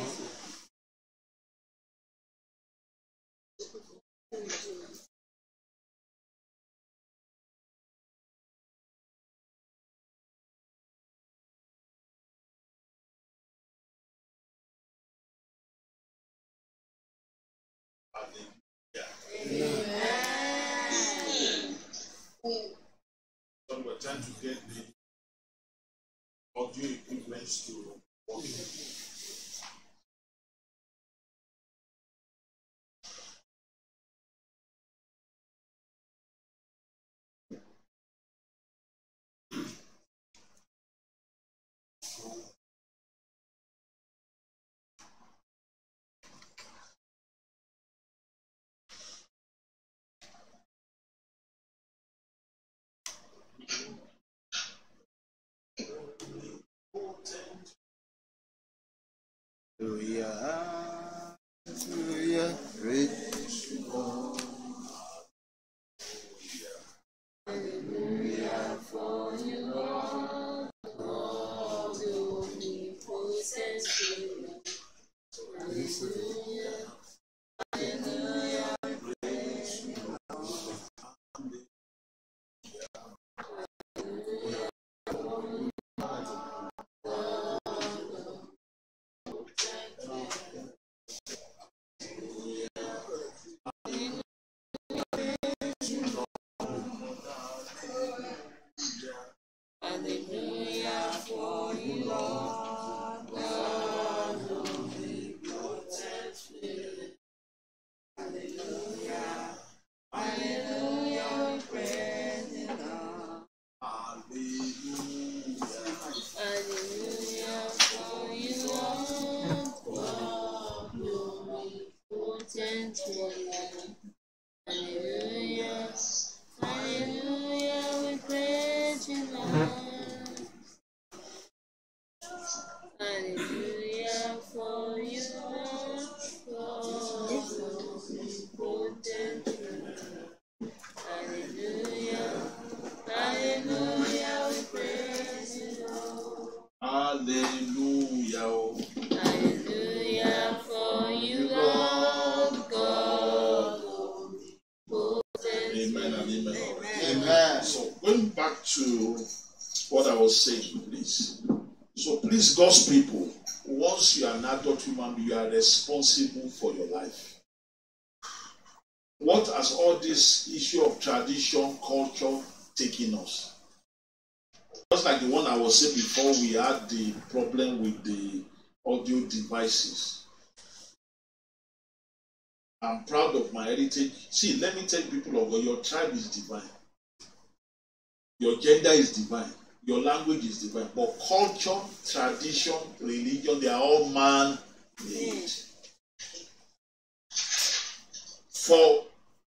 So we're trying to get the audio equipment to work. Hallelujah. Hallelujah. Praise God. Hallelujah for you, Lord, all the omnipotent Spirit. Hallelujah. Hallelujah. We praise you, Hallelujah for you, Lord, God omnipotent Spirit. Hallelujah. Hallelujah. We praise you, Lord. Hallelujah for you, Lord, God omnipotent Spirit. Hallelujah. Hallelujah, we praise you, Lord. Hallelujah for you, Lord, God omnipotent Spirit. Hallelujah. Hallelujah, we praise you, Lord. Hallelujah. Hallelujah for you, Lord, God omnipotent. Amen and amen. Amen. So going back to what I was saying, please. So please, God's people, once you are an adult human being, you are responsible for your life. What has all this issue of tradition, culture taken us? Just like the one I was saying before, we had the problem with the audio devices. I'm proud of my heritage. See, let me tell people of God, your tribe is divine. Your gender is divine. Your language is divine. But culture, tradition, religion, they are all man-made. For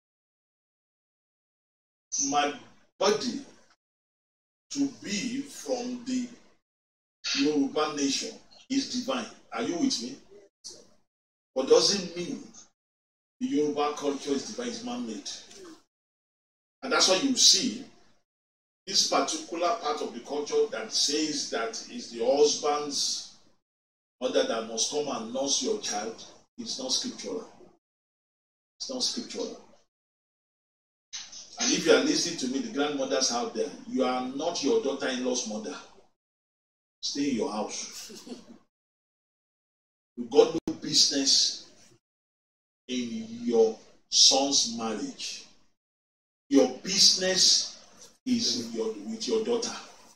my body to be from the Yoruba nation is divine. Are you with me? But doesn't mean the Yoruba culture is divine, it's man-made. And that's why you see this particular part of the culture that says that is the husband's mother that must come and nurse your child is not scriptural. It's not scriptural. And if you are listening to me, the grandmothers out there, you are not your daughter-in-law's mother. Stay in your house. You got no business in your son's marriage. Your business is in your, with your daughter.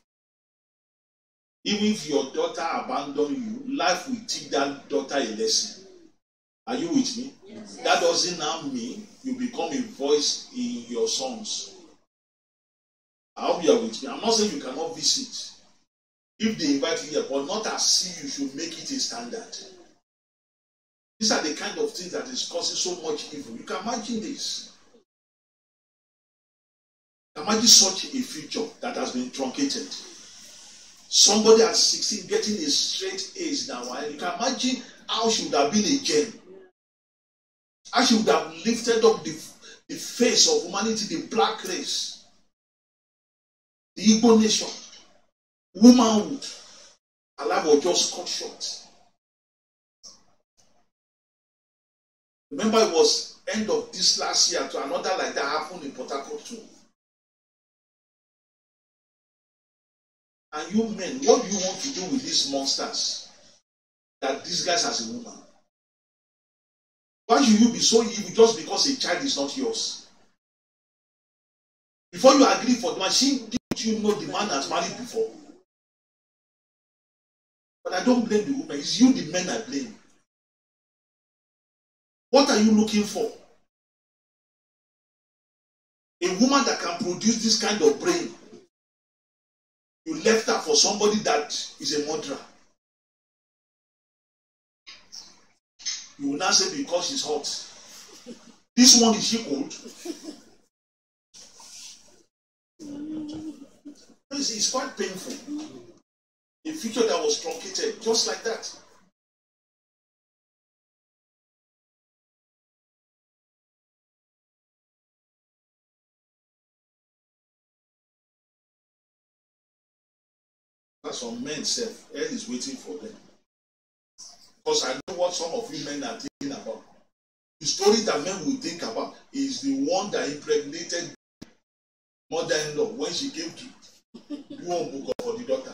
Even if your daughter abandons you, life will teach that daughter a lesson. Are you with me? Yes. That doesn't now mean you become a voice in your sons. I hope you are with me. I'm not saying you cannot visit. If they invite you here, but not as if you should make it a standard. These are the kind of things that is causing so much evil. You can imagine this. Imagine such a future that has been truncated. Somebody at sixteen getting a straight A's now. You can imagine how she would have been a gem. How she would have lifted up the, the face of humanity, the black race, the Igbo nation, womanhood. Her life was just cut short. Remember, it was end of this last year to another like that happened in Port Harcourt too. And you men, what do you want to do with these monsters that these guys as a woman? Why should you be so evil just because a child is not yours? Before you agree for the man, didn't you know the man has married before? But I don't blame the woman. It's you, the men, I blame. What are you looking for? A woman that can produce this kind of brain. You left her for somebody that is a murderer. You will not say because she's hot. This one, is she old? It's quite painful. A future that was truncated, just like that. That's some men self. Hell is waiting for them. Because I know what some of you men are thinking about. The story that men will think about is the one that impregnated mother-in-law when she came to do one book for the daughter.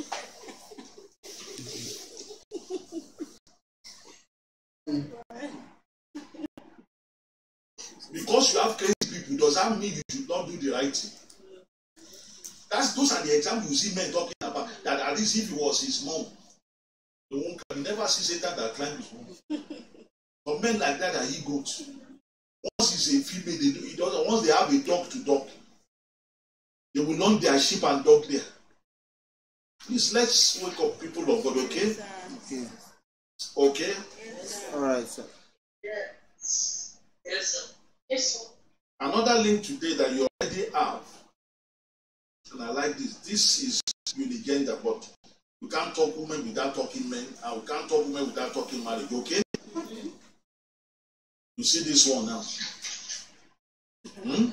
Because you have crazy people, does that mean you should not do the right thing? That's those are the examples you see men talking about. That at least if it was his mom, the one can never see Satan that climbed his mom. But men like that are egos. Once it's a female, they do it doesn't. Once they have a dog to dog, they will launch their sheep and dog there. Please let's wake up, people of God, okay? Okay. Okay? Yes, all right, sir. Yes. Yes, sir. Yes, sir. Another link today that you already have, and I like this. This is unigender, but we can't talk women without talking men, and we can't talk women without talking marriage, okay? Mm-hmm. You see this one now. Hmm?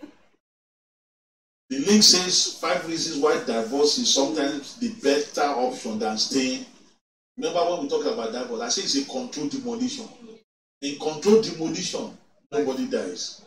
The link says five reasons why divorce is sometimes the better option than staying. Remember when we talk about divorce, I say it's a controlled demolition. In controlled demolition, nobody dies.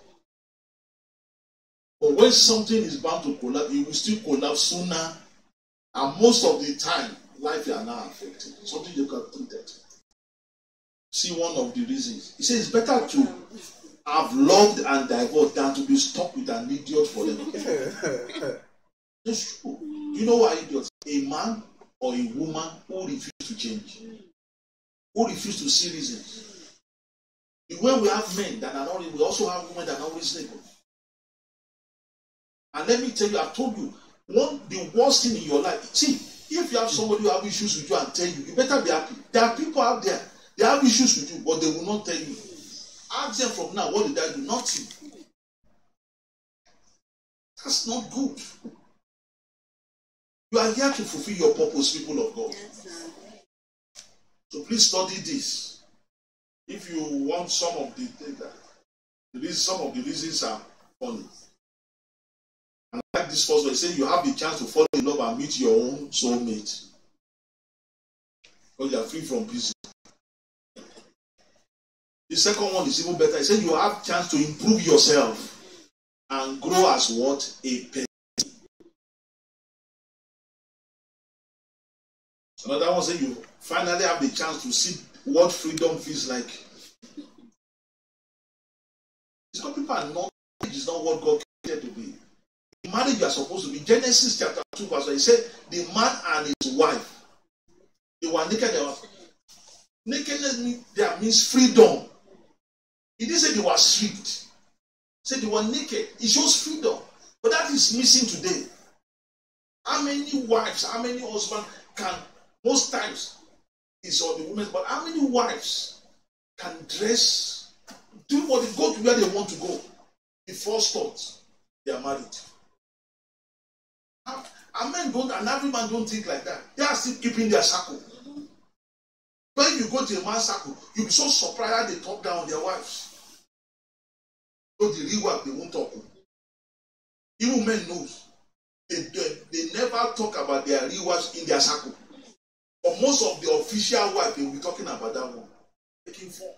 But when something is bound to collapse, it will still collapse sooner. And most of the time, life is now affected. Something you can treat it. See one of the reasons. He says it's better to have loved and divorced than to be stuck with an idiot forever. That's true. You know why idiots? A man or a woman who refuses to change, who refuses to see reasons. The way we have men that are not, we also have women that are not reasonable. And let me tell you, I've told you, one the worst thing in your life. See, if you have somebody who have issues with you and tell you, you better be happy. There are people out there, they have issues with you, but they will not tell you. Ask them from now, what did I do? Nothing. That's not good. You are here to fulfill your purpose, people of God. Yes, so please study this. If you want some of the data, some of the reasons are funny. And like this first one, it says you have the chance to fall in love and meet your own soulmate. Because you are free from prison. The second one is even better. It says you have chance to improve yourself and grow as what? A person. Another one says you finally have the chance to see what freedom feels like. It's not people are not, it's not what God created to be. In marriage you are supposed to be. Genesis chapter two verse one, it said the man and his wife, they were naked. They were, nakedness means, there means freedom. He didn't say they were stripped. He said they were naked. It shows freedom. But that is missing today. How many wives, how many husbands can, most times it's on the women, but how many wives can dress, do what they go to where they want to go? The first thought, they are married. And men don't, and every man don't think like that. They are still keeping their circle. When you go to a man's circle, you'll be so surprised how they talk down on their wives. So the real wife, they won't talk. Even men knows. They, they, they never talk about their real wives in their circle. But most of the official wife, they will be talking about that one. Taking form.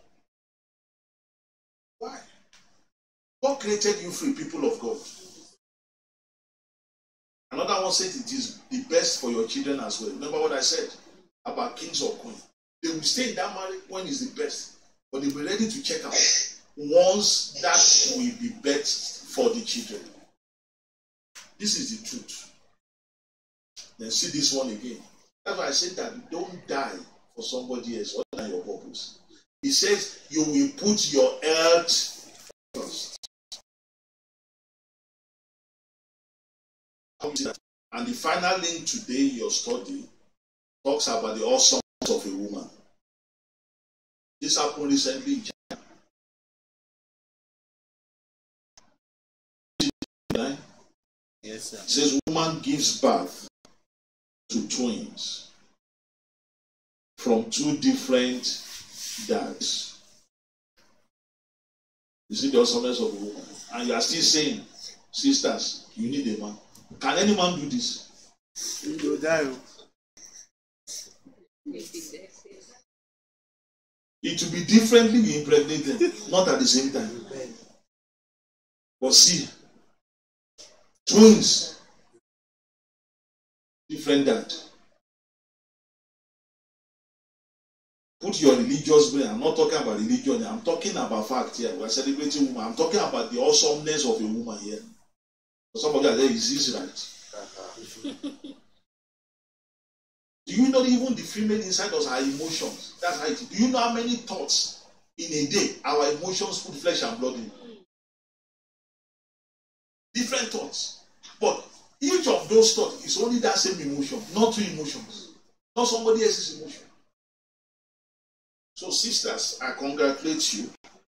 Why? God created you free, people of God. Another one said it is the best for your children as well. Remember what I said about kings or queens? They will stay in that marriage when it's the best. But they will be ready to check out once that will be best for the children. This is the truth. Then see this one again. That's why I said that don't die for somebody else other than your purpose. He says you will put your health first. And the final link today, your study, talks about the awesomeness of a woman. This happened recently in China. Yes, sir. It says woman gives birth to twins from two different dads. You see the awesomeness of a woman. And you are still saying, sisters, you need a man. Can any man do this? You die. It will be differently impregnated, not at the same time. But see, twins, different dad. Put your religious brain. I'm not talking about religion. I'm talking about fact here. We're celebrating woman. I'm talking about the awesomeness of a woman here. Somebody are there, is this right? Do you know even the female inside us, our emotions? That's how it is. Do you know how many thoughts in a day our emotions put flesh and blood in? Different thoughts. But each of those thoughts is only that same emotion, not two emotions, not somebody else's emotion. So, sisters, I congratulate you.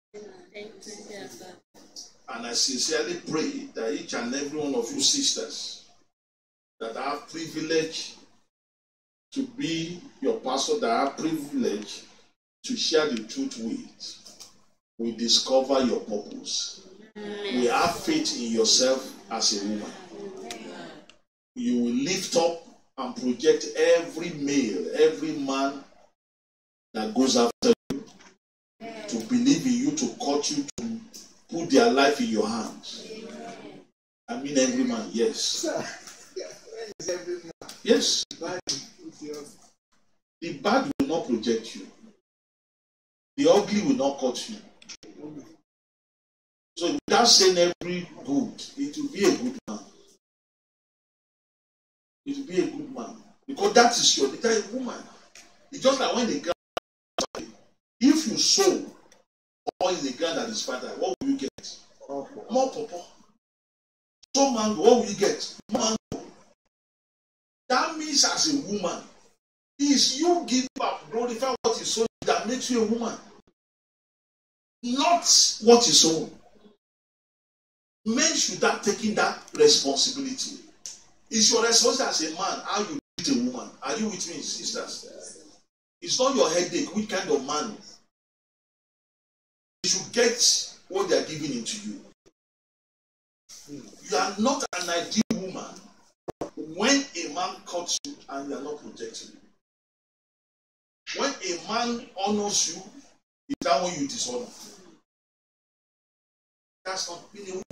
And I sincerely pray that each and every one of you sisters that have privilege to be your pastor, that have privilege to share the truth with, will discover your purpose. We have faith in yourself as a woman. You will lift up and project every male, every man that goes after you, to believe in you, to court you, to put their life in your hands. I mean every man, yes. Yes. The bad will not project you. The ugly will not cut you. So without saying every good, it will be a good man. It will be a good man. Because that is your entire woman. It's just like when the ground, if you sow or in the ground that is fertile, what will you get? More pawpaw. So mango, what will you get? Mango. That means as a woman, is you give up, glorify what is sown that makes you a woman. Not what is sown. Men should have taken that responsibility. It's your responsibility as a man how you treat a woman. Are you with me, sisters? It's not your headache which kind of man. You should get what they are giving into you. You are not an ideal woman when a man cuts you and you are not protecting him. When a man honors you, is that when you dishonor? That's not being a woman.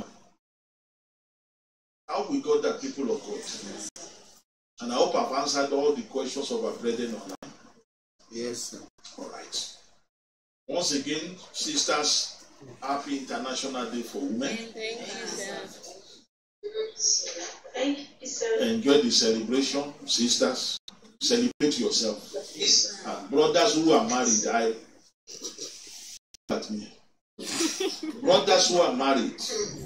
How we got that, people of God? And I hope I've answered all the questions of our brethren online. Yes, sir. All right. Once again, sisters, happy International Day for Women. Thank you, sir. Thank you, sir. Enjoy the celebration, sisters. Celebrate yourself. And brothers who are married, I at me. Brothers who are married,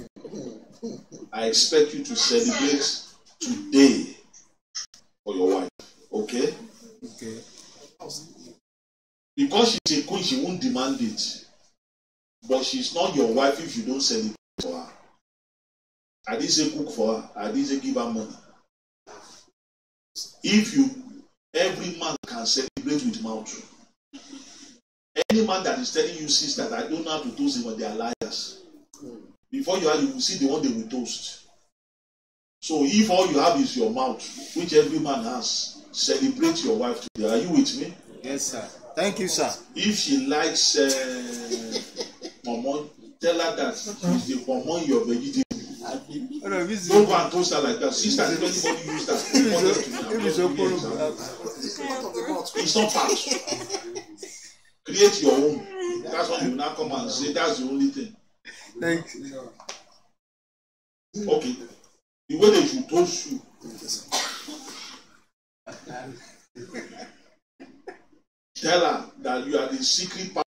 I expect you to celebrate today for your wife. Okay? Okay. Because she's a queen, she won't demand it. But she's not your wife if you don't celebrate for her. I didn't say cook for her. I didn't say give her money. If you, every man can celebrate with mouth. Any man that is telling you, sister, that I don't know how to toast them, but they are liars. Before you are, you will see the one they will toast. So if all you have is your mouth, which every man has, celebrate your wife today. Are you with me? Yes, sir. Thank you, sir. If she likes uh, Momon, tell her that she's the Momon your vegetable. Don't go and toast her like that. Sister, if anybody use that, it's not fact. Create your own. That's why you now come and say that's the only thing. Thank you. Okay. The way they should toast you. Tell her that you are the secret part